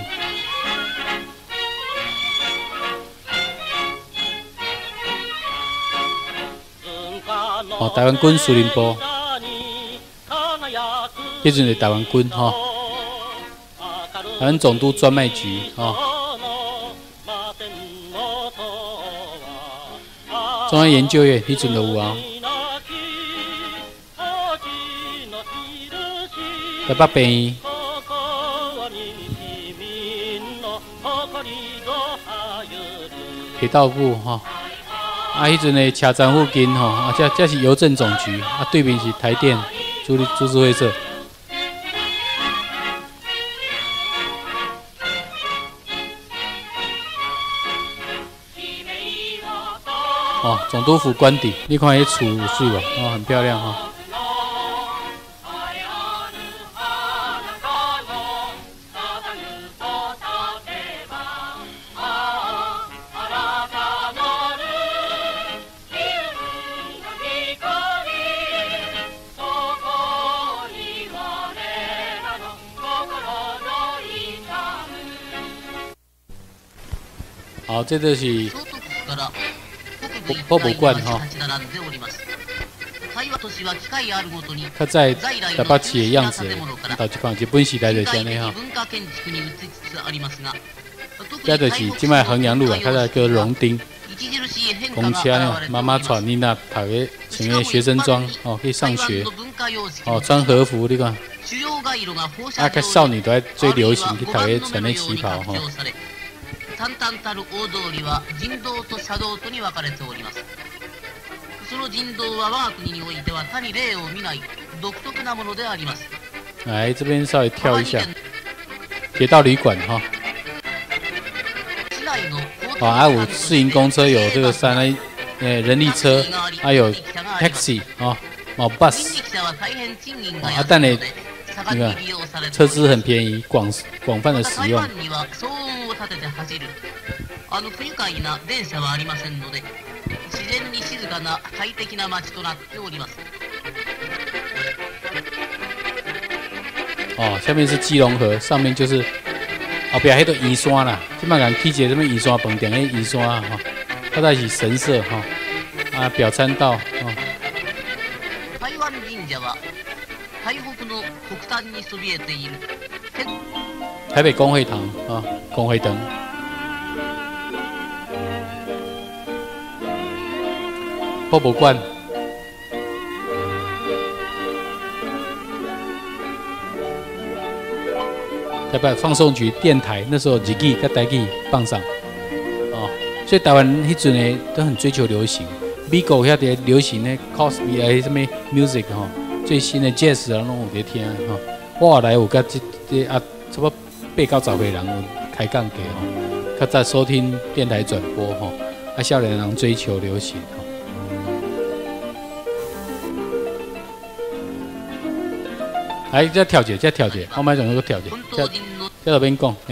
哦，台湾军司令部，迄阵是台湾军哈，台湾总督专卖局哈，中央研究院迄阵就有啊，台北病院，铁道部哈。啊，迄阵的车站附近吼，啊，这是邮政总局，啊，对面是台电株式会社。哦，总督府官邸，你看迄厝有水无？哦，很漂亮哈。好，这就是博物馆哈。它在台北市的样子，到这看日本时代就是安尼哈。这就是即摆衡阳路啊，它在叫荣町公车呢，妈妈带囡仔读个穿个学生装哦，去上学哦，穿和服你看。啊，个少女都在最流行去读个穿个旗袍哈。淡々たる大通りは人道と車道とに分かれております。その人道は我が国においては他に例を見ない独特なものであります。来，这边稍微跳一下，铁道旅馆哈。好，还有市营公车，有这个人力车，还有 taxi 啊，有 bus 啊，但呢，那个车资很便宜，广泛的使用。不愉快な電車はありませんので、自然に静かな快適な街となっております。哦，下面是基隆河，上面就是后边迄个圆山啦。即摆人去一个什么圆山饭店，迄圆山啊，哈，它在是神社哈，啊，表参道啊。台湾神社は台北の北端にそびえている。台北公会堂啊，公会堂。博物馆，台北放送局电台那时候日语跟台语放上，哦，所以台湾迄阵呢都很追求流行，美国遐个流行呢 cosplay 什么 music 哈，最新的 jazz 啊，拢有在听哈。我后来有甲这啊，差不多8、9、10岁人有开讲过吼，较早收听电台转播吼，啊，少年人追求流行吼。 来，再跳一下，我买种那个跳一下，再到边讲，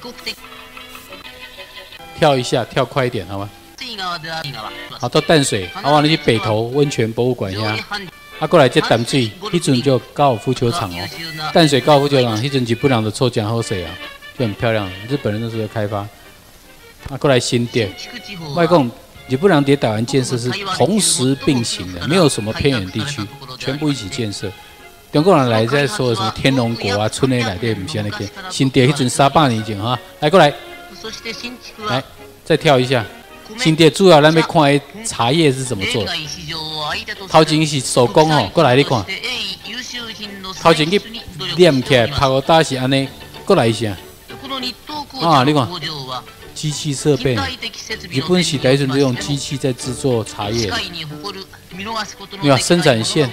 跳一下，跳快一点，好吗？好，到淡水，往你去北投温泉博物馆遐，过来这淡水，迄阵就高尔夫球场哦，淡水高尔夫球场，迄阵日本人的臭江好水啊，就很漂亮，日本人那时候开发。过来新店，外公，日本人在台湾建设是同时并行的，没有什么偏远地区，全部一起建设。中国人来在说什么天龙国啊，村内来的不是那个新店，迄阵300年前哈，来过来，来再跳一下。新店主要咱要看的茶叶是怎么做的，头前是手工哦，过来你看，头前去念起来，拍个打是安尼，过来一下，你看。机器设备，日本时代就用机器在制作茶叶。你看生产线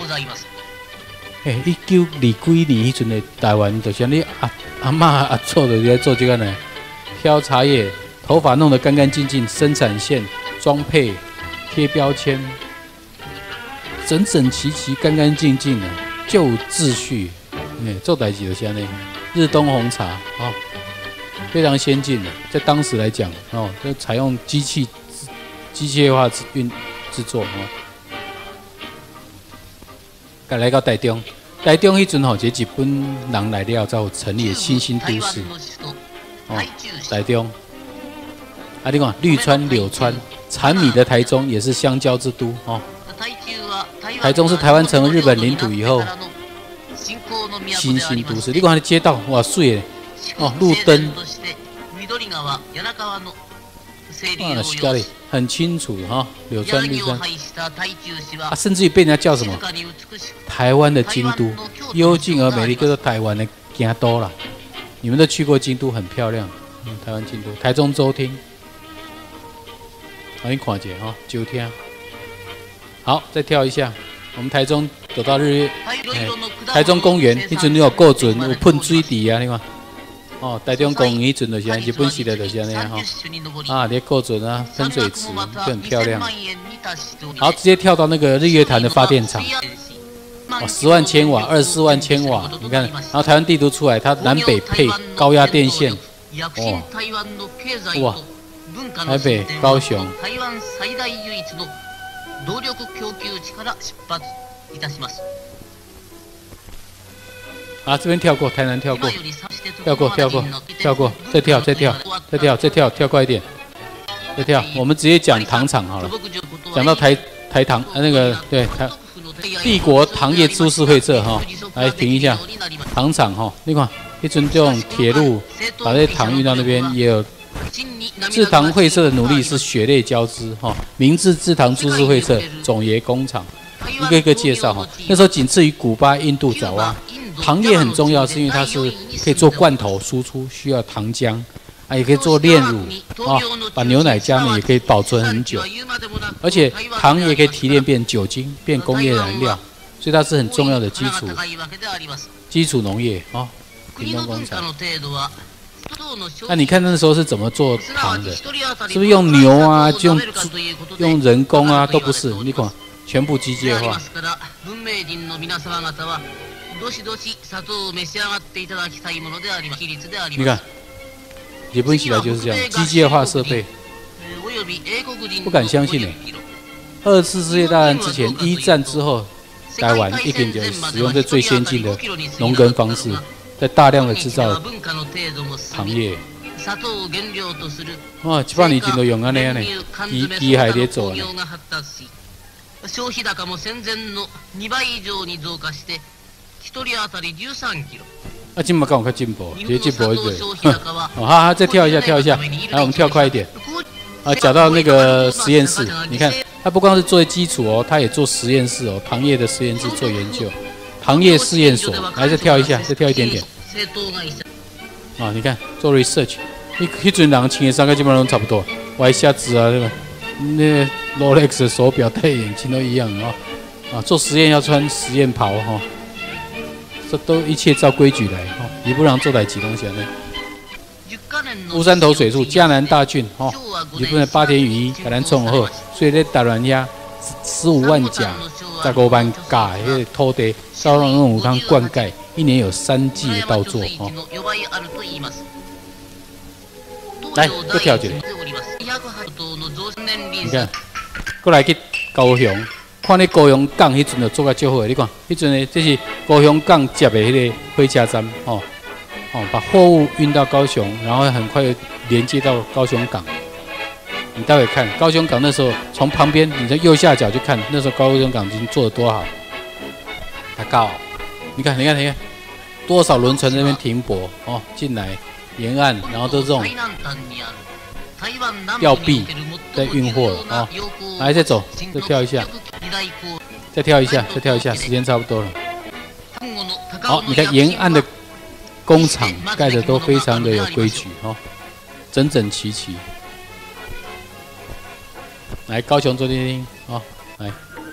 ，1920几年迄阵的台湾，就是你阿嬷阿祖就在做这个呢，挑茶叶，头发弄得干干净净，生产线、装配、贴标签，整整齐齐、干干净净的，就秩序。做代志就是安尼，日东红茶哦。非常先进的，在当时来讲，就采用机械化制作来到台中迄阵一个日本人来了，才有成立新兴都市。台中，你看绿川、柳川，产米的台中也是香蕉之都台中是台湾成为日本领土以后新兴都市。你看那街道，哇，水的。路灯，是咖喱，很清楚哈。柳川、绿川，甚至于被人家叫什么台湾的京都，幽静而美丽，叫做台湾的京都啦。你们都去过京都，很漂亮。台湾京都，台中州厅，你看一下哈，九天。好，再跳一下，我们台中走到日月，台中公园，迄阵你有够准，有喷水池啊，你看。台中公园迄阵就是日本时代就是安尼你够准啊，喷水池就很漂亮。好，直接跳到那个日月潭的发电厂，10万千瓦、24万千瓦，你看，然后台湾地图出来，它南北配高压电线，哇，台北、高雄。这边跳过，台南跳过，再跳，跳快一点，再跳。我们直接讲糖厂好了，讲到台糖那个对帝国糖业株式会社来停一下，糖厂你看，一阵这种铁路把这些糖运到那边，也有制糖会社的努力是血泪交织明治制糖株式会社总爷工厂，一个一个介绍那时候仅次于古巴、印度、爪哇。糖业很重要，是因为它是可以做罐头输出，需要糖浆也可以做炼乳把牛奶加呢也可以保存很久，而且糖也可以提炼变酒精，变工业燃料，所以它是很重要的基础农业屏东工厂。那你看那时候是怎么做糖的？是不是用牛啊？用人工啊？都不是，你看全部机械化。你看，日本时代就是这样，机械化设备，不敢相信2次世界大战之前，1战之后，台湾一定就使用这最先进的农耕方式，在大量的制造糖业。100年前都用安尼机械在做呢。消費高も戦前の2倍以上に増加して1人当たり13キロ。今嘛刚好进步，直接进步一个。再跳一下，来我们跳快一点。讲到那个实验室，你看它不光是作为基础它也做实验室糖业的实验室做研究，糖业试验所。来再跳一下，再跳一点点。你看做 research， 那群人穿的衫基本上都差不多，歪下子对吧？那 Rolex 的手表、戴眼镜都一样做实验要穿实验袍这都一切照规矩来你不让做代志东西呢。乌山头水术、嘉南大郡日本的八田雨衣给咱创好，所以在台湾遐15万甲15万甲迄个土地，照让用有通灌溉， 一年有3季的稻作哦。来，再跳一个。你看，过来去高雄，看你高雄港迄阵就做甲足好的。你看，迄阵的这是高雄港接的迄个火车站哦，把货物运到高雄，然后很快连接到高雄港。你待会看高雄港那时候，从旁边你的右下角就看，那时候高雄港已经做得多好。它高，你看，多少轮船在那边停泊哦，进来沿岸，然后都是这种吊臂在运货了啊！来，再走，再跳一下，再跳一下，时间差不多了。好，你看沿岸的工厂盖的都非常的有规矩哦，整整齐齐。来，高雄坐听听哦，来。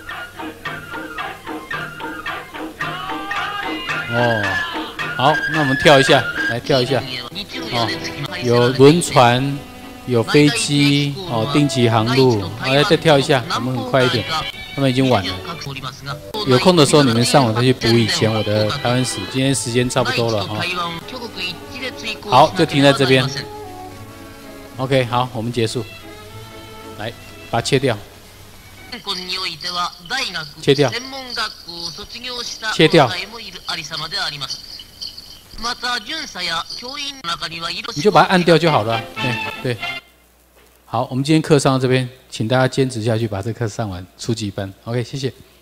哦，好，那我们跳一下，来跳一下。哦，有轮船，有飞机，哦，定期航路。好，来再跳一下，我们很快一点，他们已经晚了。有空的时候你们上网再去补以前我的台湾史。今天时间差不多了哈。好，就停在这边。OK， 好，我们结束。来，把它切掉。切掉，切掉，你就把它按掉就好了。对，好，我们今天课上到这边，请大家坚持下去，把这课上完，初级班。OK， 谢谢。